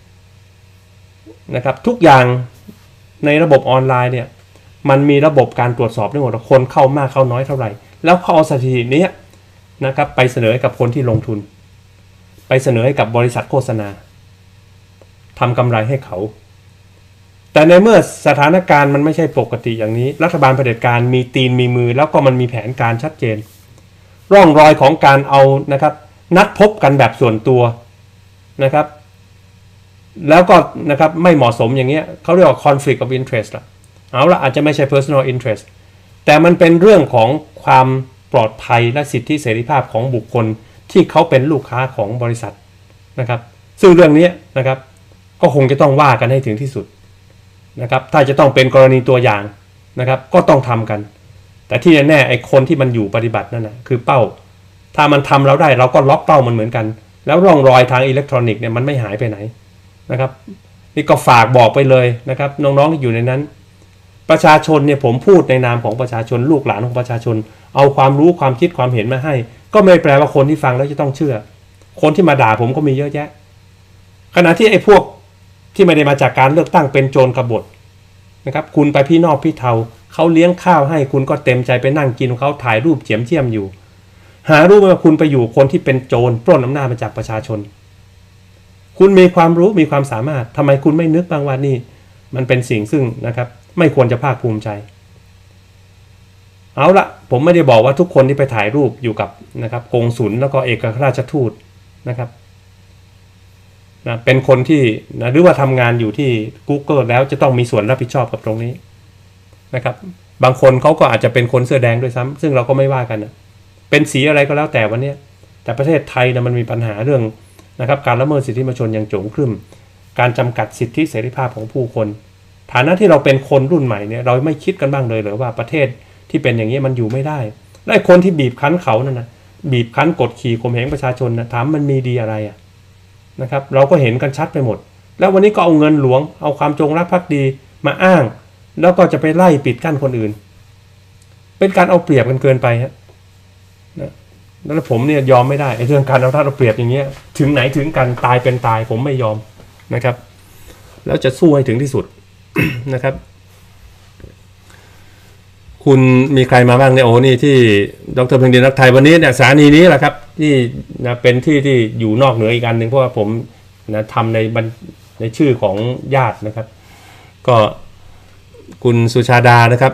[SPEAKER 2] นะครับทุกอย่างในระบบออนไลน์เนี่ยมันมีระบบการตรวจสอบได้หมดว่าคนเข้ามากเข้าน้อยเท่าไหร่แล้วเขาเอาสถิตินี้นะครับไปเสนอให้กับคนที่ลงทุนไปเสนอให้กับบริษัทโฆษณาทำกำไรให้เขาแต่ในเมื่อสถานการณ์มันไม่ใช่ปกติอย่างนี้รัฐบาลเผด็จการมีตีนมีมือแล้วก็มันมีแผนการชัดเจนร่องรอยของการเอานะครับนัดพบกันแบบส่วนตัวนะครับแล้วก็นะครับไม่เหมาะสมอย่างเงี้ยเขาเรียกว่า conflict of interest ละเอาละอาจจะไม่ใช่ personal interest แต่มันเป็นเรื่องของความปลอดภัยและสิทธิเสรีภาพของบุคคลที่เขาเป็นลูกค้าของบริษัทนะครับซึ่งเรื่องนี้นะครับก็คงจะต้องว่ากันให้ถึงที่สุดนะครับถ้าจะต้องเป็นกรณีตัวอย่างนะครับก็ต้องทำกันแต่ที่แน่ๆไอ้คนที่มันอยู่ปฏิบัตินั่นนะคือเป้าถ้ามันทำเราได้เราก็ล็อกเป้ามันเหมือนกันแล้วร่องรอยทางอิเล็กทรอนิกส์เนี่ยมันไม่หายไปไหนนะครับนี่ก็ฝากบอกไปเลยนะครับน้องๆที่อยู่ในนั้นประชาชนเนี่ยผมพูดในนามของประชาชนลูกหลานของประชาชนเอาความรู้ความคิดความเห็นมาให้ก็ไม่แปลว่าคนที่ฟังแล้วจะต้องเชื่อคนที่มาด่าผมก็มีเยอะแยะขณะที่ไอ้พวกที่ไม่ได้มาจากการเลือกตั้งเป็นโจรกบฏนะครับคุณไปพี่นอกพี่เทาเขาเลี้ยงข้าวให้คุณก็เต็มใจไปนั่งกินเขาถ่ายรูปเจียมเจียมอยู่หารู้ไหมว่าคุณไปอยู่คนที่เป็นโจรปล้นอำนาจมาจากประชาชนคุณมีความรู้มีความสามารถทำไมคุณไม่นึกบ้างว่านี่มันเป็นสิ่งซึ่งนะครับไม่ควรจะภาคภูมิใจเอาละผมไม่ได้บอกว่าทุกคนที่ไปถ่ายรูปอยู่กับนะครับกงสุลแล้วก็เอกอัครราชทูตนะครับนะเป็นคนที่นะหรือว่าทำงานอยู่ที่ Google แล้วจะต้องมีส่วนรับผิดชอบกับตรงนี้นะครับบางคนเขาก็อาจจะเป็นคนเสื้อแดงด้วยซ้ำซึ่งเราก็ไม่ว่ากันนะเป็นสีอะไรก็แล้วแต่วันนี้แต่ประเทศไทยนะมันมีปัญหาเรื่องนะครับการละเมิดสิทธิมนุษยชนอย่างโจงครึ่มการจำกัดสิทธิเสรีภาพของผู้คนฐานะที่เราเป็นคนรุ่นใหม่เนี่ยเราไม่คิดกันบ้างเลยหรือว่าประเทศที่เป็นอย่างนี้มันอยู่ไม่ได้และคนที่บีบคั้นเขานั่นนะบีบคั้นกดขี่ข่มเหงประชาชนนะถามมันมีดีอะไรอ่ะนะครับเราก็เห็นกันชัดไปหมดแล้ววันนี้ก็เอาเงินหลวงเอาความจงรักภักดีมาอ้างแล้วก็จะไปไล่ปิดกั้นคนอื่นเป็นการเอาเปรียบกันเกินไปฮะนะแล้วผมเนี่ยยอมไม่ได้ไอ้เรื่องการเอาท่าเอาเปรียบอย่างเงี้ยถึงไหนถึงกันตายเป็นตายผมไม่ยอมนะครับแล้วจะสู้ให้ถึงที่สุด นะครับคุณมีใครมาบ้างเนี่ยโอ้นี่ที่ดร.เพ็งดินรักไทยวันนี้เนี่ยสถานีนี้แหละครับที่นะเป็นที่ที่อยู่นอกเหนืออีกอันหนึ่งเพราะว่าผมนะทำในในชื่อของญาตินะครับก็คุณสุชาดานะครับ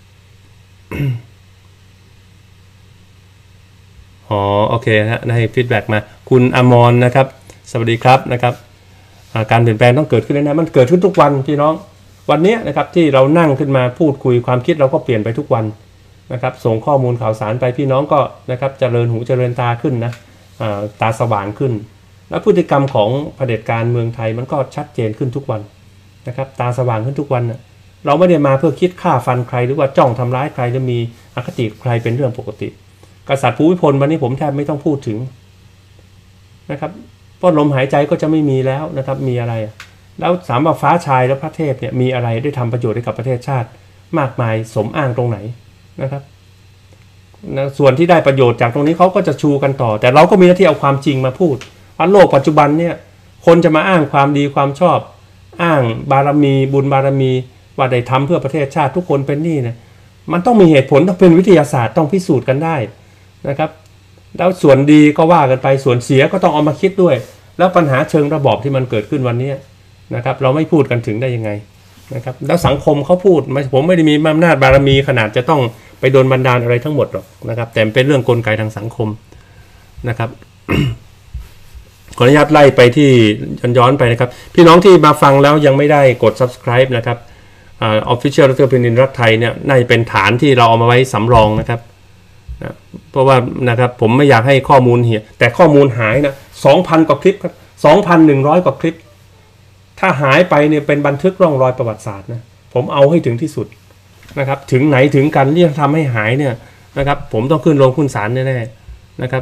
[SPEAKER 2] อ๋อโอเคฮะให้ฟีดแบ็กมาคุณอมรนะครับสวัสดีครับนะครับการเปลี่ยนแปลงต้องเกิดขึ้นนะมันเกิดขึ้นทุกวันพี่น้องวันนี้นะครับที่เรานั่งขึ้นมาพูดคุยความคิดเราก็เปลี่ยนไปทุกวันนะครับส่งข้อมูลข่าวสารไปพี่น้องก็นะครับเจริญหูเจริญตาขึ้นนะตาสว่างขึ้นและพฤติกรรมของเผด็จการเมืองไทยมันก็ชัดเจนขึ้นทุกวันนะครับตาสว่างขึ้นทุกวันนะเราไม่ได้มาเพื่อคิดฆ่าฟันใครหรือว่าจ้องทำร้ายใครจะมีอคติใครเป็นเรื่องปกติกษัตริย์ภูมิพลวันนี้ผมแทบไม่ต้องพูดถึงนะครับเพราะลมหายใจก็จะไม่มีแล้วนะครับมีอะไรแล้วสามว่าฟ้าชายและพระเทพเนี่ยมีอะไรได้ทำประโยชน์ให้กับประเทศชาติมากมายสมอ้างตรงไหนนะครับนะส่วนที่ได้ประโยชน์จากตรงนี้เขาก็จะชูกันต่อแต่เราก็มีหน้าที่เอาความจริงมาพูดว่าโลกปัจจุบันเนี่ยคนจะมาอ้างความดีความชอบอ้างบารมีบุญบารมีว่าได้ทำเพื่อประเทศชาติทุกคนเป็นนี่นะมันต้องมีเหตุผลต้องเป็นวิทยาศาสตร์ต้องพิสูจน์กันได้นะครับแล้วส่วนดีก็ว่ากันไปส่วนเสียก็ต้องเอามาคิดด้วยแล้วปัญหาเชิงระบอบที่มันเกิดขึ้นวันนี้นะครับเราไม่พูดกันถึงได้ยังไงนะครับแล้วสังคมเขาพูดผมไม่ได้มีอำนาจบารมีขนาดจะต้องไปโดนบันดาลอะไรทั้งหมดหรอกนะครับแต่เป็นเรื่องกลไกทางสังคมนะครับ ขออนุญาตไล่ไปที่ย้อนไปนะครับพี่น้องที่มาฟังแล้วยังไม่ได้กด subscribe นะครับอ่า Official ดร.พินินทร์รักไทยเนี่ยน่าจะเป็นฐานที่เราเอามาไว้สำรองนะครับนะเพราะว่านะครับผมไม่อยากให้ข้อมูลเหี่ยแต่ข้อมูลหายนะ สองพัน กว่าคลิปครับ สองพันหนึ่งร้อย กว่าคลิปถ้าหายไปเนี่ยเป็นบันทึกร่องรอยประวัติศาสตร์นะผมเอาให้ถึงที่สุดนะครับถึงไหนถึงกันเรื่องทำให้หายเนี่ยนะครับผมต้องขึ้นโรงขึ้นศาลแน่ๆนะครับ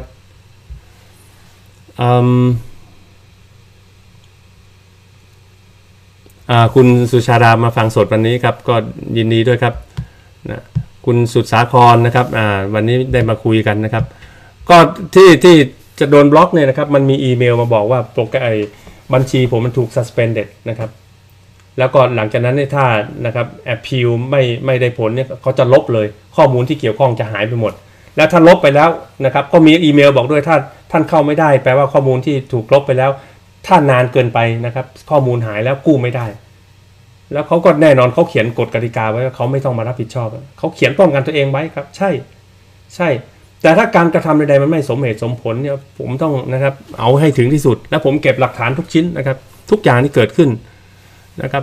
[SPEAKER 2] คุณสุชาดามาฟังสดวันนี้ครับก็ยินดีด้วยครับนะคุณสุดสาครนะครับวันนี้ได้มาคุยกันนะครับก็ที่ที่จะโดนบล็อกเนี่ยนะครับมันมีอีเมลมาบอกว่าโปรแกรมบัญชีผมมันถูก suspended นะครับแล้วก็หลังจากนั้นเนี่ยถ้านะครับ appeal ไม่ไม่ได้ผลเนี่ยเขาจะลบเลยข้อมูลที่เกี่ยวข้องจะหายไปหมดแล้วถ้าลบไปแล้วนะครับก็มีอีเมลบอกด้วยถ้าท่านเข้าไม่ได้แปลว่าข้อมูลที่ถูกลบไปแล้วถ้านานเกินไปนะครับข้อมูลหายแล้วกู้ไม่ได้แล้วเขาก็แน่นอนเขาเขียนกฎกติกาไว้ว่าเขาไม่ต้องมารับผิดชอบเขาเขียนป้องกันตัวเองไว้ครับใช่ใช่แต่ถ้าการกระทำใดๆมันไม่สมเหตุสมผลเนี่ยผมต้องนะครับเอาให้ถึงที่สุดและผมเก็บหลักฐานทุกชิ้นนะครับทุกอย่างที่เกิดขึ้นนะครับ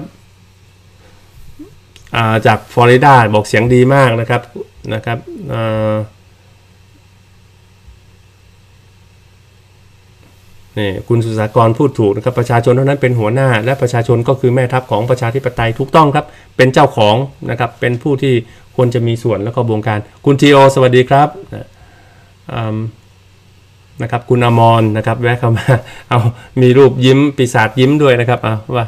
[SPEAKER 2] จากฟลอริดาบอกเสียงดีมากนะครับนะครับนี่คุณสุสากรพูดถูกนะครับประชาชนเท่านั้นเป็นหัวหน้าและประชาชนก็คือแม่ทัพของประชาธิปไตยถูกต้องครับเป็นเจ้าของนะครับเป็นผู้ที่ควรจะมีส่วนแล้วก็บงการคุณทีโอสวัสดีครับนะครับคุณอมรนะครับแวะเข้ามาเอามีรูปยิ้มปีศาจยิ้มด้วยนะครับเอาว่า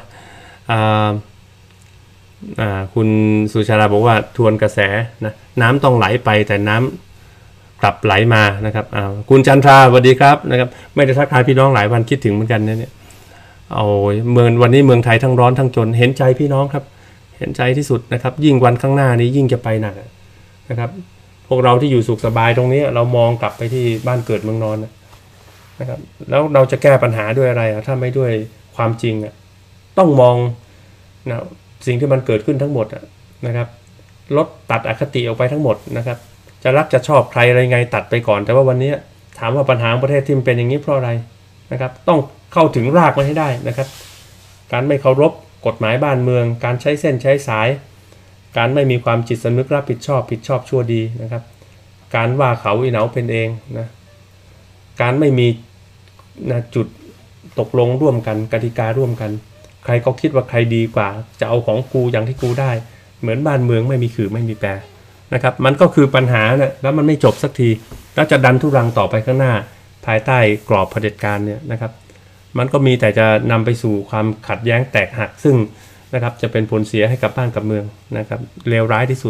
[SPEAKER 2] คุณสุชาดาบอกว่าทวนกระแสนะน้ำต้องไหลไปแต่น้ำกลับไหลมานะครับคุณจันทราสวัสดีครับนะครับไม่ได้ทักทายพี่น้องหลายวันคิดถึงเหมือนกันเนี่ยเอาเมืองวันนี้เมืองไทยทั้งร้อนทั้งจนเห็นใจพี่น้องครับเห็นใจที่สุดนะครับยิ่งวันข้างหน้านี้ยิ่งจะไปหนักนะครับพวกเราที่อยู่สุขสบายตรงนี้เรามองกลับไปที่บ้านเกิดเมืองนอนนะครับแล้วเราจะแก้ปัญหาด้วยอะไรถ้าไม่ด้วยความจริงต้องมองนะสิ่งที่มันเกิดขึ้นทั้งหมดนะครับลดตัดอคติออกไปทั้งหมดนะครับจะรักจะชอบใครอะไรไงตัดไปก่อนแต่ว่าวันนี้ถามว่าปัญหาประเทศที่มันเป็นอย่างนี้เพราะอะไรนะครับต้องเข้าถึงรากมันให้ได้นะครับการไม่เคารพกฎหมายบ้านเมืองการใช้เส้นใช้สายการไม่มีความจิตสำนึกรับผิดชอบผิดชอบชั่วดีนะครับการว่าเขาอีเหนาเป็นเองนะการไม่มีนะจุดตกลงร่วมกันกติการ่วมกันใครก็คิดว่าใครดีกว่าจะเอาของกูอย่างที่กูได้เหมือนบ้านเมืองไม่มีขื่อไม่มีแปรนะครับมันก็คือปัญหาเนี่ยแล้วมันไม่จบสักทีแล้วจะดันทุรังต่อไปข้างหน้าภายใต้กรอบเผด็จการเนี่ยนะครับมันก็มีแต่จะนำไปสู่ความขัดแย้งแตกหักซึ่งนะครับจะเป็นผลเสียให้กับบ้านกับเมืองนะครับเลวร้ายที่สุด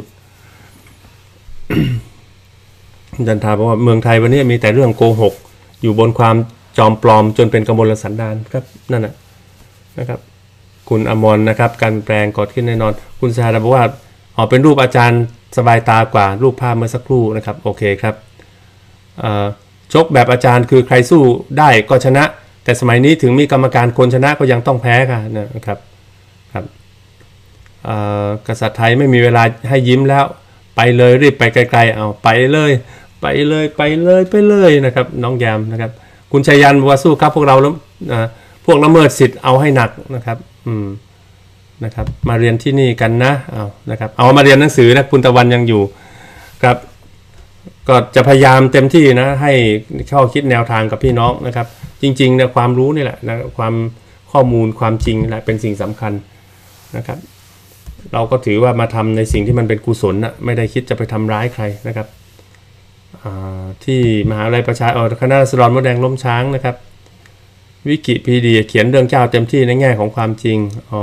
[SPEAKER 2] จันทาบอกว่าเมืองไทยวันนี้มีแต่เรื่องโกหกอยู่บนความจอมปลอมจนเป็นกมลสันดานครับนั่นนะนะครับคุณอมรนะครับการแปลงกดขึ้นแน่นอนคุณสาดาบอกว่าอ๋อเป็นรูปอาจารย์สบายตากว่ารูปภาพเมื่อสักครู่นะครับโอเคครับชกแบบอาจารย์คือใครสู้ได้ก็ชนะแต่สมัยนี้ถึงมีกรรมการคนชนะก็ยังต้องแพ้ค่ะนะครับครับกษัตริย์ไทยไม่มีเวลาให้ยิ้มแล้วไปเลยรีบไปไกลๆเอาไปเลยไปเลยไปเลยไปเลยนะครับน้องแยมนะครับคุณชัยยันบอกว่าสู้ครับพวกเราแล้วพวกละเมิดสิทธิ์เอาให้หนักนะครับอืมนะครับมาเรียนที่นี่กันนะเอานะครับเอามาเรียนหนังสือนะคุณตะวันยังอยู่ครับก็จะพยายามเต็มที่นะให้ข้อคิดแนวทางกับพี่น้องนะครับจริงๆเนี่ยความรู้นี่แหละนะความข้อมูลความจริงแหละเป็นสิ่งสำคัญนะครับเราก็ถือว่ามาทำในสิ่งที่มันเป็นกุศลนะไม่ได้คิดจะไปทำร้ายใครนะครับที่มหาวิทยาลัยประชาคณะราษฎรมดแดงล้มช้างนะครับวิกิพีเดียเขียนเรื่องเจ้าเต็มที่ในแง่ของความจริงอ๋อ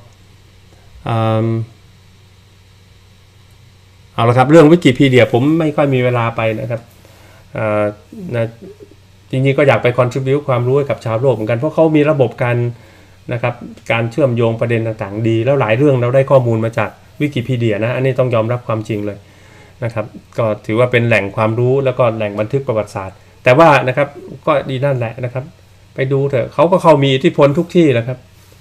[SPEAKER 2] เอาละครับเรื่องวิกิพีเดียผมไม่ค่อยมีเวลาไปนะครับนะจริงๆก็อยากไป contribute ความรู้ให้กับชาวโลกเหมือนกันเพราะเขามีระบบการนะครับการเชื่อมโยงประเด็นต่างๆดีแล้วหลายเรื่องเราได้ข้อมูลมาจากวิกิพีเดียนะอันนี้ต้องยอมรับความจริงเลยนะครับก็ถือว่าเป็นแหล่งความรู้แล้วก็แหล่งบันทึกประวัติศาสตร์แต่ว่านะครับก็ดีนั่นแหละนะครับไปดูเถอะเขาก็เขามีอิทธิพลทุกที่แหละครับ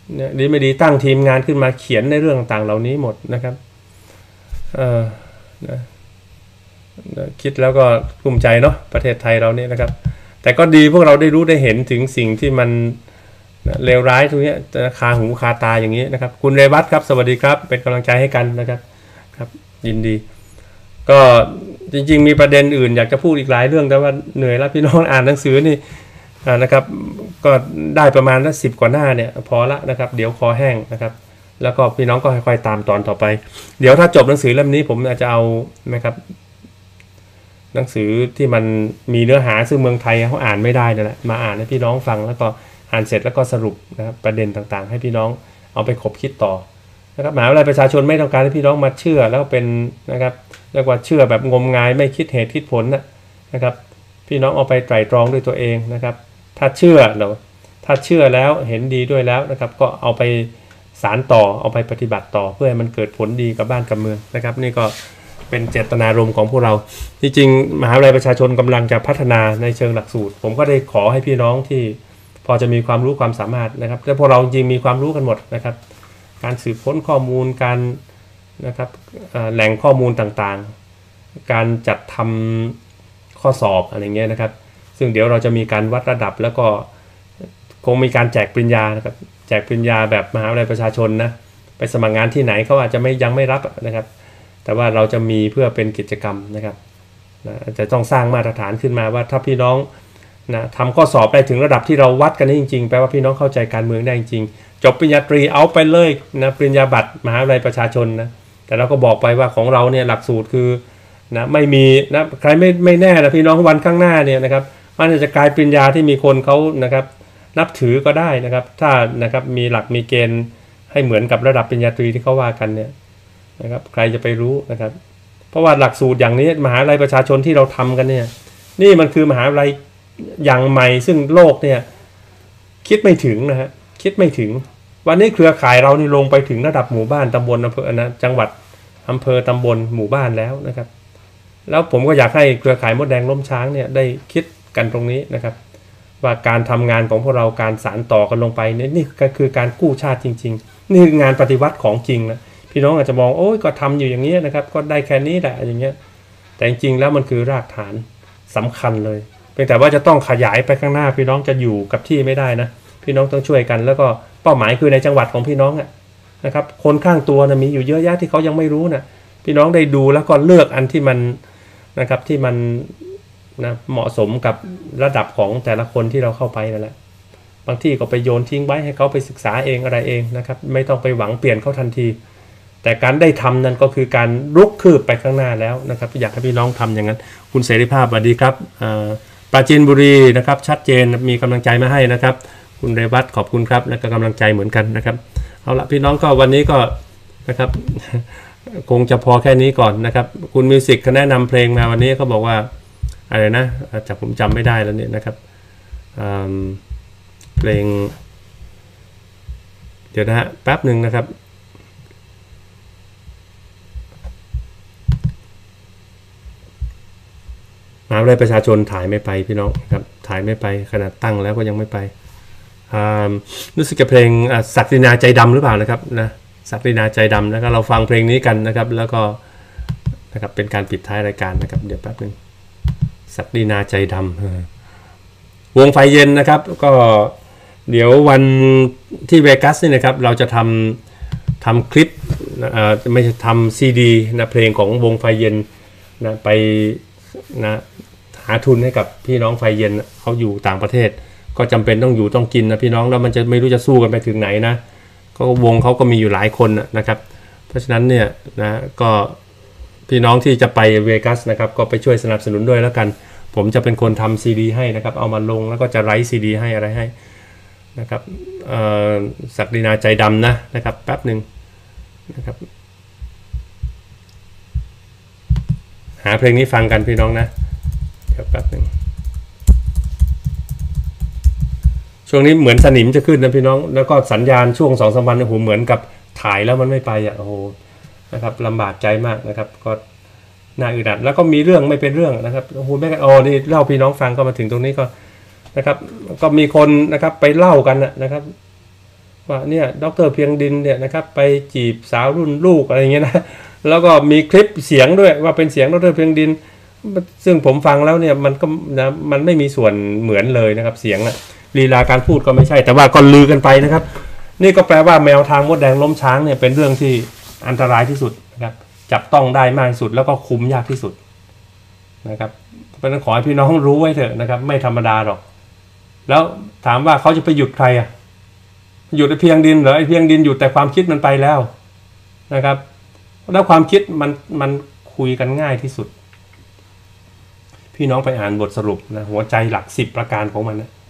[SPEAKER 2] เนี่ยดีไม่ดีตั้งทีมงานขึ้นมาเขียนในเรื่องต่างๆเหล่านี้หมดนะครับเออนะคิดแล้วก็ภูมิใจเนาะประเทศไทยเราเนี่ยนะครับแต่ก็ดีพวกเราได้รู้ได้เห็นถึงสิ่งที่มันเลวร้ายตรงนี้คาหูคาตาอย่างนี้นะครับคุณเรวัตครับสวัสดีครับเป็นกำลังใจให้กันนะครับครับยินดีก็จริงๆมีประเด็นอื่นอยากจะพูดอีกหลายเรื่องแต่ว่าเหนื่อยแล้วพี่น้องอ่านหนังสือนี่นะครับก็ได้ประมาณละสิบกว่าหน้าเนี่ยพอละนะครับเดี๋ยวคอแห้งนะครับแล้วก็พี่น้องก็ค่อยๆตามตอนต่อไปเดี๋ยวถ้าจบหนังสือเล่มนี้ผมอาจจะเอานะครับหนังสือที่มันมีเนื้อหาซึ่งเมืองไทยเขาอ่านไม่ได้นั่นแหละมาอ่านให้พี่น้องฟังแล้วก็อ่านเสร็จแล้วก็สรุปนะครับประเด็นต่างๆให้พี่น้องเอาไปคบคิดต่อนะครับมหาวิทยาลัยประชาชนไม่ต้องการให้พี่น้องมาเชื่อแล้วเป็นนะครับเรียกว่าเชื่อแบบงมงายไม่คิดเหตุคิดผลนะครับพี่น้องเอาไปไตร่ตรองด้วยตัวเองนะครับถ้าเชื่อเนาะถ้าเชื่อแล้วเห็นดีด้วยแล้วนะครับก็เอาไปสารต่อเอาไปปฏิบัติต่อเพื่อให้มันเกิดผลดีกับบ้านกับเมืองนะครับนี่ก็เป็นเจตนารมณ์ของพวกเราจริงๆมหาวิทยาลัยประชาชนกำลังจะพัฒนาในเชิงหลักสูตรผมก็ได้ขอให้พี่น้องที่พอจะมีความรู้ความสามารถนะครับแต่พวกเราจริงมีความรู้กันหมดนะครับการสืบค้นข้อมูลการนะครับแหล่งข้อมูลต่างๆการจัดทำข้อสอบอะไรเงี้ยนะครับซึ่งเดี๋ยวเราจะมีการวัดระดับแล้วก็คงมีการแจกปริญญานะครับแจกปริญญาแบบมหาวิทยาลัยประชาชนนะไปสมัครงานที่ไหนเขาอาจจะไม่ยังไม่รับนะครับแต่ว่าเราจะมีเพื่อเป็นกิจกรรมนะครับนะจะต้องสร้างมาตรฐานขึ้นมาว่าถ้าพี่น้องนะทำข้อสอบได้ถึงระดับที่เราวัดกันได้จริงๆแปลว่าพี่น้องเข้าใจการเมืองได้จริงจบปริญญาตรีเอาไปเลยนะปริญญาบัตรมหาวิทยาลัยประชาชนนะแต่เราก็บอกไปว่าของเราเนี่ยหลักสูตรคือนะไม่มีนะใครไม่ไม่แน่นะพี่น้องวันข้างหน้าเนี่ยนะครับมันจะกลายปริญญาที่มีคนเขานะครับนับถือก็ได้นะครับถ้านะครับมีหลักมีเกณฑ์ให้เหมือนกับระดับปริญญาตรีที่เขาว่ากันเนี่ยนะครับใครจะไปรู้นะครับเพราะว่าหลักสูตรอย่างนี้มหาวิทยาลัยประชาชนที่เราทำกันเนี่ยนี่มันคือมหาวิทยาลัยอย่างใหม่ซึ่งโลกเนี่ยคิดไม่ถึงนะฮะคิดไม่ถึงวันนี้เครือข่ายเรานี่ลงไปถึงระดับหมู่บ้านตำบลอำเภอนะจังหวัดอำเภอตำบลหมู่บ้านแล้วนะครับแล้วผมก็อยากให้เครือข่ายมดแดงล้มช้างเนี่ยได้คิดกันตรงนี้นะครับว่าการทำงานของพวกเราการสานต่อกันลงไปนี่นี่ก็คือการกู้ชาติจริงๆนี่คืองานปฏิวัติของจริงนะพี่น้องอาจจะมองโอ้ยก็ทำอยู่อย่างนี้นะครับก็ได้แค่นี้แหละอย่างเงี้ยแต่จริงๆแล้วมันคือรากฐานสำคัญเลยเพียงแต่ว่าจะต้องขยายไปข้างหน้าพี่น้องจะอยู่กับที่ไม่ได้นะพี่น้องต้องช่วยกันแล้วก็เป้าหมายคือในจังหวัดของพี่น้องอะนะครับคนข้างตัวนะมีอยู่เยอะแยะที่เขายังไม่รู้นะพี่น้องได้ดูแล้วก็เลือกอันที่มันนะครับที่มันนะเหมาะสมกับระดับของแต่ละคนที่เราเข้าไปนั่นแหละบางที่ก็ไปโยนทิ้งไว้ให้เขาไปศึกษาเองอะไรเองนะครับไม่ต้องไปหวังเปลี่ยนเขาทันทีแต่การได้ทำนั้นก็คือการรุกคืบไปข้างหน้าแล้วนะครับอยากให้พี่น้องทำอย่างนั้นคุณเสรีภาพสวัสดีครับปราจีนบุรีนะครับชัดเจนมีกำลังใจมาให้นะครับคุณเรวัตขอบคุณครับและก็กำลังใจเหมือนกันนะครับเอาละพี่น้องก็วันนี้ก็นะครับคงจะพอแค่นี้ก่อนนะครับคุณมิวสิกเขาแนะนำเพลงมาวันนี้เขาบอกว่าอะไรนะจากผมจำไม่ได้แล้วเนี่ยนะครับเพลงเดี๋ยวนะฮะแป๊บหนึ่งนะครับมหาวิทยาลัยประชาชนถ่ายไม่ไปพี่น้องครับถ่ายไม่ไปขนาดตั้งแล้วก็ยังไม่ไปรู้สึกกับเพลงศักดินาใจดำหรือเปล่านะครับนะศักดินาใจดำแล้วก็เราฟังเพลงนี้กันนะครับแล้วก็นะครับเป็นการปิดท้ายรายการนะครับเดี๋ยวแป๊บนึงศักดินาใจดำวงไฟเย็นนะครับก็เดี๋ยววันที่เวกัสนี่นะครับเราจะทำทำคลิปไม่ใช่ทำซีดีนะเพลงของวงไฟเย็นนะไปนะหาทุนให้กับพี่น้องไฟเย็นเขาอยู่ต่างประเทศก็จำเป็นต้องอยู่ต้องกินนะพี่น้องแล้วมันจะไม่รู้จะสู้กันไปถึงไหนนะก็วงเขาก็มีอยู่หลายคนนะครับเพราะฉะนั้นเนี่ยนะก็พี่น้องที่จะไปเวกัสนะครับก็ไปช่วยสนับสนุนด้วยแล้วกันผมจะเป็นคนทำซีดีให้นะครับเอามาลงแล้วก็จะไลฟ์ซีดีให้อะไรให้นะครับศักดินาใจดำนะนะครับแป๊บหนึ่งนะครับหาเพลงนี้ฟังกันพี่น้องนะเดี๋ยวแป๊บหนึ่งช่วงนี้เหมือนสนิมจะขึ้นนะพี่น้องแล้วก็สัญญาณช่วงสองสามวันโอ้โหเหมือนกับถ่ายแล้วมันไม่ไปอ่ะโอ้โหนะครับลำบากใจมากนะครับก็น่าอึดอัดแล้วก็มีเรื่องไม่เป็นเรื่องนะครับโอ้โหแม่กันอ๋อนี่เล่าพี่น้องฟังก็มาถึงตรงนี้ก็นะครับก็มีคนนะครับไปเล่ากันนะครับว่าเนี่ยดร.เพียงดินเนี่ยนะครับไปจีบสาวรุ่นลูกอะไรเงี้ยนะแล้วก็มีคลิปเสียงด้วยว่าเป็นเสียงดร.เพียงดินซึ่งผมฟังแล้วเนี่ยมันก็นะมันไม่มีส่วนเหมือนเลยนะครับเสียงอะลีลาการพูดก็ไม่ใช่แต่ว่าก็ลือกันไปนะครับนี่ก็แปลว่าแมวทางมดแดงล้มช้างเนี่ยเป็นเรื่องที่อันตรายที่สุดนะครับจับต้องได้มากที่สุดแล้วก็คุมยากที่สุดนะครับเพราะฉะนั้นขอให้พี่น้องรู้ไว้เถอะนะครับไม่ธรรมดาหรอกแล้วถามว่าเขาจะไปหยุดใครอะหยุดไอ้เพียงดินเหรอไอ้เพียงดินหยุดแต่ความคิดมันไปแล้วนะครับแล้วความคิดมันมันคุยกันง่ายที่สุดพี่น้องไปอ่านบทสรุปนะหัวใจหลักสิบประการของมันนะ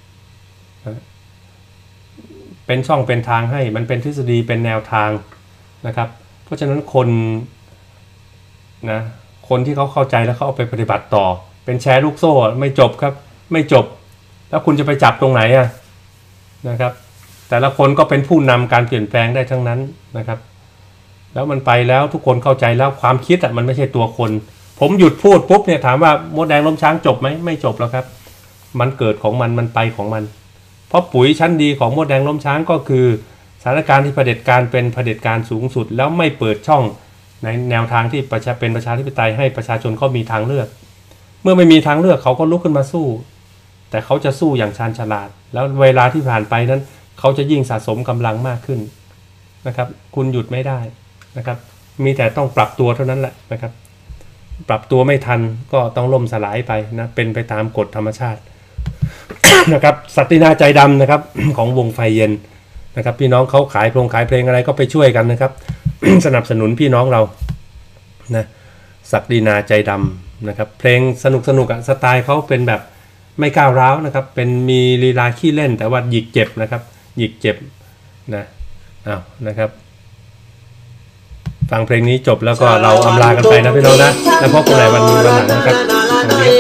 [SPEAKER 2] เป็นช่องเป็นทางให้มันเป็นทฤษฎีเป็นแนวทางนะครับเพราะฉะนั้นคนนะคนที่เขาเข้าใจแล้วเขาเอาไปปฏิบัติต่อเป็นแชร์ลูกโซ่ไม่จบครับไม่จบแล้วคุณจะไปจับตรงไหนอะนะครับแต่ละคนก็เป็นผู้นำการเปลี่ยนแปลงได้ทั้งนั้นนะครับแล้วมันไปแล้วทุกคนเข้าใจแล้วความคิดอ่ะมันไม่ใช่ตัวคนผมหยุดพูดปุ๊บเนี่ยถามว่ามดแดงล้มช้างจบไหมไม่จบแล้วครับมันเกิดของมันมันไปของมันเพราะปุ๋ยชั้นดีของมดแดงล้มช้างก็คือสถานการณ์ที่เผด็จการเป็นเผด็จการสูงสุดแล้วไม่เปิดช่องในแนวทางที่ประชาเป็นประชาธิปไตยให้ประชาชนเขามีทางเลือกเมื่อไม่มีทางเลือกเขาก็ลุกขึ้นมาสู้แต่เขาจะสู้อย่างชาญฉลาดแล้วเวลาที่ผ่านไปนั้นเขาจะยิ่งสะสมกำลังมากขึ้นนะครับคุณหยุดไม่ได้นะครับมีแต่ต้องปรับตัวเท่านั้นแหละนะครับปรับตัวไม่ทันก็ต้องล่มสลายไปนะเป็นไปตามกฎธรรมชาติ นะครับศักดินาใจดำนะครับ ของวงไฟเย็นนะครับพี่น้องเขาขายเพลงขายเพลงอะไรก็ไปช่วยกันนะครับ สนับสนุนพี่น้องเรานะศักดินาใจดำนะครับเพลงสนุกสนุกอะสไตล์เขาเป็นแบบไม่ก้าวร้าวนะครับเป็นมีลีลาขี้เล่นแต่ว่าหยิกเจ็บนะครับหยิกเจ็บนะอ้าวนะครับฟังเพลงนี้จบแล้วก็เราอำลากันไปนะพี่น้องนะแล้วพบกันใหม่วันวันหลังนะครับสวัสดี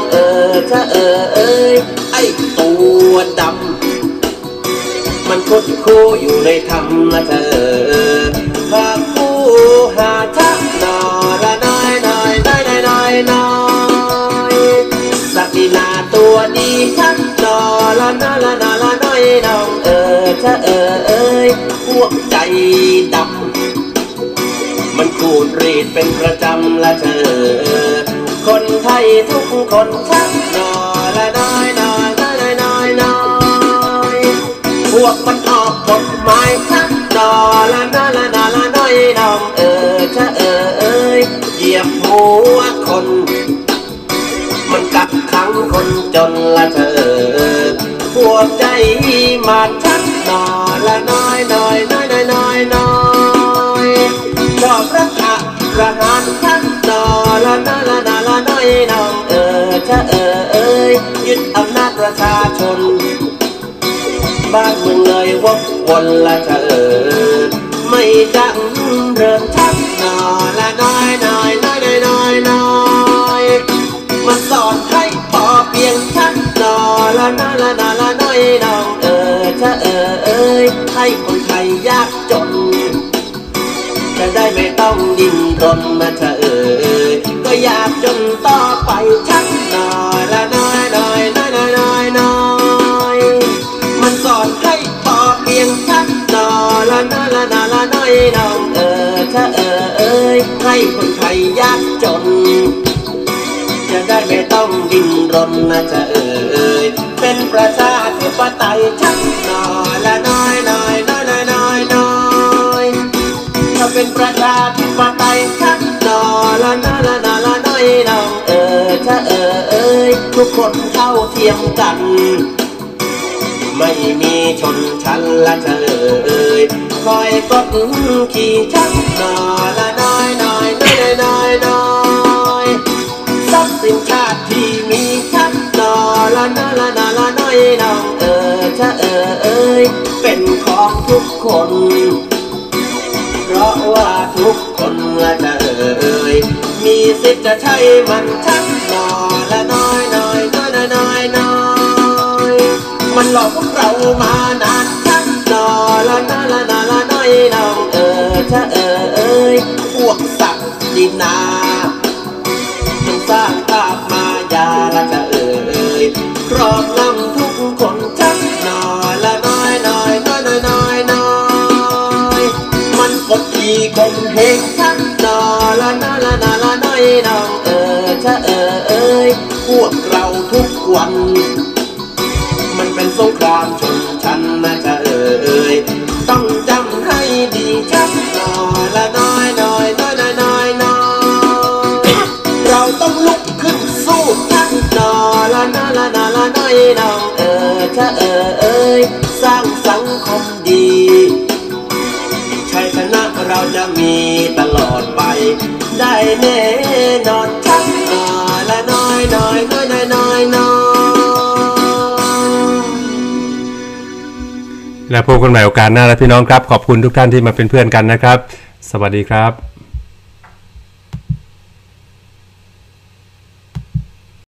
[SPEAKER 1] ไอ้ตัวดำมันคดโคอยู่ในธรรมนะเธอหากผู้หาทักนอละน้อยน้อยน้อยน้อยน้อยสักดินาตัวดีทักนอละน้อยละน้อยละน้อยน้องเออเธอเออเอ้ยพวกใจดำมันขูดรีดเป็นประจำละเธอคนไทยทุกคนทักนอละน้อยน้อยน้อยน้อยน้อยพวกมันออกกฎหมายทักนอละน้อยละน้อยละน้อยน้องเออเธอเออเอ้ยเหยียบหัวคนมันกักขังคนจนละเธอพวกใจมาทักนอละน้อยน้อยน้อยน้อยน้อยน้อยชอบรักอะประหารทักนอละน้อยละน้อยละน้อยน้องเออเธอเออเอ้ยยึดอำนาจประชาชนบ้านเมืองเลยวกวนละเธอไม่จังเริ่มทักนอละน้อยน้อยน้อยน้อยน้อยมันสอนให้พอเพียงทักนอละน้อยละน้อยละน้อยน้องเออเธอเออเอ้ยให้คนไทยยากจนจะได้ไม่ต้องดิ้นรนมาเธอเออก็อยากจนต่อไปทักนอละน้อยน้อยน้อยน้อยน้อยน้อยมันสอนให้พอเพียงทักนอละน้อยละน้อยละน้อยน้องเออเธอเออเอ้ยให้คนไทยยากจนจะได้ไม่ต้องดิ้นรนนะเธอเอ่ยเป็นประชาธิปไตยชักหน่อยละน้อยน้อยน้อยน้อยน้อยน้อยถ้าเป็นประชาธิปไตยชักหน่อยละน้อยละน้อยละน้อยน้องเออเธอเอ่ยทุกคนเท่าเทียมกันไม่มีชนชั้นละเธอเอ่ยคอยกดขี่ชักหน่อยละน้อยน้อยน้อยน้อยน้อยทรัพย์สินชาติที่มีชักนอละน้อยละน้อยละน้อยน้องเออเธอเออเอ้ยเป็นของทุกคนเพราะว่าทุกคนละเธอเอ่ยมีสิทธิ์จะใช้มันชักนอละน้อยน้อยน้อยน้อยน้อยมันหลอกพวกเรามานานชักนอละน้อยละน้อยละน้อยน้องเออเธอเออเอ้ยพวกศักดินาสร้างภาพมายาละจะเอ่ยครอบงำทุกคนชักนอละน้อยน้อยน้อยน้อยน้อยเป็นเพลงชักนอละนาละนาละน้อยน้องเออชะเออเอ้ยพวกเราทุกวันมันเป็นสงครามชนชั้นนะชะเออเอ้ยต้องจำให้ดีชักนอละน้อยน้อยน้อยน้อยน้อยน้อยเราต้องลุกขึ้นสู้ชักนอละนาละนาละน้อยน้องเออชะเออเอ้ยสร้างสังคมดีชัยชนะเราจะมีตลอดไปได้แน่นอนชักนอละน้อยน้อยน้อยน้อยน้อยน้อย
[SPEAKER 2] และพบกันใหม่โอกาสหน้าแล้วพี่น้องครับขอบคุณทุกท่านที่มาเป็นเพื่อนกันนะครับสวัสดีครับ